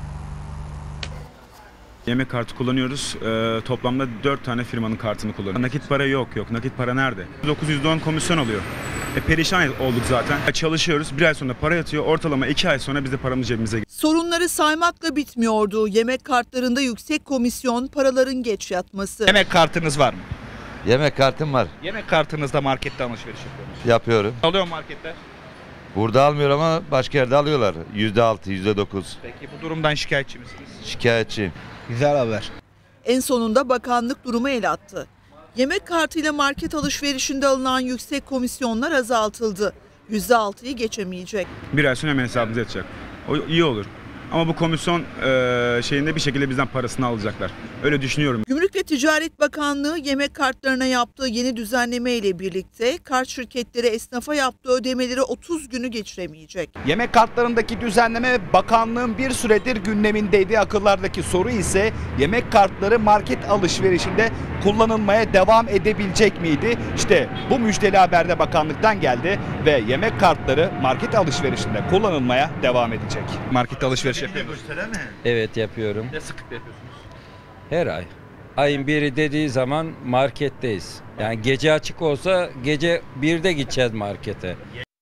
Yemek kartı kullanıyoruz. Toplamda 4 tane firmanın kartını kullanıyoruz. Nakit para yok. Nakit para nerede? 910 komisyon alıyor. Perişan olduk zaten. Çalışıyoruz. Bir ay sonra para yatıyor. Ortalama 2 ay sonra biz de paramız cebimize geliyor. Sorunları saymakla bitmiyordu. Yemek kartlarında yüksek komisyon, paraların geç yatması. Yemek kartınız var mı? Yemek kartım var. Yemek kartınızda markette alışveriş yapıyor musunuz? Yapıyorum. Alıyor mu marketler? Burada almıyor ama başka yerde alıyorlar. %6, %9. Peki bu durumdan şikayetçi misiniz? Şikayetçiyim. Güzel haber. En sonunda bakanlık durumu el attı. Yemek kartıyla market alışverişinde alınan yüksek komisyonlar azaltıldı. %6'yı geçemeyecek. Bir ay sonra hemen hesabımıza yatacak. O iyi olur. Ama bu komisyon şeyinde bir şekilde bizden parasını alacaklar. Öyle düşünüyorum. Gümrük ve Ticaret Bakanlığı yemek kartlarına yaptığı yeni düzenleme ile birlikte kart şirketleri esnafa yaptığı ödemeleri 30 günü geçiremeyecek. Yemek kartlarındaki düzenleme bakanlığın bir süredir gündemindeydi. Akıllardaki soru ise yemek kartları market alışverişinde kullanılmaya devam edebilecek miydi? İşte bu müjdeli haber de bakanlıktan geldi ve yemek kartları market alışverişinde kullanılmaya devam edecek. Market alışveriş yapıyor musunuz? Evet, yapıyorum. Ne sıklıkla yapıyorsunuz? Her ay. Ayın biri dediği zaman marketteyiz. Yani gece açık olsa gece 1'de gideceğiz markete.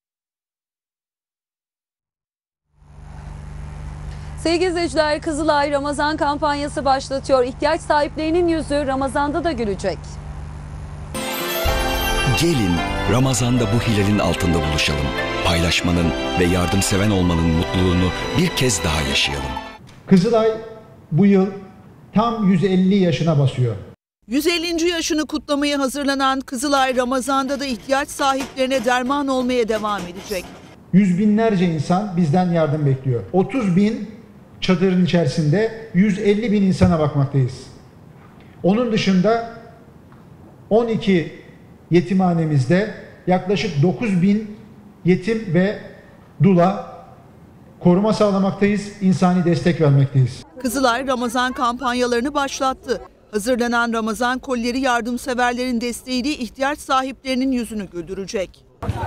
Sevgili izleyiciler, Kızılay Ramazan kampanyası başlatıyor. İhtiyaç sahiplerinin yüzü Ramazan'da da gülecek. Gelin Ramazan'da bu hilalin altında buluşalım. Paylaşmanın ve yardımseven olmanın mutluluğunu bir kez daha yaşayalım. Kızılay bu yıl tam 150 yaşına basıyor. 150. yaşını kutlamaya hazırlanan Kızılay Ramazan'da da ihtiyaç sahiplerine derman olmaya devam edecek. Yüz binlerce insan bizden yardım bekliyor. 30 bin çadırın içerisinde 150 bin insana bakmaktayız. Onun dışında 12 yetimhanemizde yaklaşık 9 bin yetim ve dula koruma sağlamaktayız, insani destek vermekteyiz. Kızılay Ramazan kampanyalarını başlattı. Hazırlanan Ramazan kolileri yardımseverlerin desteğiyle ihtiyaç sahiplerinin yüzünü güldürecek.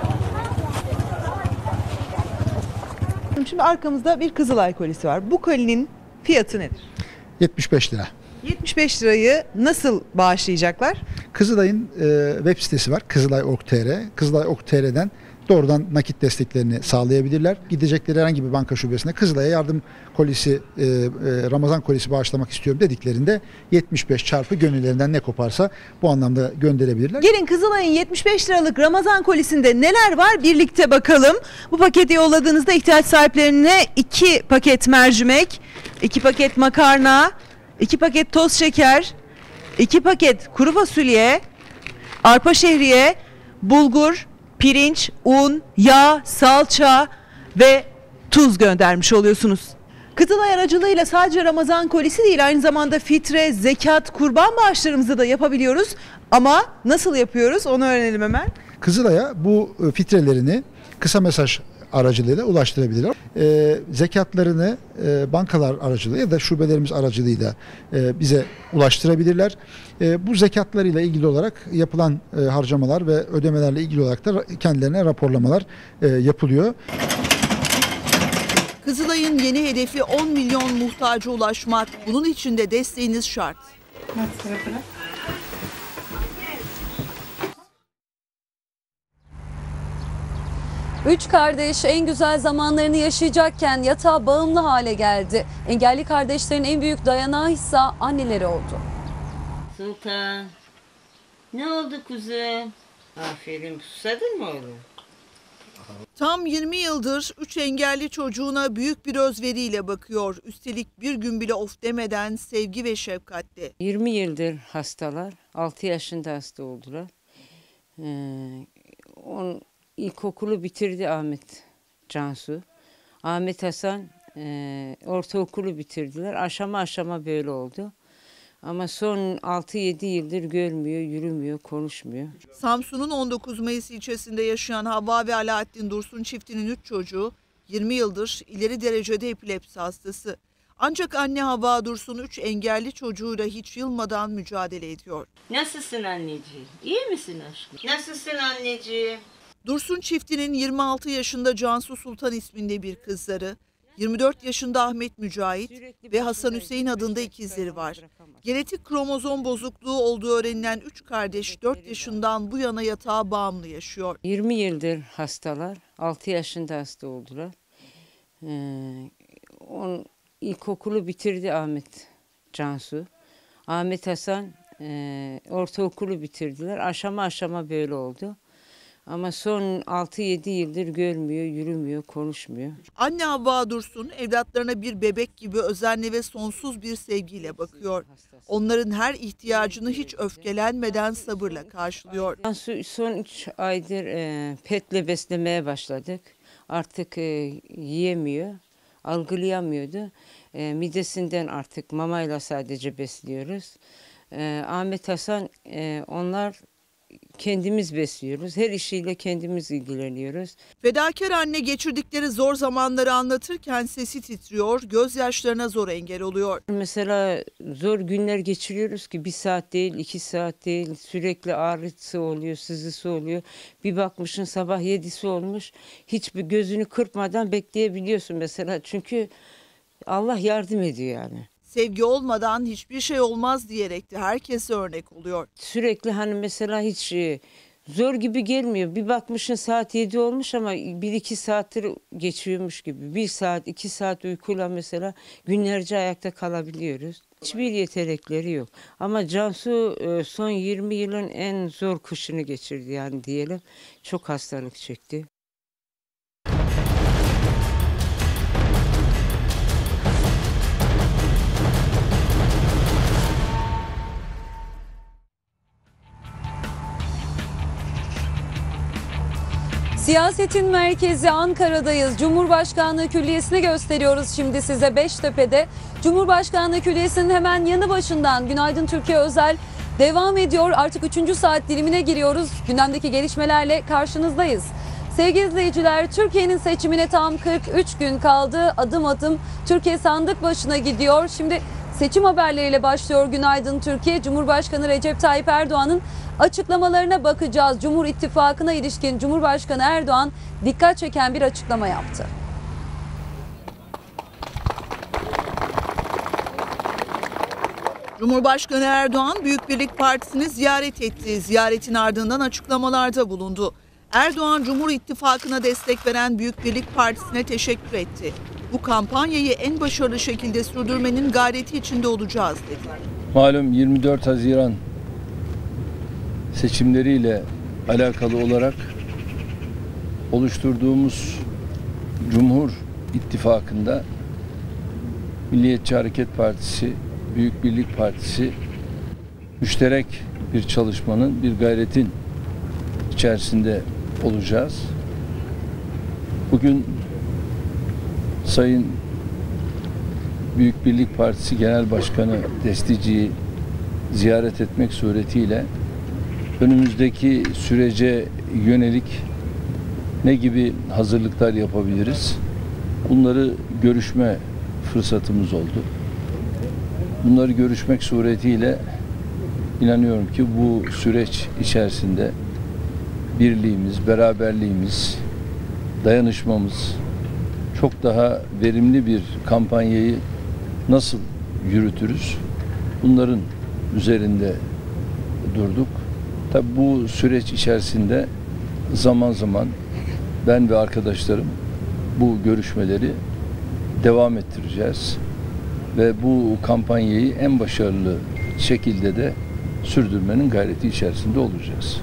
Şimdi arkamızda bir Kızılay kolisi var. Bu kolinin fiyatı nedir? 75 lira. 75 lirayı nasıl bağışlayacaklar? Kızılay'ın web sitesi var, Kızılay.org.tr. Kızılay.org.tr'den doğrudan nakit desteklerini sağlayabilirler. Gidecekleri herhangi bir banka şubesine Kızılay'a yardım kolisi, Ramazan kolisi bağışlamak istiyorum dediklerinde 75 çarpı gönüllerinden ne koparsa bu anlamda gönderebilirler. Gelin Kızılay'ın 75 liralık Ramazan kolisinde neler var birlikte bakalım. Bu paketi yolladığınızda ihtiyaç sahiplerine 2 paket mercimek, 2 paket makarna, 2 paket toz şeker, 2 paket kuru fasulye, arpa şehriye, bulgur, pirinç, un, yağ, salça ve tuz göndermiş oluyorsunuz. Kızılay aracılığıyla sadece Ramazan kolisi değil, aynı zamanda fitre, zekat, kurban bağışlarımızı da yapabiliyoruz. Ama nasıl yapıyoruz onu öğrenelim hemen. Kızılay'a bu fitrelerini kısa mesaj aracılığıyla ulaştırabilirler. Zekatlarını bankalar aracılığıyla ya da şubelerimiz aracılığıyla bize ulaştırabilirler. Bu zekatlarıyla ilgili olarak yapılan harcamalar ve ödemelerle ilgili olarak da kendilerine raporlamalar yapılıyor. Kızılay'ın yeni hedefi 10 milyon muhtaca ulaşmak. Bunun için de desteğiniz şart. Üç kardeş en güzel zamanlarını yaşayacakken yatağa bağımlı hale geldi. Engelli kardeşlerin en büyük dayanağı ise anneleri oldu. Sultan. Ne oldu kuzum? Aferin, susadın mı oğlum? Tam 20 yıldır 3 engelli çocuğuna büyük bir özveriyle bakıyor. Üstelik bir gün bile of demeden sevgi ve şefkatle. 20 yıldır hastalar. 6 yaşında hasta oldular. İlkokulu bitirdi Ahmet Cansu. Ahmet Hasan ortaokulu bitirdiler. Aşama aşama böyle oldu. Ama son 6-7 yıldır görmüyor, yürümüyor, konuşmuyor. Samsun'un 19 Mayıs ilçesinde yaşayan Havva ve Alaaddin Dursun çiftinin 3 çocuğu 20 yıldır ileri derecede epilepsi hastası. Ancak anne Havva Dursun 3 engelli çocuğuyla hiç yılmadan mücadele ediyor. Nasılsın anneciğim? İyi misin aşkım? Nasılsın anneciğim? Dursun çiftinin 26 yaşında Cansu Sultan isminde bir kızları, 24 yaşında Ahmet Mücahit ve Hasan Hüseyin adında ikizleri var. Genetik kromozom bozukluğu olduğu öğrenilen 3 kardeş 4 yaşından bu yana yatağa bağımlı yaşıyor. 20 yıldır hastalar. 6 yaşında hasta oldular. İlkokulu bitirdi Ahmet Cansu. Ahmet Hasan ortaokulu bitirdiler. Aşama aşama böyle oldu. Ama son 6-7 yıldır görmüyor, yürümüyor, konuşmuyor. Anne Havva Dursun evlatlarına bir bebek gibi özenli ve sonsuz bir sevgiyle bakıyor. Onların her ihtiyacını hiç öfkelenmeden sabırla karşılıyor. Son 3 aydır petle beslemeye başladık. Artık yiyemiyor, algılayamıyordu. Midesinden artık mamayla sadece besliyoruz. Ahmet Hasan onlar... Kendimiz besliyoruz. Her işiyle kendimiz ilgileniyoruz. Fedakar anne geçirdikleri zor zamanları anlatırken sesi titriyor, gözyaşlarına zor engel oluyor. Mesela zor günler geçiriyoruz ki 1 saat değil, 2 saat değil. Sürekli ağrısı oluyor, sızısı oluyor. Bir bakmışsın sabah 7'si olmuş. Hiçbir gözünü kırpmadan bekleyebiliyorsun mesela. Çünkü Allah yardım ediyor yani. Sevgi olmadan hiçbir şey olmaz diyerek de herkese örnek oluyor. Sürekli hani mesela hiç zor gibi gelmiyor. Bir bakmışsın saat 7 olmuş ama 1-2 saattir geçiyormuş gibi. 1 saat 2 saat uykuyla mesela günlerce ayakta kalabiliyoruz. Hiçbir yetenekleri yok. Ama Cansu son 20 yılın en zor kışını geçirdi yani diyelim. Çok hastalık çekti. Siyasetin merkezi Ankara'dayız. Cumhurbaşkanlığı Külliyesi'ni gösteriyoruz şimdi size Beştepe'de. Cumhurbaşkanlığı Külliyesi'nin hemen yanı başından Günaydın Türkiye özel devam ediyor. Artık 3. saat dilimine giriyoruz. Gündemdeki gelişmelerle karşınızdayız. Sevgili izleyiciler, Türkiye'nin seçimine tam 43 gün kaldı. Adım adım Türkiye sandık başına gidiyor. Şimdi seçim haberleriyle başlıyor Günaydın Türkiye. Cumhurbaşkanı Recep Tayyip Erdoğan'ın açıklamalarına bakacağız. Cumhur İttifakı'na ilişkin Cumhurbaşkanı Erdoğan dikkat çeken bir açıklama yaptı. Cumhurbaşkanı Erdoğan Büyük Birlik Partisi'ni ziyaret etti. Ziyaretin ardından açıklamalarda bulundu. Erdoğan Cumhur İttifakı'na destek veren Büyük Birlik Partisi'ne teşekkür etti. Bu kampanyayı en başarılı şekilde sürdürmenin gayreti içinde olacağız dedi. Malum 24 Haziran seçimleriyle alakalı olarak oluşturduğumuz Cumhur İttifakı'nda Milliyetçi Hareket Partisi, Büyük Birlik Partisi müşterek bir çalışmanın, bir gayretin içerisinde olacağız. Bugün Sayın Büyük Birlik Partisi Genel Başkanı Destici'yi ziyaret etmek suretiyle önümüzdeki sürece yönelik ne gibi hazırlıklar yapabiliriz? Bunları görüşme fırsatımız oldu. Bunları görüşmek suretiyle inanıyorum ki bu süreç içerisinde birliğimiz, beraberliğimiz, dayanışmamız çok daha verimli bir kampanyayı nasıl yürütürüz? Bunların üzerinde durduk. Tabii bu süreç içerisinde zaman zaman ben ve arkadaşlarım bu görüşmeleri devam ettireceğiz ve bu kampanyayı en başarılı şekilde de sürdürmenin gayreti içerisinde olacağız.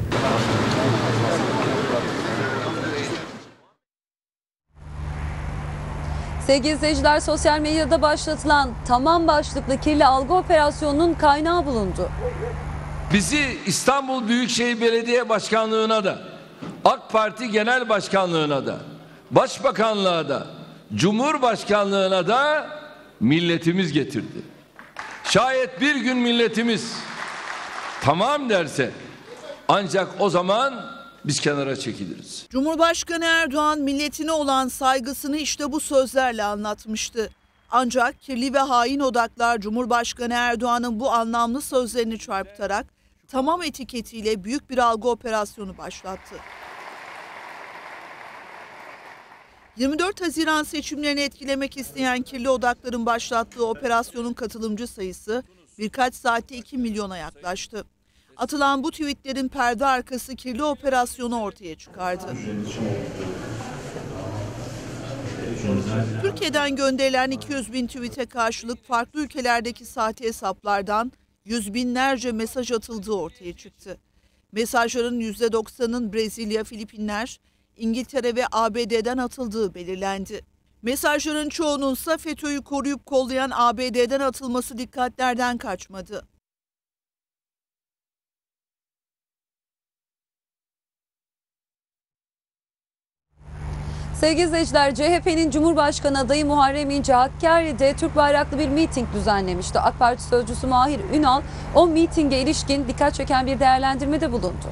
Sevgili izleyiciler, sosyal medyada başlatılan Tamam başlıklı kirli algı operasyonunun kaynağı bulundu. Bizi İstanbul Büyükşehir Belediye Başkanlığı'na da, AK Parti Genel Başkanlığı'na da, Başbakanlığa da, Cumhurbaşkanlığı'na da milletimiz getirdi. Şayet bir gün milletimiz tamam derse ancak o zaman biz kenara çekiliriz. Cumhurbaşkanı Erdoğan milletine olan saygısını işte bu sözlerle anlatmıştı. Ancak kirli ve hain odaklar Cumhurbaşkanı Erdoğan'ın bu anlamlı sözlerini çarpıtarak tamam etiketiyle büyük bir algı operasyonu başlattı. 24 Haziran seçimlerini etkilemek isteyen kirli odakların başlattığı operasyonun katılımcı sayısı birkaç saatte 2 milyona yaklaştı. Atılan bu tweetlerin perde arkası kirli operasyonu ortaya çıkardı. Türkiye'den gönderilen 200 bin tweet'e karşılık farklı ülkelerdeki sahte hesaplardan yüz binlerce mesaj atıldığı ortaya çıktı. Mesajların %90'ının Brezilya, Filipinler, İngiltere ve ABD'den atıldığı belirlendi. Mesajların çoğunun ise FETÖ'yü koruyup kollayan ABD'den atılması dikkatlerden kaçmadı. Sevgili izleyiciler, CHP'nin Cumhurbaşkanı adayı Muharrem İnce Hakkari'de Türk bayraklı bir miting düzenlemişti. AK Parti sözcüsü Mahir Ünal o mitinge ilişkin dikkat çeken bir değerlendirmede bulundu.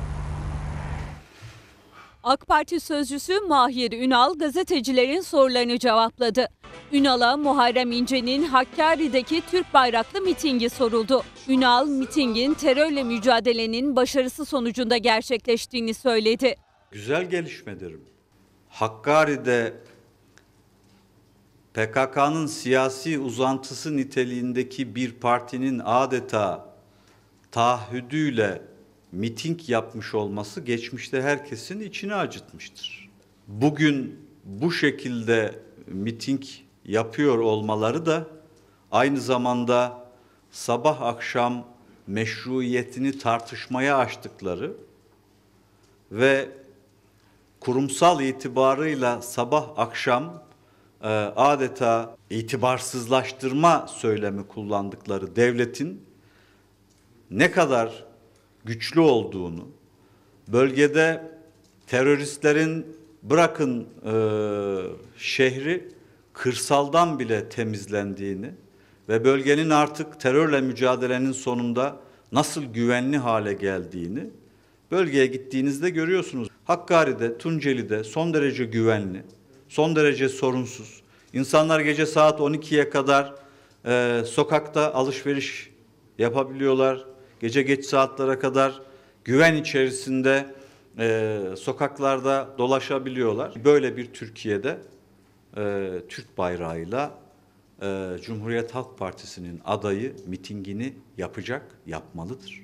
AK Parti sözcüsü Mahir Ünal gazetecilerin sorularını cevapladı. Ünal'a Muharrem İnce'nin Hakkari'deki Türk bayraklı mitingi soruldu. Ünal, mitingin terörle mücadelenin başarısı sonucunda gerçekleştiğini söyledi. Güzel gelişmedir. Hakkari'de PKK'nın siyasi uzantısı niteliğindeki bir partinin adeta taahhüdüyle miting yapmış olması geçmişte herkesin içini acıtmıştır. Bugün bu şekilde miting yapıyor olmaları da aynı zamanda sabah akşam meşruiyetini tartışmaya açtıkları ve kurumsal itibarıyla sabah akşam adeta itibarsızlaştırma söylemi kullandıkları devletin ne kadar güçlü olduğunu, bölgede teröristlerin bırakın şehri kırsaldan bile temizlendiğini ve bölgenin artık terörle mücadelenin sonunda nasıl güvenli hale geldiğini bölgeye gittiğinizde görüyorsunuz. Hakkari'de, Tunceli'de son derece güvenli, son derece sorunsuz. İnsanlar gece saat 12'ye kadar sokakta alışveriş yapabiliyorlar. Gece geç saatlere kadar güven içerisinde sokaklarda dolaşabiliyorlar. Böyle bir Türkiye'de Türk bayrağıyla Cumhuriyet Halk Partisi'nin adayı mitingini yapacak, yapmalıdır.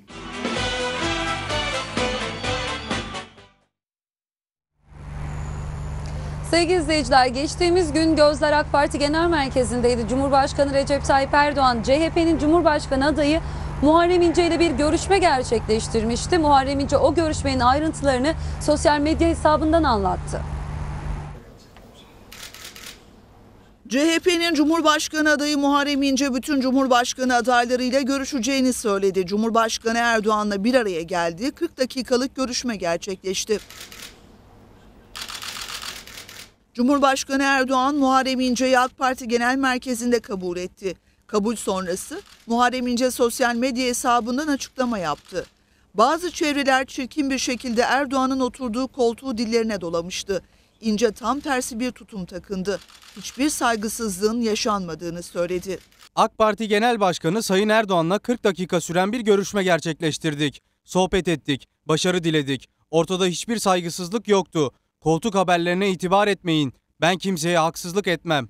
Sevgili izleyiciler, geçtiğimiz gün gözler AK Parti Genel Merkezi'ndeydi. Cumhurbaşkanı Recep Tayyip Erdoğan, CHP'nin Cumhurbaşkanı adayı Muharrem İnce ile bir görüşme gerçekleştirmişti. Muharrem İnce o görüşmenin ayrıntılarını sosyal medya hesabından anlattı. CHP'nin Cumhurbaşkanı adayı Muharrem İnce bütün Cumhurbaşkanı adaylarıyla görüşeceğini söyledi. Cumhurbaşkanı Erdoğan'la bir araya geldi. 40 dakikalık görüşme gerçekleşti. Cumhurbaşkanı Erdoğan, Muharrem İnce'yi AK Parti Genel Merkezi'nde kabul etti. Kabul sonrası Muharrem İnce sosyal medya hesabından açıklama yaptı. Bazı çevreler çirkin bir şekilde Erdoğan'ın oturduğu koltuğu dillerine dolamıştı. İnce tam tersi bir tutum takındı. Hiçbir saygısızlığın yaşanmadığını söyledi. AK Parti Genel Başkanı Sayın Erdoğan'la 40 dakika süren bir görüşme gerçekleştirdik. Sohbet ettik, başarı diledik. Ortada hiçbir saygısızlık yoktu. Koltuk haberlerine itibar etmeyin. Ben kimseye haksızlık etmem.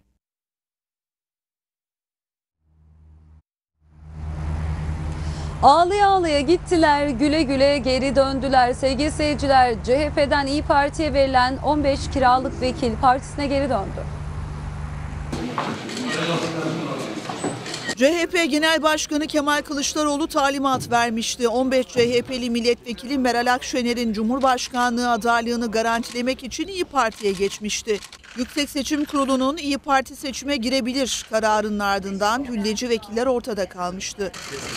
Ağlaya ağlaya gittiler, güle güle geri döndüler. Sevgili seyirciler, CHP'den İYİ Parti'ye verilen 15 kiralık vekil partisine geri döndü. CHP Genel Başkanı Kemal Kılıçdaroğlu talimat vermişti. 15 CHP'li milletvekili Meral Akşener'in Cumhurbaşkanlığı adaylığını garantilemek için İYİ Parti'ye geçmişti. Yüksek Seçim Kurulu'nun İYİ Parti seçime girebilir kararının ardından hülleci vekiller ortada kalmıştı.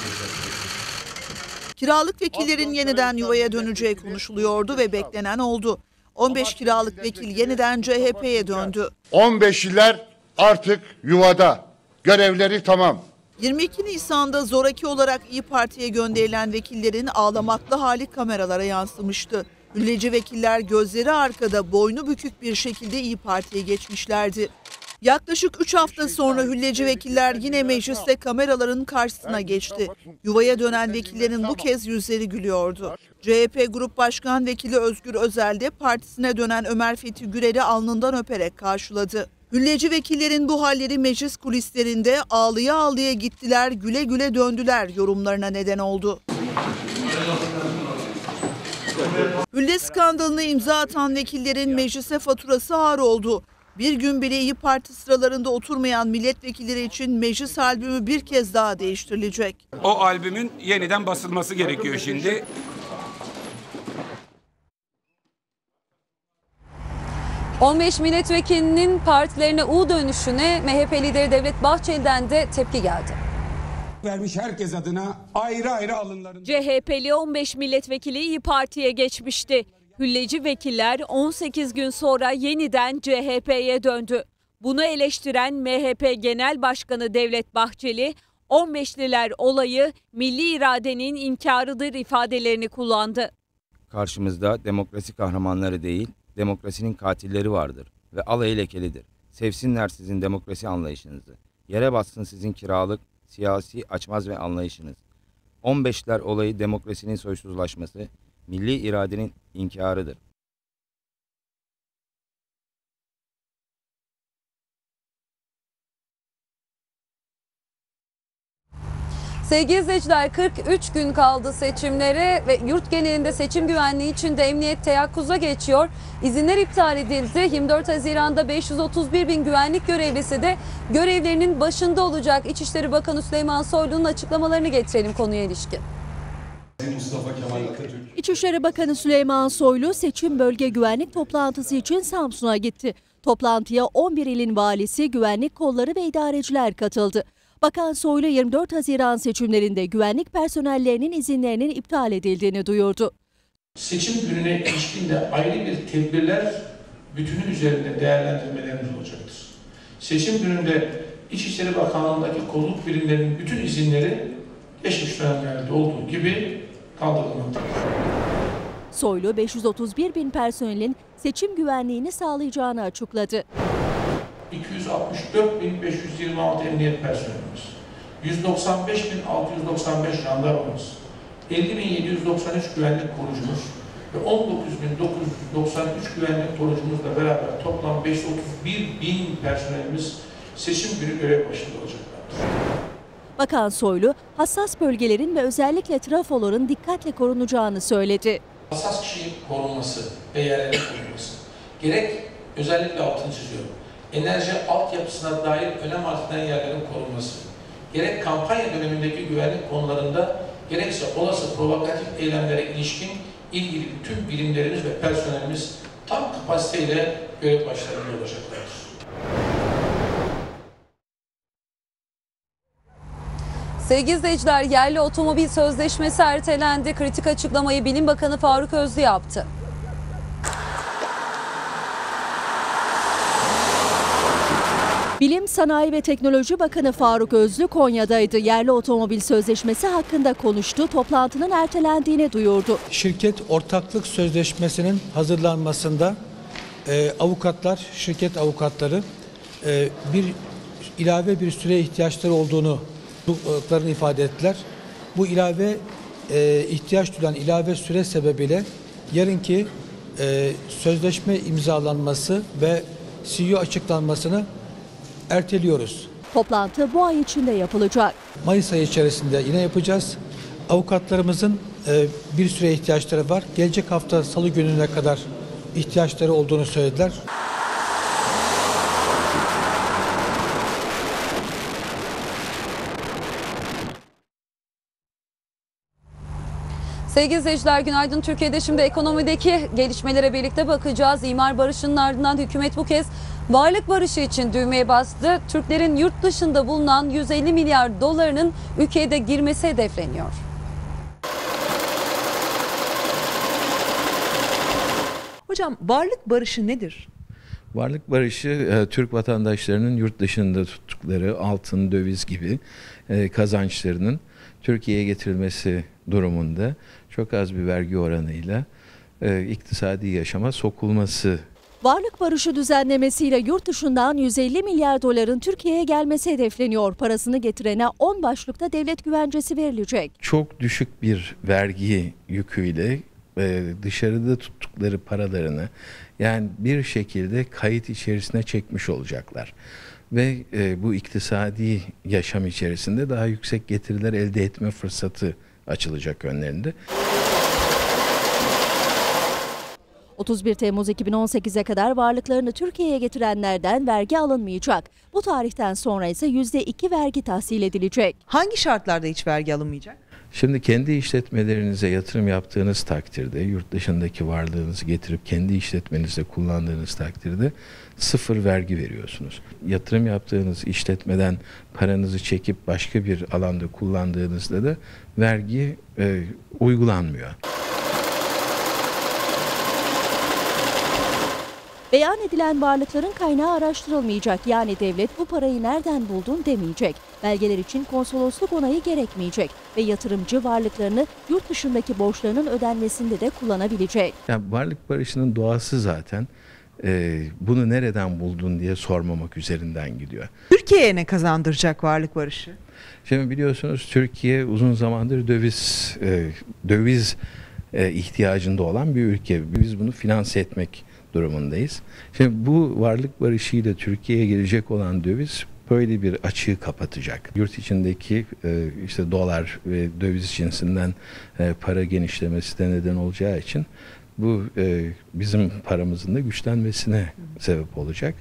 Kiralık vekillerin yeniden yuvaya döneceği konuşuluyordu ve beklenen oldu. 15 kiralık vekil yeniden CHP'ye döndü. 15'liler artık yuvada. Görevleri tamam. 22 Nisan'da zoraki olarak İYİ Parti'ye gönderilen vekillerin ağlamaklı hali kameralara yansımıştı. Hülleci vekiller gözleri arkada, boynu bükük bir şekilde İYİ Parti'ye geçmişlerdi. Yaklaşık 3 hafta sonra hülleci vekiller yine mecliste kameraların karşısına geçti. Yuvaya dönen vekillerin bu kez yüzleri gülüyordu. CHP Grup Başkan Vekili Özgür Özel de partisine dönen Ömer Fethi Gürer'i alnından öperek karşıladı. Hülleci vekillerin bu halleri meclis kulislerinde ağlıya ağlıya gittiler, güle güle döndüler yorumlarına neden oldu. Hülle skandalına imza atan vekillerin meclise faturası ağır oldu. Bir gün bile İYİ Parti sıralarında oturmayan milletvekilleri için meclis albümü bir kez daha değiştirilecek. O albümün yeniden basılması gerekiyor şimdi. ...15 milletvekilinin partilerine U dönüşüne MHP lideri Devlet Bahçeli'den de tepki geldi. Vermiş herkes adına ayrı ayrı alınların. CHP'li 15 milletvekili İYİ Parti'ye geçmişti. Hülleci vekiller 18 gün sonra yeniden CHP'ye döndü. Bunu eleştiren MHP Genel Başkanı Devlet Bahçeli, 15'liler olayı milli iradenin inkarıdır ifadelerini kullandı. Karşımızda demokrasi kahramanları değil, demokrasinin katilleri vardır ve alayı lekelidir. Sevsinler sizin demokrasi anlayışınızı. Yere bassın sizin kiralık, siyasi açmaz ve anlayışınız. 15'ler olayı demokrasinin soysuzlaşması, milli iradenin inkarıdır. Sevgili izleyiciler, 43 gün kaldı seçimlere ve yurt genelinde seçim güvenliği için de emniyet teyakkuza geçiyor. İzinler iptal edildi. 24 Haziran'da 531 bin güvenlik görevlisi de görevlerinin başında olacak. İçişleri Bakanı Süleyman Soylu'nun açıklamalarını getirelim konuya ilişkin. İçişleri Bakanı Süleyman Soylu seçim bölge güvenlik toplantısı için Samsun'a gitti. Toplantıya 11 ilin valisi, güvenlik kolları ve idareciler katıldı. Bakan Soylu 24 Haziran seçimlerinde güvenlik personellerinin izinlerinin iptal edildiğini duyurdu. Seçim gününe ilişkin de ayrı bir tedbirler bütünü üzerinde değerlendirmelerimiz olacaktır. Seçim gününde İçişleri Bakanlığı'ndaki kolluk birimlerinin bütün izinleri geçmiş dönemlerde olduğu gibi kaldırılmaktadır. Soylu 531 bin personelin seçim güvenliğini sağlayacağını açıkladı. 264.526 emniyet personelimiz, 195.695 jandarmamız, 50.793 güvenlik korucumuz ve 19.993 güvenlik korucumuzla beraber toplam 531.000 personelimiz seçim günü görev başında olacaklardır. Bakan Soylu, hassas bölgelerin ve özellikle trafoların dikkatle korunacağını söyledi. Hassas kişi korunması ve yerlerin korunması, gerek özellikle altını çiziyorum, enerji altyapısına dair önem arz eden yerlerin korunması, gerek kampanya dönemindeki güvenlik konularında gerekse olası provokatif eylemlere ilişkin ilgili tüm birimlerimiz ve personelimiz tam kapasiteyle görev başlarında olacaklardır. Sevgili izleyiciler, yerli otomobil sözleşmesi ertelendi. Kritik açıklamayı Bilim Bakanı Faruk Özlü yaptı. Bilim, Sanayi ve Teknoloji Bakanı Faruk Özlü Konya'daydı. Yerli otomobil sözleşmesi hakkında konuştu. Toplantının ertelendiğini duyurdu. Şirket ortaklık sözleşmesinin hazırlanmasında avukatlar, şirket avukatları ilave bir süre ihtiyaçları olduğunu ifade ettiler. Bu ihtiyaç duyulan ilave süre sebebiyle yarınki sözleşme imzalanması ve CEO açıklanmasını erteliyoruz. Toplantı bu ay içinde yapılacak. Mayıs ayı içerisinde yine yapacağız. Avukatlarımızın bir süre ihtiyaçları var. Gelecek hafta Salı gününe kadar ihtiyaçları olduğunu söylediler. Sevgili izleyiciler, günaydın. Türkiye'de şimdi ekonomideki gelişmelere birlikte bakacağız. İmar barışının ardından hükümet bu kez varlık barışı için düğmeye bastı. Türklerin yurt dışında bulunan 150 milyar dolarının ülkeye de girmesi hedefleniyor. Hocam varlık barışı nedir? Varlık barışı Türk vatandaşlarının yurt dışında tuttukları altın, döviz gibi kazançlarının Türkiye'ye getirilmesi durumunda çok az bir vergi oranıyla iktisadi yaşama sokulması. Varlık barışı düzenlemesiyle yurt dışından 150 milyar doların Türkiye'ye gelmesi hedefleniyor. Parasını getirene 10 başlıkta devlet güvencesi verilecek. Çok düşük bir vergi yüküyle dışarıda tuttukları paralarını yani bir şekilde kayıt içerisine çekmiş olacaklar. Ve bu iktisadi yaşam içerisinde daha yüksek getiriler elde etme fırsatı açılacak önlerinde. 31 Temmuz 2018'e kadar varlıklarını Türkiye'ye getirenlerden vergi alınmayacak. Bu tarihten sonra ise %2 vergi tahsil edilecek. Hangi şartlarda hiç vergi alınmayacak? Şimdi kendi işletmelerinize yatırım yaptığınız takdirde, yurt dışındaki varlığınızı getirip kendi işletmenizde kullandığınız takdirde sıfır vergi veriyorsunuz. Yatırım yaptığınız işletmeden paranızı çekip başka bir alanda kullandığınızda da vergi uygulanmıyor. Beyan edilen varlıkların kaynağı araştırılmayacak. Yani devlet bu parayı nereden buldun demeyecek. Belgeler için konsolosluk onayı gerekmeyecek ve yatırımcı varlıklarını yurt dışındaki borçlarının ödenmesinde de kullanabilecek. Yani varlık barışının doğası zaten bunu nereden buldun diye sormamak üzerinden gidiyor. Türkiye'ye ne kazandıracak varlık barışı? Şimdi biliyorsunuz Türkiye uzun zamandır döviz ihtiyacında olan bir ülke. Biz bunu finanse etmek durumundayız. Şimdi bu varlık barışıyla Türkiye'ye gelecek olan döviz böyle bir açığı kapatacak. Yurt içindeki işte dolar ve döviz cinsinden para genişlemesi de neden olacağı için bu bizim paramızın da güçlenmesine sebep olacak.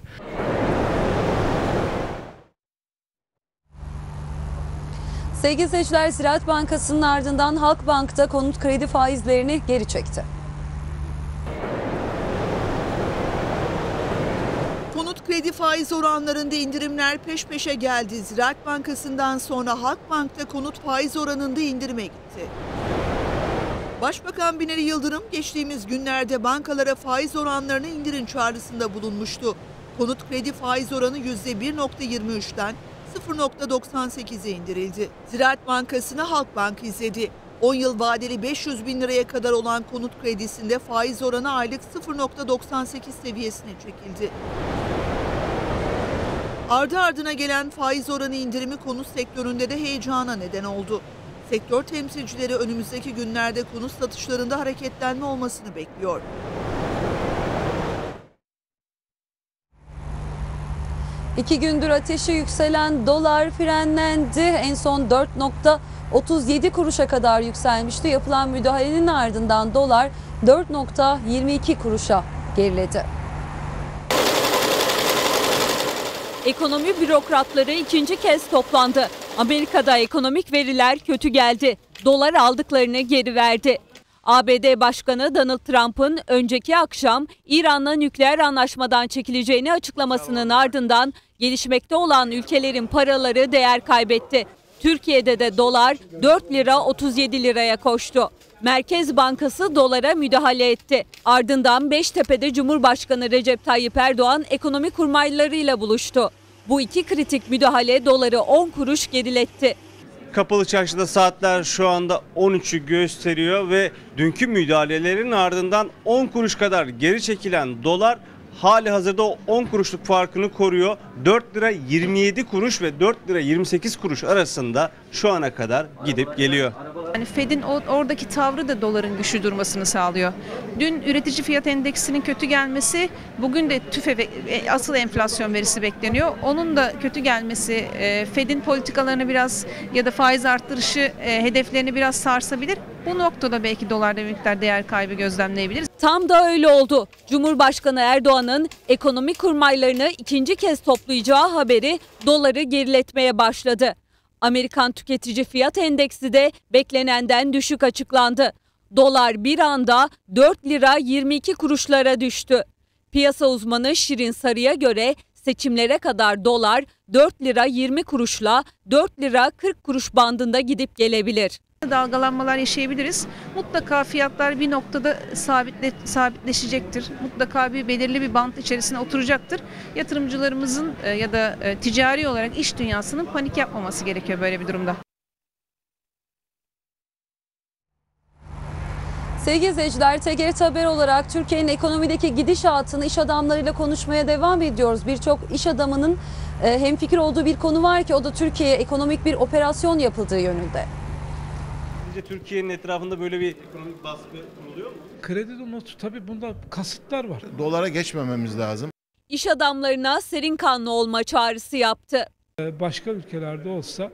Sevgili izleyiciler, Ziraat Bankası'nın ardından Halkbank'ta konut kredi faizlerini geri çekti. Konut kredi faiz oranlarında indirimler peş peşe geldi. Ziraat Bankası'ndan sonra Halkbank'ta konut faiz oranında indirime gitti. Başbakan Binali Yıldırım geçtiğimiz günlerde bankalara faiz oranlarını indirin çağrısında bulunmuştu. Konut kredi faiz oranı %1.23'ten 0.98'e indirildi. Ziraat Bankası'nı Halkbank izledi. 10 yıl vadeli 500 bin liraya kadar olan konut kredisinde faiz oranı aylık 0.98 seviyesine çekildi. Ardı ardına gelen faiz oranı indirimi konut sektöründe de heyecana neden oldu. Sektör temsilcileri önümüzdeki günlerde konut satışlarında hareketlenme olmasını bekliyor. İki gündür ateşi yükselen dolar frenlendi. En son 4.37 kuruşa kadar yükselmişti. Yapılan müdahalenin ardından dolar 4.22 kuruşa geriledi. Ekonomi bürokratları ikinci kez toplandı. Amerika'da ekonomik veriler kötü geldi. Dolar aldıklarını geri verdi. ABD Başkanı Donald Trump'ın önceki akşam İran'la nükleer anlaşmadan çekileceğini açıklamasının ardından gelişmekte olan ülkelerin paraları değer kaybetti. Türkiye'de de dolar 4 lira 37 liraya koştu. Merkez Bankası dolara müdahale etti. Ardından Beştepe'de Cumhurbaşkanı Recep Tayyip Erdoğan ekonomi kurmaylarıyla buluştu. Bu iki kritik müdahale doları 10 kuruş geriletti. Kapalı Çarşı'da saatler şu anda 13'ü gösteriyor ve dünkü müdahalelerin ardından 10 kuruş kadar geri çekilen dolar hali hazırda o 10 kuruşluk farkını koruyor. 4 lira 27 kuruş ve 4 lira 28 kuruş arasında şu ana kadar gidip geliyor. Yani Fed'in oradaki tavrı da doların güçlü durmasını sağlıyor. Dün üretici fiyat endeksinin kötü gelmesi, bugün de TÜFE asıl enflasyon verisi bekleniyor. Onun da kötü gelmesi Fed'in politikalarını biraz ya da faiz arttırışı hedeflerini biraz sarsabilir. Bu noktada belki dolarda bir miktar değer kaybı gözlemleyebiliriz. Tam da öyle oldu. Cumhurbaşkanı Erdoğan'ın ekonomi kurmaylarını ikinci kez toplayacağı haberi doları geriletmeye başladı. Amerikan Tüketici Fiyat Endeksi de beklenenden düşük açıklandı. Dolar bir anda 4 lira 22 kuruşlara düştü. Piyasa uzmanı Şirin Sarı'ya göre seçimlere kadar dolar 4 lira 20 kuruşla 4 lira 40 kuruş bandında gidip gelebilir. Dalgalanmalar yaşayabiliriz. Mutlaka fiyatlar bir noktada sabitleşecektir. Mutlaka belirli bir bant içerisine oturacaktır. Yatırımcılarımızın ya da ticari olarak iş dünyasının panik yapmaması gerekiyor böyle bir durumda. Sevgili izleyiciler, TGRT Haber olarak Türkiye'nin ekonomideki gidişatını iş adamlarıyla konuşmaya devam ediyoruz. Birçok iş adamının hemfikir olduğu bir konu var ki o da Türkiye'ye ekonomik bir operasyon yapıldığı yönünde. Sizce Türkiye'nin etrafında böyle bir ekonomik baskı kuruluyor mu? Kredi notu, tabii bunda kasıtlar var. Dolara geçmememiz lazım. İş adamlarına serin kanlı olma çağrısı yaptı. Başka ülkelerde olsa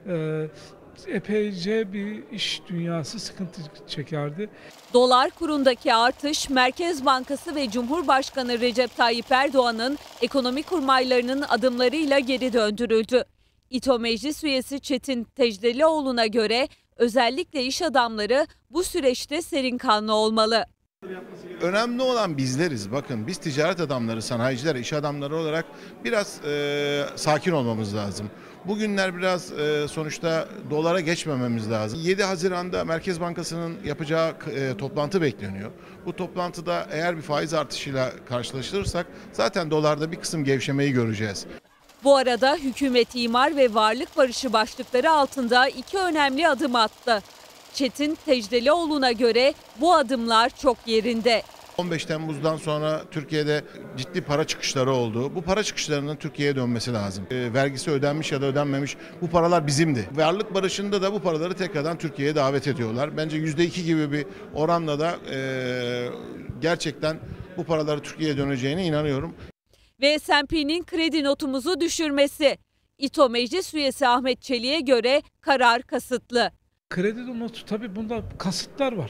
epeyce bir iş dünyası sıkıntı çekerdi. Dolar kurundaki artış Merkez Bankası ve Cumhurbaşkanı Recep Tayyip Erdoğan'ın ekonomi kurmaylarının adımlarıyla geri döndürüldü. İTO Meclis Üyesi Çetin Tecdelioğlu'na göre özellikle iş adamları bu süreçte serin kanlı olmalı. Önemli olan bizleriz. Bakın biz ticaret adamları, sanayiciler, iş adamları olarak biraz sakin olmamız lazım. Bugünler biraz sonuçta dolara geçmememiz lazım. 7 Haziran'da Merkez Bankası'nın yapacağı toplantı bekleniyor. Bu toplantıda eğer bir faiz artışıyla karşılaştırırsak zaten dolarda bir kısım gevşemeyi göreceğiz. Bu arada hükümet imar ve varlık barışı başlıkları altında 2 önemli adım attı. Çetin Tecdelioğlu'na göre bu adımlar çok yerinde. 15 Temmuz'dan sonra Türkiye'de ciddi para çıkışları oldu. Bu para çıkışlarının Türkiye'ye dönmesi lazım. Vergisi ödenmiş ya da ödenmemiş bu paralar bizimdi. Varlık barışında da bu paraları tekrardan Türkiye'ye davet ediyorlar. Bence %2 gibi bir oranla da gerçekten bu paraları Türkiye'ye döneceğine inanıyorum. Ve S&P'nin kredi notumuzu düşürmesi. İTO Meclis Üyesi Ahmet Çelik'e göre karar kasıtlı. Kredi notu, tabii bunda kasıtlar var.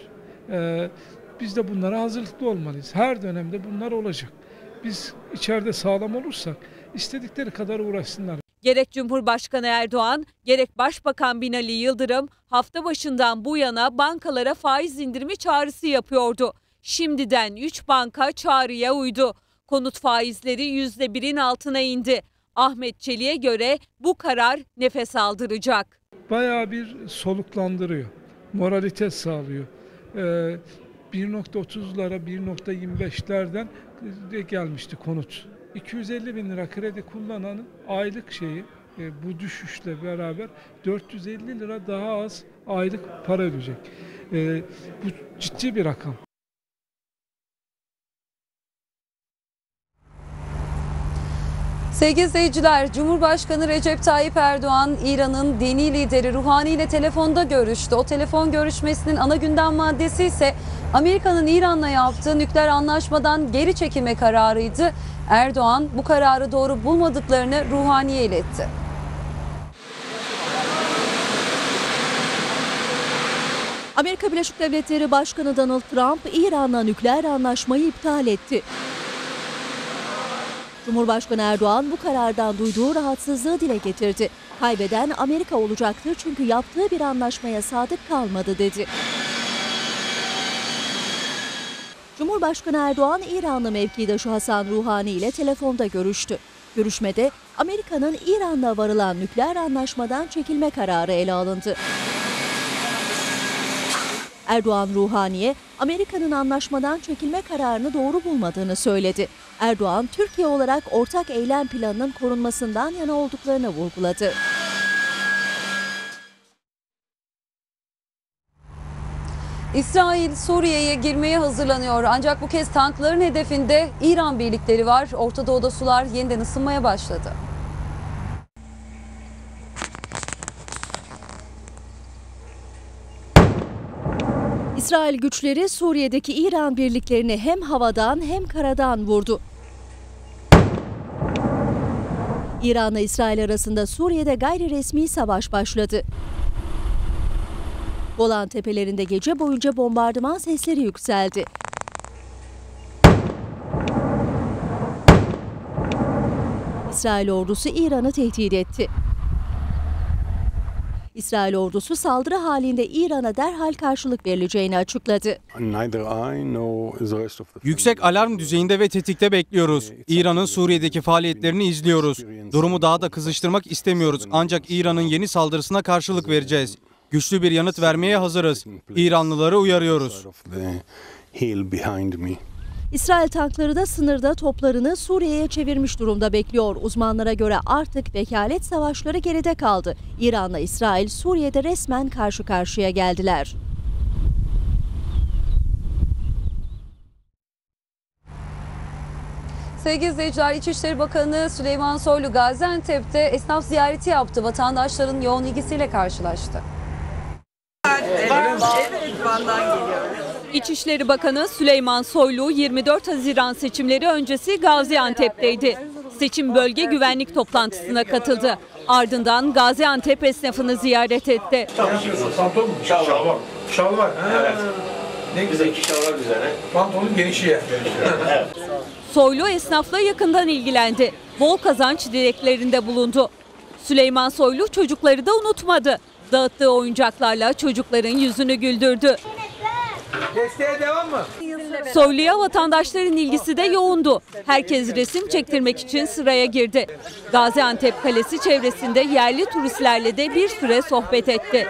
Biz de bunlara hazırlıklı olmalıyız. Her dönemde bunlar olacak. Biz içeride sağlam olursak istedikleri kadar uğraşsınlar. Gerek Cumhurbaşkanı Erdoğan, gerek Başbakan Binali Yıldırım hafta başından bu yana bankalara faiz indirimi çağrısı yapıyordu. Şimdiden 3 banka çağrıya uydu. Konut faizleri %1'in altına indi. Ahmet Çelik'e göre bu karar nefes aldıracak. Bayağı bir soluklandırıyor. Moralite sağlıyor. 1.30'lara 1.25'lerden gelmişti konut. 250 bin lira kredi kullananın aylık şeyi bu düşüşle beraber 450 lira daha az aylık para ödeyecek. Bu ciddi bir rakam. Sevgili izleyiciler, Cumhurbaşkanı Recep Tayyip Erdoğan, İran'ın dini lideri Ruhani ile telefonda görüştü. O telefon görüşmesinin ana gündem maddesi ise Amerika'nın İran'la yaptığı nükleer anlaşmadan geri çekilme kararıydı. Erdoğan bu kararı doğru bulmadıklarını Ruhani'ye iletti. Amerika Birleşik Devletleri Başkanı Donald Trump, İran'la nükleer anlaşmayı iptal etti. Cumhurbaşkanı Erdoğan bu karardan duyduğu rahatsızlığı dile getirdi. Kaybeden Amerika olacaktır çünkü yaptığı bir anlaşmaya sadık kalmadı dedi. Cumhurbaşkanı Erdoğan, İranlı mevkidaşı Hasan Ruhani ile telefonda görüştü. Görüşmede Amerika'nın İran'la varılan nükleer anlaşmadan çekilme kararı ele alındı. Erdoğan Ruhani'ye Amerika'nın anlaşmadan çekilme kararını doğru bulmadığını söyledi. Erdoğan, Türkiye olarak ortak eylem planının korunmasından yana olduklarını vurguladı. İsrail Suriye'ye girmeye hazırlanıyor ancak bu kez tankların hedefinde İran birlikleri var. Orta Doğu'da sular yeniden ısınmaya başladı. İsrail güçleri Suriye'deki İran birliklerini hem havadan hem karadan vurdu. İran'la İsrail arasında Suriye'de gayri resmi savaş başladı. Golan Tepelerinde gece boyunca bombardıman sesleri yükseldi. İsrail ordusu İran'ı tehdit etti. İsrail ordusu saldırı halinde İran'a derhal karşılık verileceğini açıkladı. Yüksek alarm düzeyinde ve tetikte bekliyoruz. İran'ın Suriye'deki faaliyetlerini izliyoruz. Durumu daha da kızıştırmak istemiyoruz. Ancak İran'ın yeni saldırısına karşılık vereceğiz. Güçlü bir yanıt vermeye hazırız. İranlıları uyarıyoruz. İsrail tankları da sınırda toplarını Suriye'ye çevirmiş durumda bekliyor. Uzmanlara göre artık vekalet savaşları geride kaldı. İran'la İsrail Suriye'de resmen karşı karşıya geldiler. Sevgili izleyiciler, İçişleri Bakanı Süleyman Soylu Gaziantep'te esnaf ziyareti yaptı. Vatandaşların yoğun ilgisiyle karşılaştı. İçişleri Bakanı Süleyman Soylu 24 Haziran seçimleri öncesi Gaziantep'teydi. Seçim bölge güvenlik toplantısına katıldı. Ardından Gaziantep esnafını ziyaret etti. Şalvar. Ne güzel iki şalvar üzerine. Pantolonun genişliği. Soylu esnafla yakından ilgilendi. Bol kazanç dileklerinde bulundu. Süleyman Soylu çocukları da unutmadı. Dağıttığı oyuncaklarla çocukların yüzünü güldürdü. Desteğe devam mı? Soylu'ya vatandaşların ilgisi de yoğundu. Herkes resim çektirmek için sıraya girdi. Gaziantep Kalesi çevresinde yerli turistlerle de bir süre sohbet etti.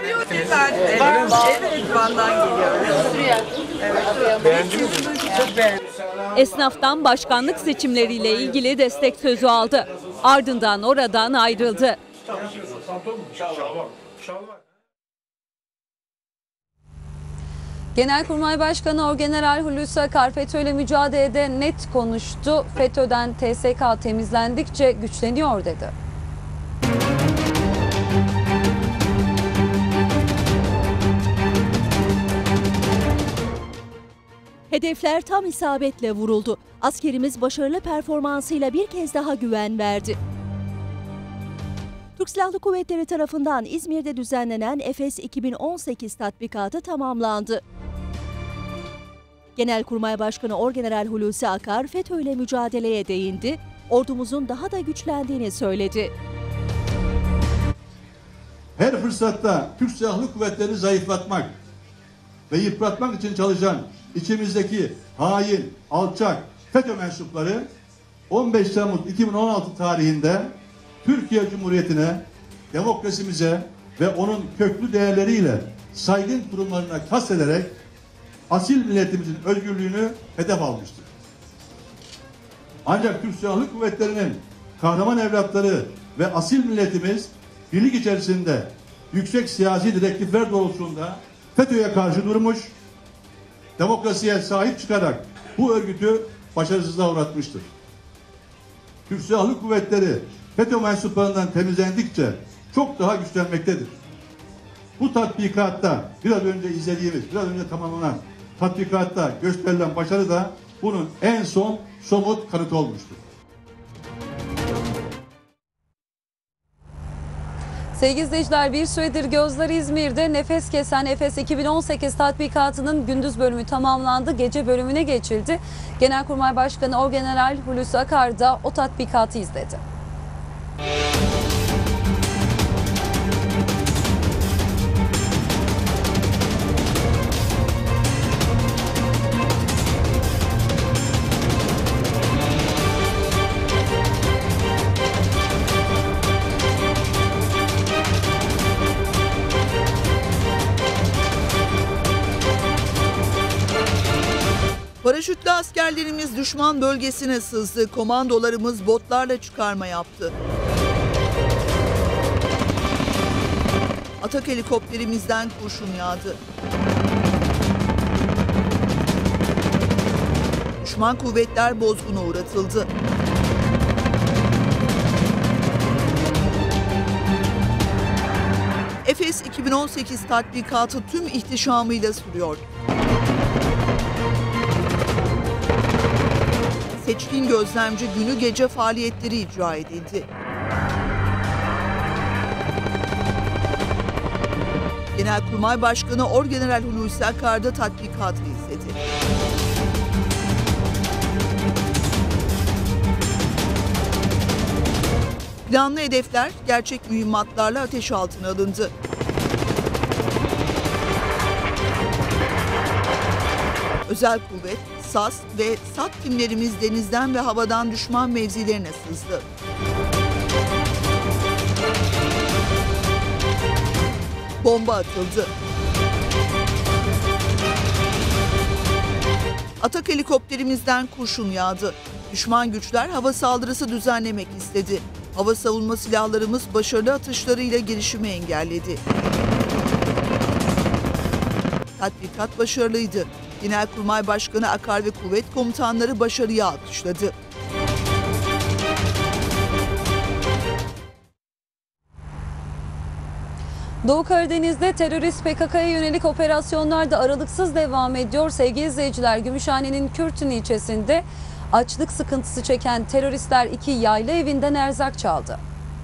Esnaftan başkanlık seçimleriyle ilgili destek sözü aldı. Ardından oradan ayrıldı. Genelkurmay Başkanı Orgeneral Hulusi Akar FETÖ'yle mücadelede net konuştu. FETÖ'den TSK temizlendikçe güçleniyor dedi. Hedefler tam isabetle vuruldu. Askerimiz başarılı performansıyla bir kez daha güven verdi. Türk Silahlı Kuvvetleri tarafından İzmir'de düzenlenen Efes 2018 tatbikatı tamamlandı. Genelkurmay Başkanı Orgeneral Hulusi Akar FETÖ'yle mücadeleye değindi, ordumuzun daha da güçlendiğini söyledi. Her fırsatta Türk Silahlı Kuvvetlerini zayıflatmak ve yıpratmak için çalışan içimizdeki hain, alçak FETÖ mensupları 15 Temmuz 2016 tarihinde Türkiye Cumhuriyeti'ne, demokrasimize ve onun köklü değerleriyle saygın kurumlarına kastederek asil milletimizin özgürlüğünü hedef almıştır. Ancak Türk Silahlı Kuvvetleri'nin kahraman evlatları ve asil milletimiz birlik içerisinde yüksek siyasi direktifler doğrultusunda FETÖ'ye karşı durmuş, demokrasiye sahip çıkarak bu örgütü başarısızlığa uğratmıştır. Türk Silahlı Kuvvetleri FETÖ mensuplarından temizlendikçe çok daha güçlenmektedir. Bu tatbikatta biraz önce izlediğimiz, biraz önce tamamlanan tatbikatta gösterilen başarı da bunun en son somut kanıtı olmuştur. Sevgili izleyiciler, bir süredir gözler İzmir'de. Nefes kesen Efes 2018 tatbikatının gündüz bölümü tamamlandı. Gece bölümüne geçildi. Genelkurmay Başkanı Orgeneral Hulusi Akar da o tatbikatı izledi. Paraşütlü askerlerimiz düşman bölgesine sızdı. Komandolarımız botlarla çıkarma yaptı. Atak helikopterimizden kurşun yağdı. Düşman kuvvetler bozguna uğratıldı. Efes 2018 tatbikatı tüm ihtişamıyla sürüyor. Seçkin gözlemci günü gece faaliyetleri icra edildi. Genelkurmay Başkanı Orgeneral Hulusi Akar da tatbikatı izledi. Planlı hedefler gerçek mühimmatlarla ateş altına alındı. Özel kuvvet, SAS ve SAT timlerimiz denizden ve havadan düşman mevzilerine sızdı. Bomba atıldı. Atak helikopterimizden kurşun yağdı. Düşman güçler hava saldırısı düzenlemek istedi. Hava savunma silahlarımız başarılı atışlarıyla girişimi engelledi. Tatbikat başarılıydı. Genelkurmay Başkanı Akar ve kuvvet komutanları başarıyı alkışladı. Doğu Karadeniz'de terörist PKK'ya yönelik operasyonlar da aralıksız devam ediyor. Sevgili izleyiciler, Gümüşhane'nin Kürtün ilçesinde açlık sıkıntısı çeken teröristler 2 yayla evinden erzak çaldı.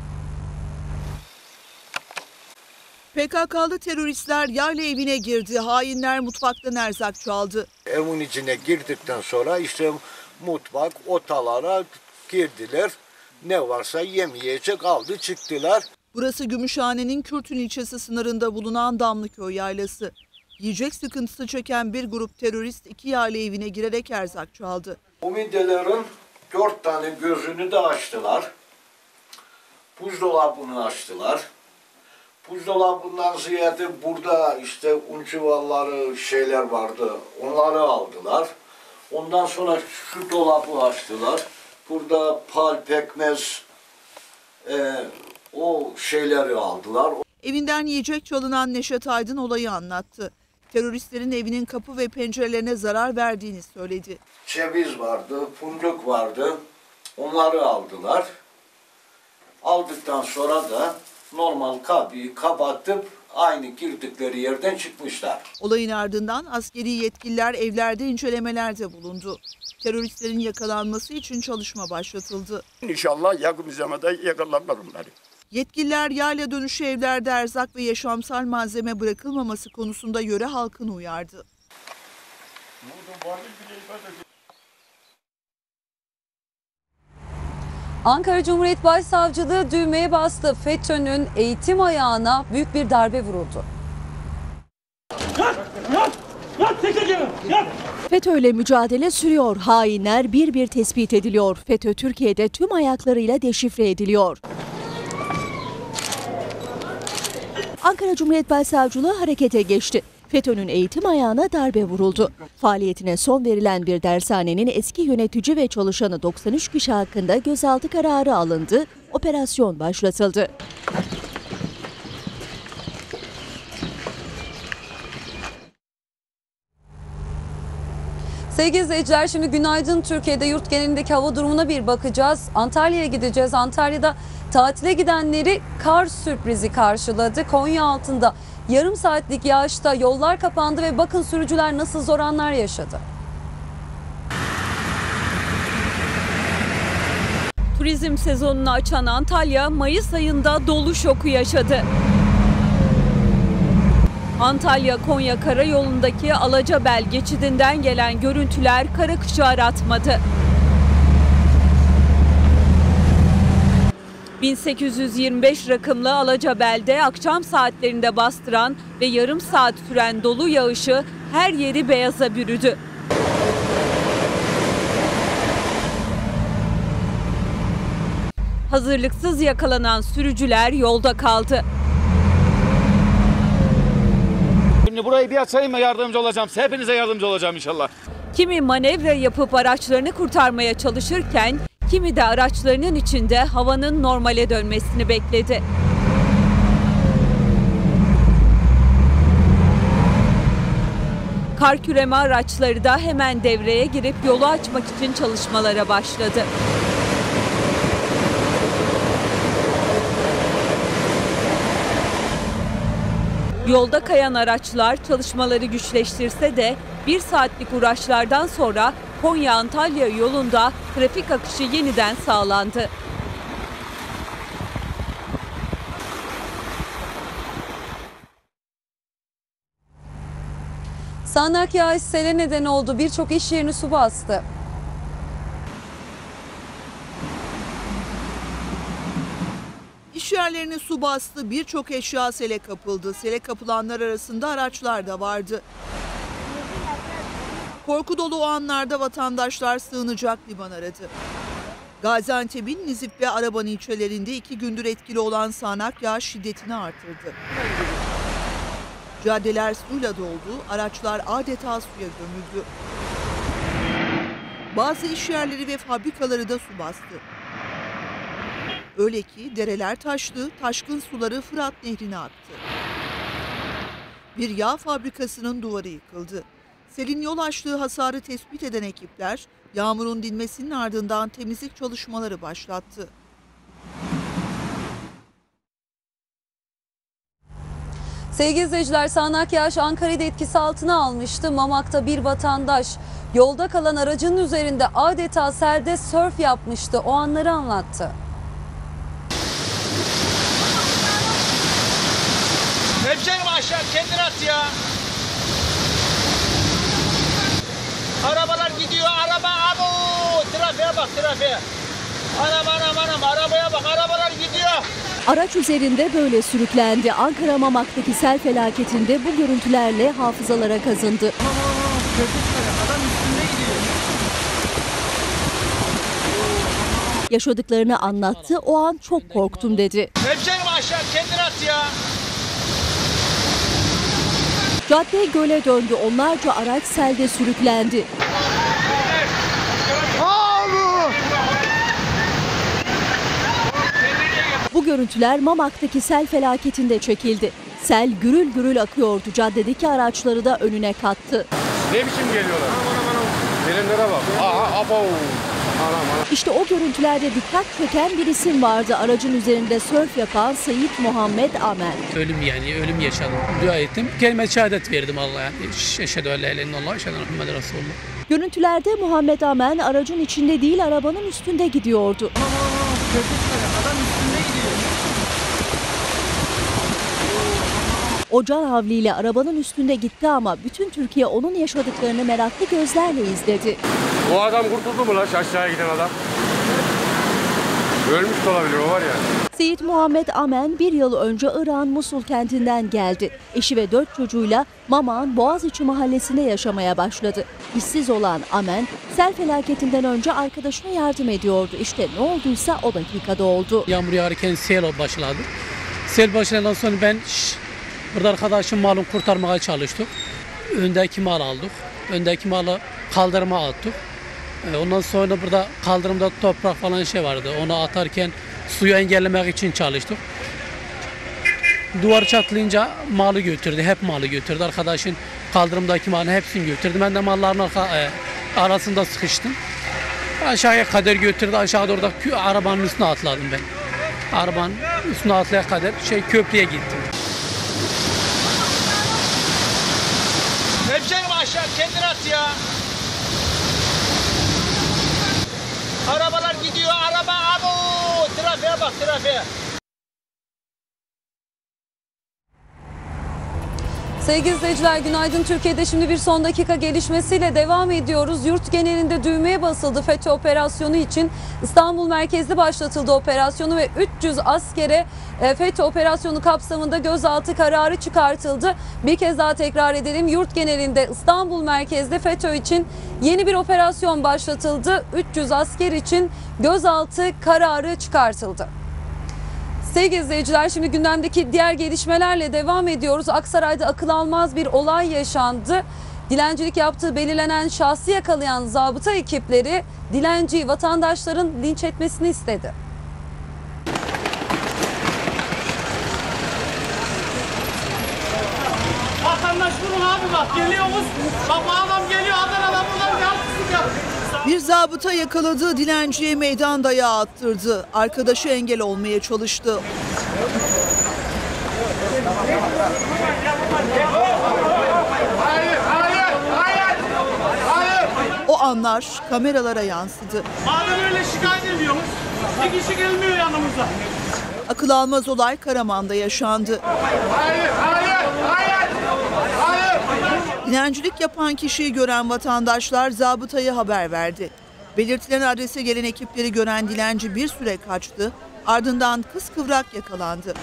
PKK'lı teröristler yayla evine girdi. Hainler mutfaktan erzak çaldı. Evin içine girdikten sonra işte mutfak, otalara girdiler. Ne varsa yemeyecek aldı çıktılar. Burası Gümüşhane'nin Kürtün ilçesi sınırında bulunan Damlıköy yaylası. Yiyecek sıkıntısı çeken bir grup terörist 2 yayla evine girerek erzak çaldı. Bu middelerin 4 tane gözünü de açtılar. Buzdolabını açtılar. Buzdolabından ziyade burada işte un çuvalları şeyler vardı. Onları aldılar. Ondan sonra şu dolabı açtılar. Burada pal, pekmez, o şeyleri aldılar. Evinden yiyecek çalınan Neşet Aydın olayı anlattı. Teröristlerin evinin kapı ve pencerelerine zarar verdiğini söyledi. Ceviz vardı, fındık vardı. Onları aldılar. Aldıktan sonra da normal kapıyı kapatıp aynı girdikleri yerden çıkmışlar. Olayın ardından askeri yetkililer evlerde incelemelerde bulundu. Teröristlerin yakalanması için çalışma başlatıldı. İnşallah yakın bir zamanda yakalarlar onları. Yetkililer yayla dönüşü evlerde erzak ve yaşamsal malzeme bırakılmaması konusunda yöre halkını uyardı. Ankara Cumhuriyet Başsavcılığı düğmeye bastı. FETÖ'nün eğitim ayağına büyük bir darbe vuruldu. FETÖ'yle mücadele sürüyor. Hainler bir bir tespit ediliyor. FETÖ Türkiye'de tüm ayaklarıyla deşifre ediliyor. Ankara Cumhuriyet Başsavcılığı harekete geçti. FETÖ'nün eğitim ayağına darbe vuruldu. Faaliyetine son verilen bir dershanenin eski yönetici ve çalışanı 93 kişi hakkında gözaltı kararı alındı. Operasyon başlatıldı. Sevgili izleyiciler, şimdi Günaydın Türkiye'de yurt genelindeki hava durumuna bir bakacağız. Antalya'ya gideceğiz. Antalya'da tatile gidenleri kar sürprizi karşıladı. Konya altında yarım saatlik yağışta yollar kapandı ve bakın sürücüler nasıl zor anlar yaşadı. Turizm sezonunu açan Antalya, Mayıs ayında dolu şoku yaşadı. Antalya-Konya karayolundaki Alacabel geçidinden gelen görüntüler kara kışı aratmadı. 1825 rakımlı Alacabel'de akşam saatlerinde bastıran ve yarım saat süren dolu yağışı her yeri beyaza bürüdü. Hazırlıksız yakalanan sürücüler yolda kaldı. Şimdi burayı bir açayım mı yardımcı olacağım. Hepinize yardımcı olacağım inşallah. Kimi manevra yapıp araçlarını kurtarmaya çalışırken kimi de araçlarının içinde havanın normale dönmesini bekledi. Kar küreme araçları da hemen devreye girip yolu açmak için çalışmalara başladı. Yolda kayan araçlar çalışmaları güçleştirse de 1 saatlik uğraşlardan sonra Konya-Antalya yolunda trafik akışı yeniden sağlandı. Sağanak yağış sele neden oldu. Birçok iş yerini su bastı. İş yerlerini su bastı, birçok eşya sele kapıldı. Sele kapılanlar arasında araçlar da vardı. Korku dolu o anlarda vatandaşlar sığınacak liman aradı. Gaziantep'in Nizip ve Araban ilçelerinde 2 gündür etkili olan sağanak yağış şiddetini artırdı. Caddeler suyla doldu, araçlar adeta suya gömüldü. Bazı iş yerleri ve fabrikaları da su bastı. Öyle ki dereler taştı, taşkın suları Fırat Nehri'ne aktı. Bir yağ fabrikasının duvarı yıkıldı. Selin yol açtığı hasarı tespit eden ekipler, yağmurun dinmesinin ardından temizlik çalışmaları başlattı. Sevgili izleyiciler, sağanak yağış Ankara'da etkisi altına almıştı. Mamak'ta bir vatandaş yolda kalan aracının üzerinde adeta selde sörf yapmıştı. O anları anlattı. Hemşerim aşağı kendini at ya. Arabalar gidiyor, araba abo. Trafiğe bak, trafiğe. Anam arabaya bak, arabalar gidiyor. Araç üzerinde böyle sürüklendi. Ankara Mamak'taki sel felaketinde bu görüntülerle hafızalara kazındı. Yaşadıklarını anlattı. O an çok korktum dedi. Hemşerim aşağı kendini at ya. Cadde göle döndü. Onlarca araç selde sürüklendi. Bu görüntüler Mamak'taki sel felaketinde çekildi. Sel gürül gürül akıyordu. Caddedeki araçları da önüne kattı. Ne biçim geliyorlar? Gelenlere bak. Aha, abo. İşte o görüntülerde dikkat çeken bir isim vardı. Aracın üzerinde sörf yapan Seyit Muhammed Amel. Ölüm yaşadım. Dua ettim. Kelime-i şehadet verdim Allah'a. Eşhedü en la ilahe illallah, eşhedü enne Muhammeden Resulullah. Görüntülerde Muhammed Amel aracın içinde değil arabanın üstünde gidiyordu. O can havliyle arabanın üstünde gitti ama bütün Türkiye onun yaşadıklarını meraklı gözlerle izledi. O adam kurtuldu mu lan aşağıya giden adam? Ölmüş de olabilir, o var ya. Seyit Muhammed Amen bir yıl önce İran Musul kentinden geldi. Eşi ve 4 çocuğuyla Mamak'ın Boğaziçi mahallesinde yaşamaya başladı. İşsiz olan Amen, sel felaketinden önce arkadaşına yardım ediyordu. İşte ne olduysa o dakikada oldu. Yağmur yağarken sel başladı. Sel başladıktan sonra ben burada arkadaşım malını kurtarmaya çalıştık. Öndeki mal aldık. Öndeki malı kaldırıma attık. Ondan sonra burada kaldırımda toprak falan vardı. Onu atarken suyu engellemek için çalıştık. Duvar çatlayınca malı götürdü. Hep malı götürdü. Arkadaşın kaldırımdaki malını hepsini götürdü. Ben de malların arasında sıkıştım. Aşağıya kadar götürdü. Aşağıda orada arabanın üstüne atladım ben. Arabanın üstüne atlaya kadar köprüye gittim. Hemşerim aşağı kendini at ya. Arabalar gidiyor, araba abo. Trafiğe bak, trafiğe. Sevgili izleyiciler, günaydın. Türkiye'de şimdi bir son dakika gelişmesiyle devam ediyoruz. Yurt genelinde düğmeye basıldı FETÖ operasyonu için. İstanbul merkezli başlatıldı operasyonu ve 300 askere FETÖ operasyonu kapsamında gözaltı kararı çıkartıldı. Bir kez daha tekrar edelim. Yurt genelinde İstanbul merkezli FETÖ için yeni bir operasyon başlatıldı. 300 asker için gözaltı kararı çıkartıldı. Sevgili izleyiciler, şimdi gündemdeki diğer gelişmelerle devam ediyoruz. Aksaray'da akıl almaz bir olay yaşandı. Dilencilik yaptığı belirlenen şahsı yakalayan zabıta ekipleri dilenciyi vatandaşların linç etmesini istedi. Vatandaş durun abi, bak geliyoruz. Bak bu adam geliyor, Adana'dan buradan yansızlık yaptı. Bir zabıta yakaladığı dilenciye meydan dayağı attırdı. Arkadaşı engel olmaya çalıştı. O anlar kameralara yansıdı. Madem öyle şikayet ediyoruz, bir kişi gelmiyor yanımıza. Akıl almaz olay Karaman'da yaşandı. Dilencilik yapan kişiyi gören vatandaşlar zabıtaya haber verdi. Belirtilen adrese gelen ekipleri gören dilenci bir süre kaçtı, ardından kıskıvrak yakalandı.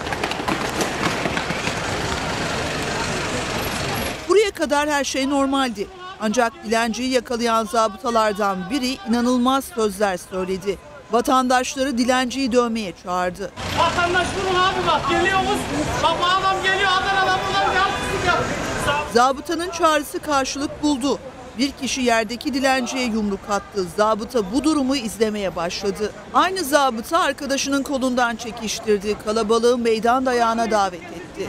Buraya kadar her şey normaldi. Ancak dilenciyi yakalayan zabıtalardan biri inanılmaz sözler söyledi. Vatandaşları dilenciyi dövmeye çağırdı. Vatandaş durun abi bak geliyoruz. Bak bu adam geliyor Adana'dan buradan yansıtık ya. Zabıtanın çağrısı karşılık buldu. Bir kişi yerdeki dilenciye yumruk attı. Zabıta bu durumu izlemeye başladı. Aynı zabıta arkadaşının kolundan çekiştirdi. Kalabalığı meydan dayağına davet etti.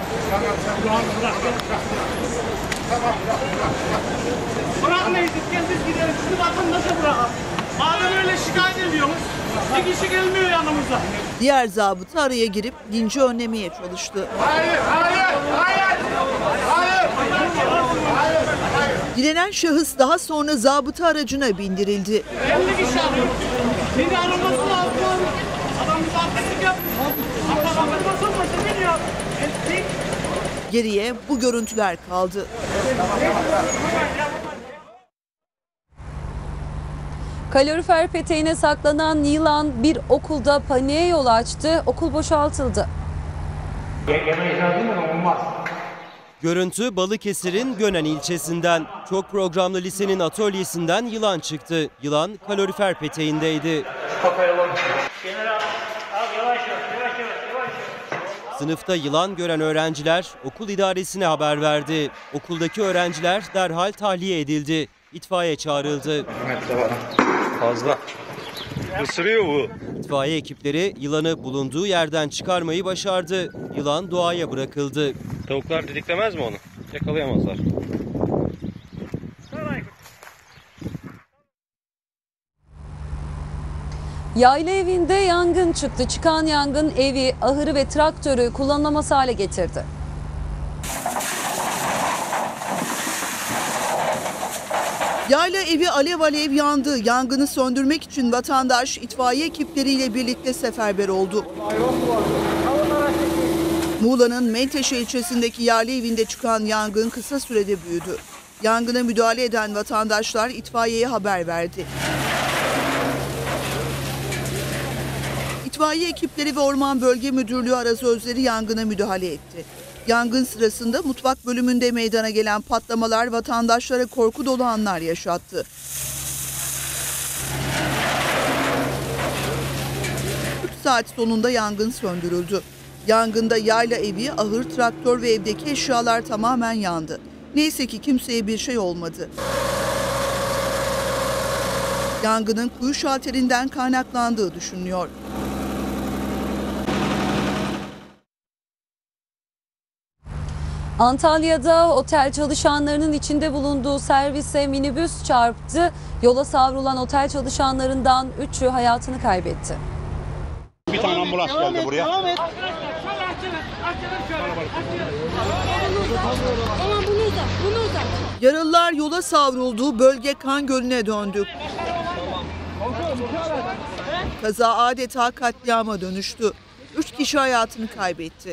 Bırakmayız gel biz gidelim. Şimdi vatandaşa bırakalım. Madem öyle şikayet ediyoruz. Bir kişi gelmiyor yanımıza. Diğer zabıta araya girip linci önlemeye çalıştı. Hayır, hayır, hayır. Hayır. Dilenen şahıs daha sonra zabıta aracına bindirildi. 50 kişi arıyor. Beni araması lazım. Adam bir saatlik yapmış. Hatta bakılmasın başı biliyor. Geriye bu görüntüler kaldı. Kalorifer peteğine saklanan yılan bir okulda paniğe yol açtı. Okul boşaltıldı. Görüntü Balıkesir'in Gönen ilçesinden. Çok programlı lisenin atölyesinden yılan çıktı. Yılan kalorifer peteğindeydi. Sınıfta yılan gören öğrenciler okul idaresine haber verdi. Okuldaki öğrenciler derhal tahliye edildi. İtfaiye çağrıldı. Fazla. Isırıyor bu. İtfaiye ekipleri yılanı bulunduğu yerden çıkarmayı başardı. Yılan doğaya bırakıldı. Tavuklar didiklemez mi onu? Yakalayamazlar. Yayla evinde yangın çıktı. Çıkan yangın evi, ahırı ve traktörü kullanılamaz hale getirdi. Yayla evi alev alev yandı. Yangını söndürmek için vatandaş itfaiye ekipleriyle birlikte seferber oldu. Muğla'nın Menteşe ilçesindeki yayla evinde çıkan yangın kısa sürede büyüdü. Yangına müdahale eden vatandaşlar itfaiyeye haber verdi. İtfaiye ekipleri ve Orman Bölge Müdürlüğü arazözleri yangına müdahale etti. Yangın sırasında mutfak bölümünde meydana gelen patlamalar vatandaşlara korku dolu anlar yaşattı. 3 saat sonunda yangın söndürüldü. Yangında yayla evi, ahır, traktör ve evdeki eşyalar tamamen yandı. Neyse ki kimseye bir şey olmadı. Yangının kuyu şalterinden kaynaklandığı düşünülüyor. Antalya'da otel çalışanlarının içinde bulunduğu servise minibüs çarptı. Yola savrulan otel çalışanlarından 3'ü hayatını kaybetti. Bir tane ambulans geldi buraya. Yaralılar yola savruldu, bölge kan gölüne döndü. Kaza adeta katliama dönüştü. 3 kişi hayatını kaybetti.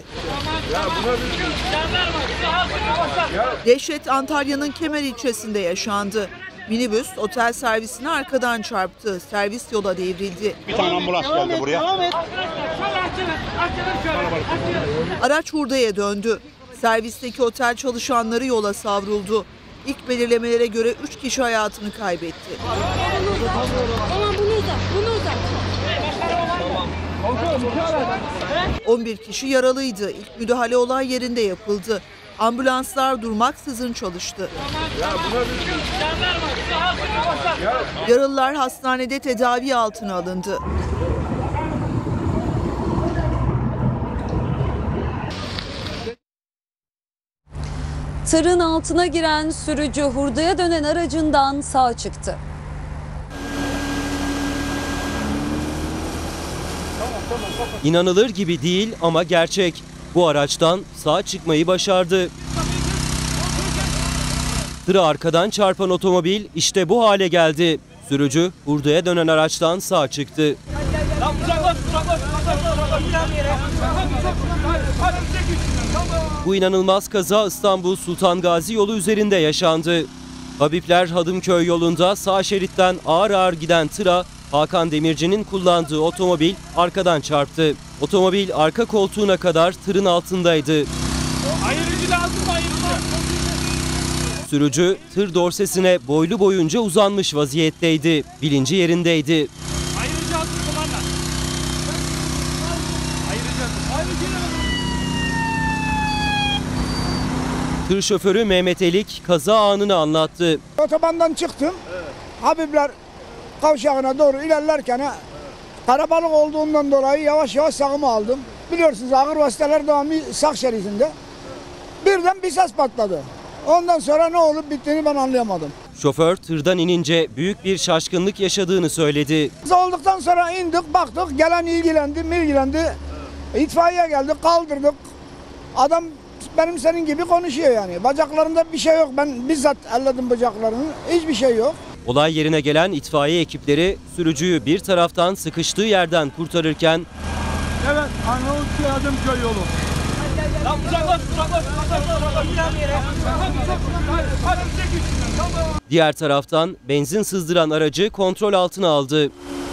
Dehşet Antalya'nın Kemer ilçesinde yaşandı. Minibüs otel servisini arkadan çarptı. Servis yola devrildi. Bir tane ambulans geldi buraya. Araç hurdaya döndü. Servisteki otel çalışanları yola savruldu. İlk belirlemelere göre 3 kişi hayatını kaybetti. 11 kişi yaralıydı. İlk müdahale olay yerinde yapıldı. Ambulanslar durmaksızın çalıştı. Yaralılar hastanede tedavi altına alındı. Tırın altına giren sürücü hurdaya dönen aracından sağ çıktı. İnanılır gibi değil ama gerçek. Bu araçtan sağ çıkmayı başardı. Tırı arkadan çarpan otomobil işte bu hale geldi. Sürücü hurdaya dönen araçtan sağ çıktı. Bu inanılmaz kaza İstanbul Sultan Gazi yolu üzerinde yaşandı. Habibler Hadımköy yolunda sağ şeritten ağır ağır giden tıra Hakan Demirci'nin kullandığı otomobil arkadan çarptı. Otomobil arka koltuğuna kadar tırın altındaydı. Sürücü tır dorsesine boylu boyunca uzanmış vaziyetteydi. Bilinci yerindeydi. Ayıracağız kumandan. Ayıracağız. Tır şoförü Mehmet Elik kaza anını anlattı. Otobandan çıktım. Habibler kavşağına doğru ilerlerken karabalık olduğundan dolayı yavaş yavaş sağımı aldım. Biliyorsunuz ağır vasıtalar devamlı sağ şeridinde. Birden bir ses patladı. Ondan sonra ne olup bittiğini ben anlayamadım. Şoför tırdan inince büyük bir şaşkınlık yaşadığını söyledi. Olduktan sonra indik, baktık, gelen ilgilendi. İtfaiye geldi, kaldırdık. Adam benim senin gibi konuşuyor yani. Bacaklarında bir şey yok. Ben bizzat elledim bacaklarını. Hiçbir şey yok. Olay yerine gelen itfaiye ekipleri sürücüyü bir taraftan sıkıştığı yerden kurtarırken Evet, Arnavutköy Hadımköy yolu. Lan uzaklaş. diğer taraftan benzin sızdıran aracı kontrol altına aldı.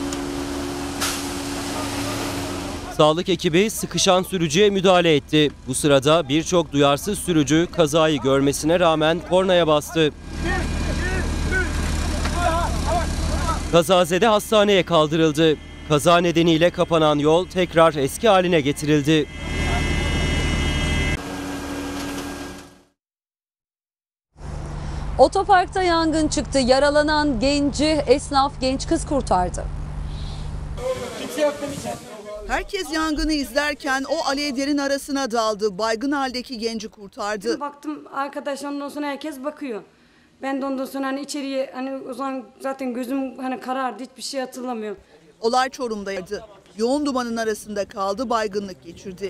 Sağlık ekibi sıkışan sürücüye müdahale etti. Bu sırada birçok duyarsız sürücü kazayı görmesine rağmen kornaya bastı. Kazazede hastaneye kaldırıldı. Kaza nedeniyle kapanan yol tekrar eski haline getirildi. Otoparkta yangın çıktı. Yaralanan genci esnaf genç kız kurtardı. Herkes yangını izlerken o alevlerin arasına daldı. Baygın haldeki genci kurtardı. Baktım arkadaş, ondan sonra herkes bakıyor. Ben de ondan sonra hani içeriye, hani o zaman zaten gözüm hani karardı, hiçbir şey hatırlamıyorum. Olay Çorum'daydı. Yoğun dumanın arasında kaldı, baygınlık geçirdi.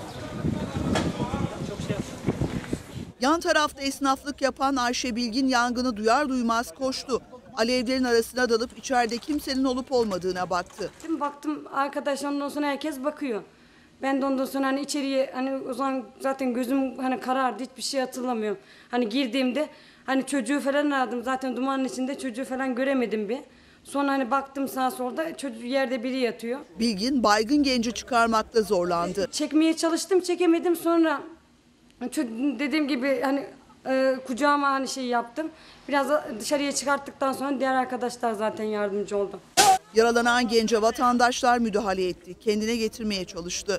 Yan tarafta esnaflık yapan Ayşe Bilgin yangını duyar duymaz koştu. Alevlerin arasına dalıp içeride kimsenin olup olmadığına baktı. Baktım arkadaş, ondan sonra herkes bakıyor. Ben de ondan sonra hani içeriye, hani o zaman zaten gözüm hani karardı, hiçbir şey hatırlamıyorum. Hani girdiğimde hani çocuğu falan aradım, zaten dumanın içinde çocuğu falan göremedim bir. Sonra hani baktım sağa solda, çocuk yerde biri yatıyor. Bilgin baygın genci çıkarmakta zorlandı. Çekmeye çalıştım, çekemedim. Sonra dediğim gibi hani kucağıma hani şey yaptım. Biraz da dışarıya çıkarttıktan sonra diğer arkadaşlar zaten yardımcı oldu. Yaralanan gence vatandaşlar müdahale etti. Kendine getirmeye çalıştı.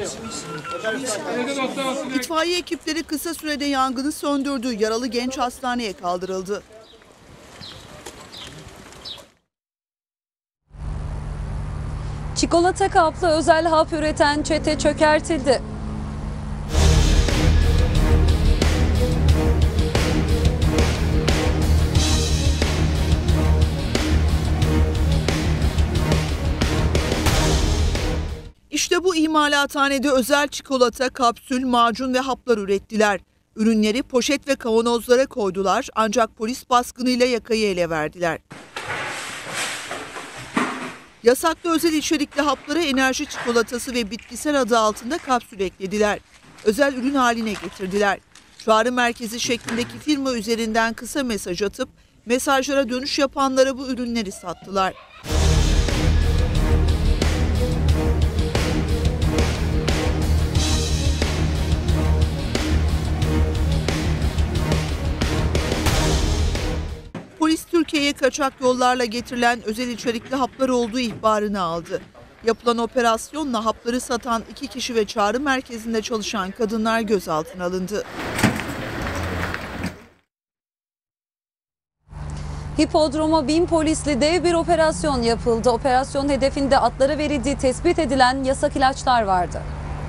İtfaiye ekipleri kısa sürede yangını söndürdü. Yaralı genç hastaneye kaldırıldı. Çikolata kaplı özel hap üreten çete çökertildi. İşte bu imalathanede özel çikolata, kapsül, macun ve haplar ürettiler. Ürünleri poşet ve kavanozlara koydular ancak polis baskınıyla yakayı ele verdiler. Yasaklı özel içerikli haplara enerji çikolatası ve bitkisel adı altında kapsül eklediler. Özel ürün haline getirdiler. Çağrı merkezi şeklindeki firma üzerinden kısa mesaj atıp mesajlara dönüş yapanlara bu ürünleri sattılar. Polis Türkiye'ye kaçak yollarla getirilen özel içerikli haplar olduğu ihbarını aldı. Yapılan operasyonla hapları satan 2 kişi ve çağrı merkezinde çalışan kadınlar gözaltına alındı. Hipodroma 1000 polisli dev bir operasyon yapıldı. Operasyon hedefinde atlara verildiği tespit edilen yasak ilaçlar vardı.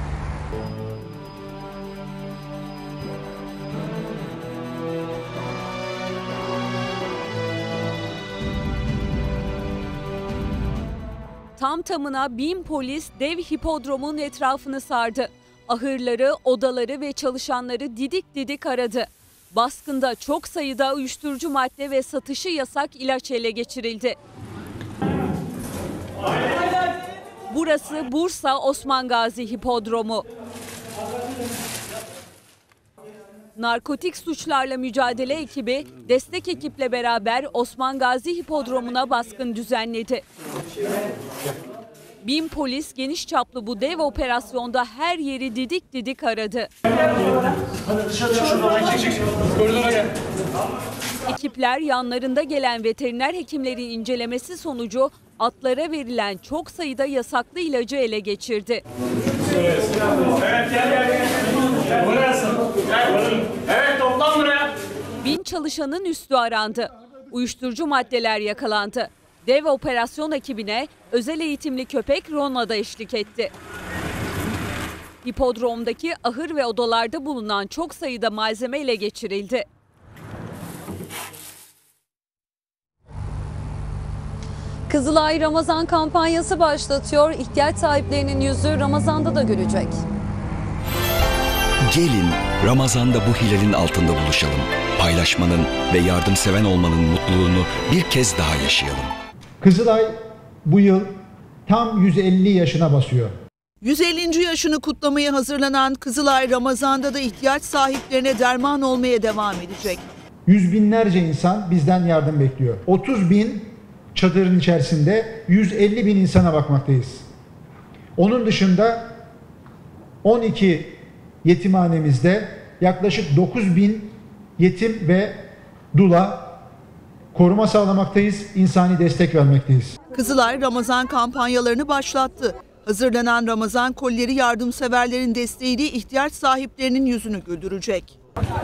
Tam tamına 1000 polis dev hipodromun etrafını sardı. Ahırları, odaları ve çalışanları didik didik aradı. Baskında çok sayıda uyuşturucu madde ve satışı yasak ilaç ele geçirildi. Burası Bursa Osman Gazi Hipodromu. Narkotik suçlarla mücadele ekibi destek ekiple beraber Osman Gazi Hipodromu'na baskın düzenledi. 1000 polis geniş çaplı bu dev operasyonda her yeri didik didik aradı. Ekipler yanlarında gelen veteriner hekimlerin incelemesi sonucu atlara verilen çok sayıda yasaklı ilacı ele geçirdi. Evet, toplan buraya. 1000 çalışanın üstü arandı. Uyuşturucu maddeler yakalandı. Dev operasyon ekibine özel eğitimli köpek Rona da eşlik etti. Hipodromdaki ahır ve odalarda bulunan çok sayıda malzeme ele geçirildi. Kızılay Ramazan kampanyası başlatıyor. İhtiyaç sahiplerinin yüzü Ramazan'da da gülecek. Gelin Ramazan'da bu hilalin altında buluşalım. Paylaşmanın ve yardımseven olmanın mutluluğunu bir kez daha yaşayalım. Kızılay bu yıl tam 150 yaşına basıyor. 150. yaşını kutlamaya hazırlanan Kızılay Ramazan'da da ihtiyaç sahiplerine derman olmaya devam edecek. Yüz binlerce insan bizden yardım bekliyor. 30 bin çadırın içerisinde 150 bin insana bakmaktayız. Onun dışında 12 yetimhanemizde yaklaşık 9 bin yetim ve dula koruma sağlamaktayız, insani destek vermekteyiz. Kızılay Ramazan kampanyalarını başlattı. Hazırlanan Ramazan kolileri yardımseverlerin desteğiyle ihtiyaç sahiplerinin yüzünü güldürecek.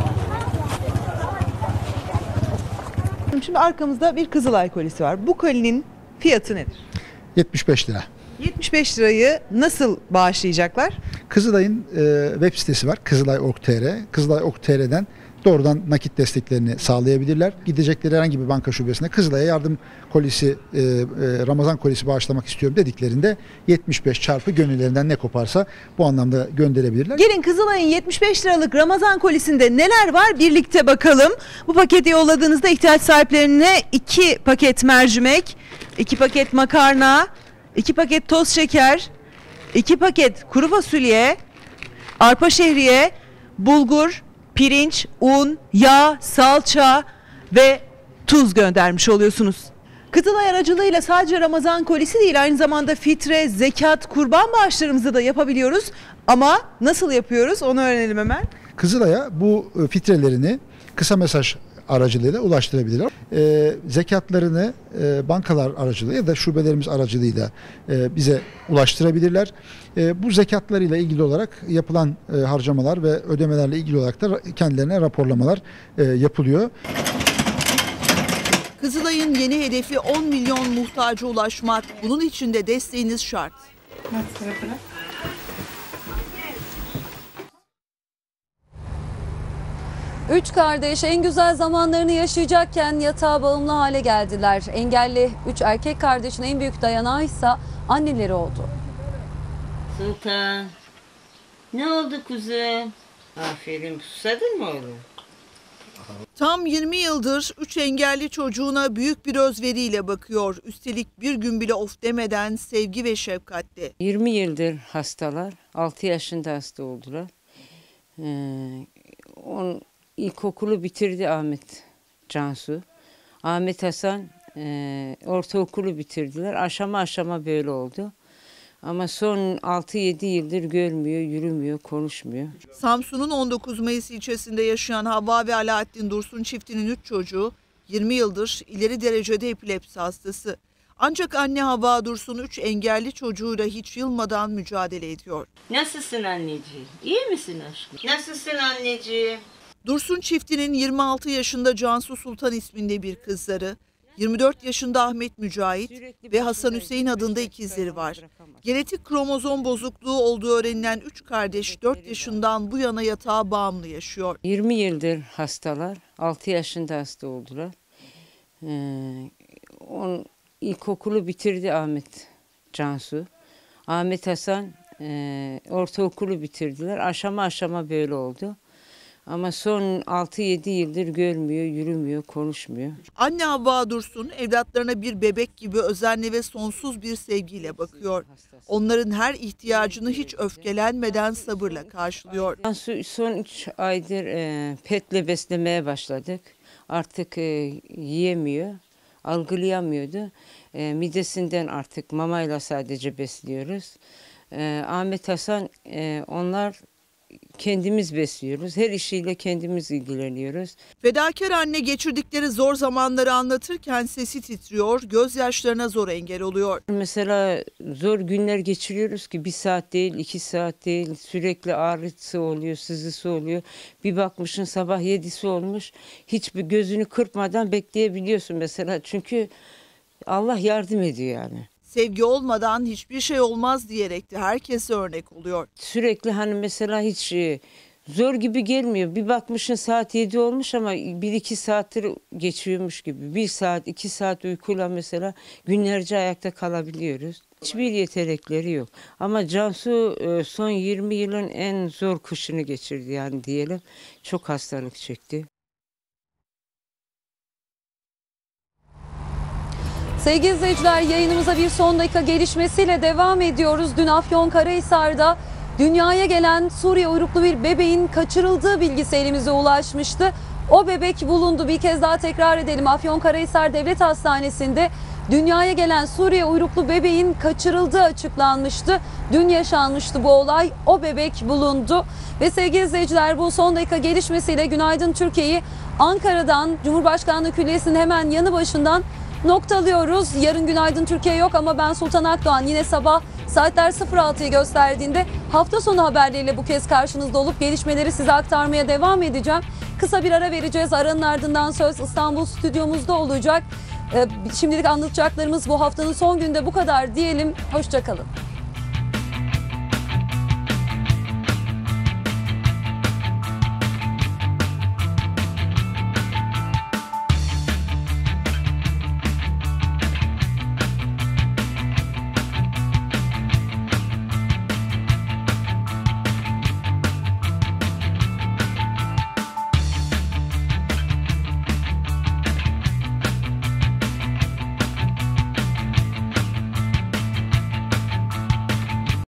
Şimdi arkamızda bir Kızılay kolisi var. Bu kolinin fiyatı nedir? 75 lira. 75 lirayı nasıl bağışlayacaklar? Kızılay'ın web sitesi var. Kızılay.org.tr. Kızılay.org.tr'den doğrudan nakit desteklerini sağlayabilirler. Gidecekleri herhangi bir banka şubesine Kızılay'a yardım kolisi, Ramazan kolisi bağışlamak istiyorum dediklerinde 75 çarpı gönüllerinden ne koparsa bu anlamda gönderebilirler. Gelin Kızılay'ın 75 liralık Ramazan kolisinde neler var birlikte bakalım. Bu paketi yolladığınızda ihtiyaç sahiplerine 2 paket mercimek, 2 paket makarna, 2 paket toz şeker, 2 paket kuru fasulye, arpa şehriye, bulgur, pirinç, un, yağ, salça ve tuz göndermiş oluyorsunuz. Kızılay aracılığıyla sadece Ramazan kolisi değil, aynı zamanda fitre, zekat, kurban bağışlarımızı da yapabiliyoruz. Ama nasıl yapıyoruz onu öğrenelim hemen. Kızılay'a bu fitrelerini kısa mesaj aracılığıyla ulaştırabilirler. Zekatlarını bankalar aracılığıyla ya da şubelerimiz aracılığıyla bize ulaştırabilirler. Bu zekatlarıyla ilgili olarak yapılan harcamalar ve ödemelerle ilgili olarak da kendilerine raporlamalar yapılıyor. Kızılay'ın yeni hedefi 10 milyon muhtaca ulaşmak. Bunun için de desteğiniz şart. Üç kardeş en güzel zamanlarını yaşayacakken yatağa bağımlı hale geldiler. Engelli 3 erkek kardeşin en büyük dayanağıysa anneleri oldu. Sultan, ne oldu kuzum? Aferin, susadın mı oğlum? Tam 20 yıldır 3 engelli çocuğuna büyük bir özveriyle bakıyor. Üstelik bir gün bile of demeden sevgi ve şefkatle. 20 yıldır hastalar, 6 yaşında hasta oldular. İlkokulu bitirdi Ahmet Cansu. Ahmet Hasan ortaokulu bitirdiler. Aşama aşama böyle oldu. Ama son 6-7 yıldır görmüyor, yürümüyor, konuşmuyor. Samsun'un 19 Mayıs ilçesinde yaşayan Havva ve Alaaddin Dursun çiftinin 3 çocuğu 20 yıldır ileri derecede epilepsi hastası. Ancak anne Havva Dursun 3 engelli çocuğuyla hiç yılmadan mücadele ediyor. Nasılsın anneciğim? İyi misin aşkım? Nasılsın anneciğim? Dursun çiftinin 26 yaşında Cansu Sultan isminde bir kızları, 24 yaşında Ahmet Mücahit ve Hasan Hüseyin adında ikizleri var. Genetik kromozom bozukluğu olduğu öğrenilen 3 kardeş 4 yaşından bu yana yatağa bağımlı yaşıyor. 20 yıldır hastalar, 6 yaşında hasta oldular. İlkokulu bitirdi Ahmet Cansu. Ahmet Hasan ortaokulu bitirdiler. Aşama aşama böyle oldu. Ama son 6-7 yıldır görmüyor, yürümüyor, konuşmuyor. Anne Havva Dursun evlatlarına bir bebek gibi özenli ve sonsuz bir sevgiyle bakıyor. Onların her ihtiyacını hiç öfkelenmeden sabırla karşılıyor. Son 3 aydır petle beslemeye başladık. Artık yiyemiyor. algılayamıyordu. Midesinden artık mamayla sadece besliyoruz. Ahmet Hasan, onlar kendimiz besliyoruz. Her işiyle kendimiz ilgileniyoruz. Fedakar anne geçirdikleri zor zamanları anlatırken sesi titriyor, gözyaşlarına zor engel oluyor. Mesela zor günler geçiriyoruz ki 1 saat değil, 2 saat değil, sürekli ağrısı oluyor, sızısı oluyor. Bir bakmışsın sabah 7'si olmuş, hiçbir gözünü kırpmadan bekleyebiliyorsun mesela. Çünkü Allah yardım ediyor yani. Sevgi olmadan hiçbir şey olmaz diyerek de herkese örnek oluyor. Sürekli hani mesela hiç zor gibi gelmiyor. Bir bakmışsın saat 7 olmuş ama 1-2 saattir geçiyormuş gibi. 1 saat 2 saat uykuyla mesela günlerce ayakta kalabiliyoruz. Hiçbir yetenekleri yok. Ama Cansu son 20 yılın en zor kışını geçirdi yani diyelim. Çok hastalık çekti. Sevgili izleyiciler, yayınımıza bir son dakika gelişmesiyle devam ediyoruz. Dün Afyonkarahisar'da dünyaya gelen Suriye uyruklu bir bebeğin kaçırıldığı bilgisi elimize ulaşmıştı. O bebek bulundu. Bir kez daha tekrar edelim. Afyonkarahisar Devlet Hastanesi'nde dünyaya gelen Suriye uyruklu bebeğin kaçırıldığı açıklanmıştı. Dün yaşanmıştı bu olay. O bebek bulundu. Ve sevgili izleyiciler, bu son dakika gelişmesiyle Günaydın Türkiye'yi Ankara'dan, Cumhurbaşkanlığı Külliyesi'nin hemen yanı başından noktalıyoruz. Yarın Günaydın Türkiye yok ama ben Sultan Akdoğan yine sabah saatler 06'yı gösterdiğinde hafta sonu haberleriyle bu kez karşınızda olup gelişmeleri size aktarmaya devam edeceğim. Kısa bir ara vereceğiz. Aranın ardından söz İstanbul stüdyomuzda olacak. Şimdilik anlatacaklarımız bu haftanın son günde bu kadar diyelim. Hoşça kalın.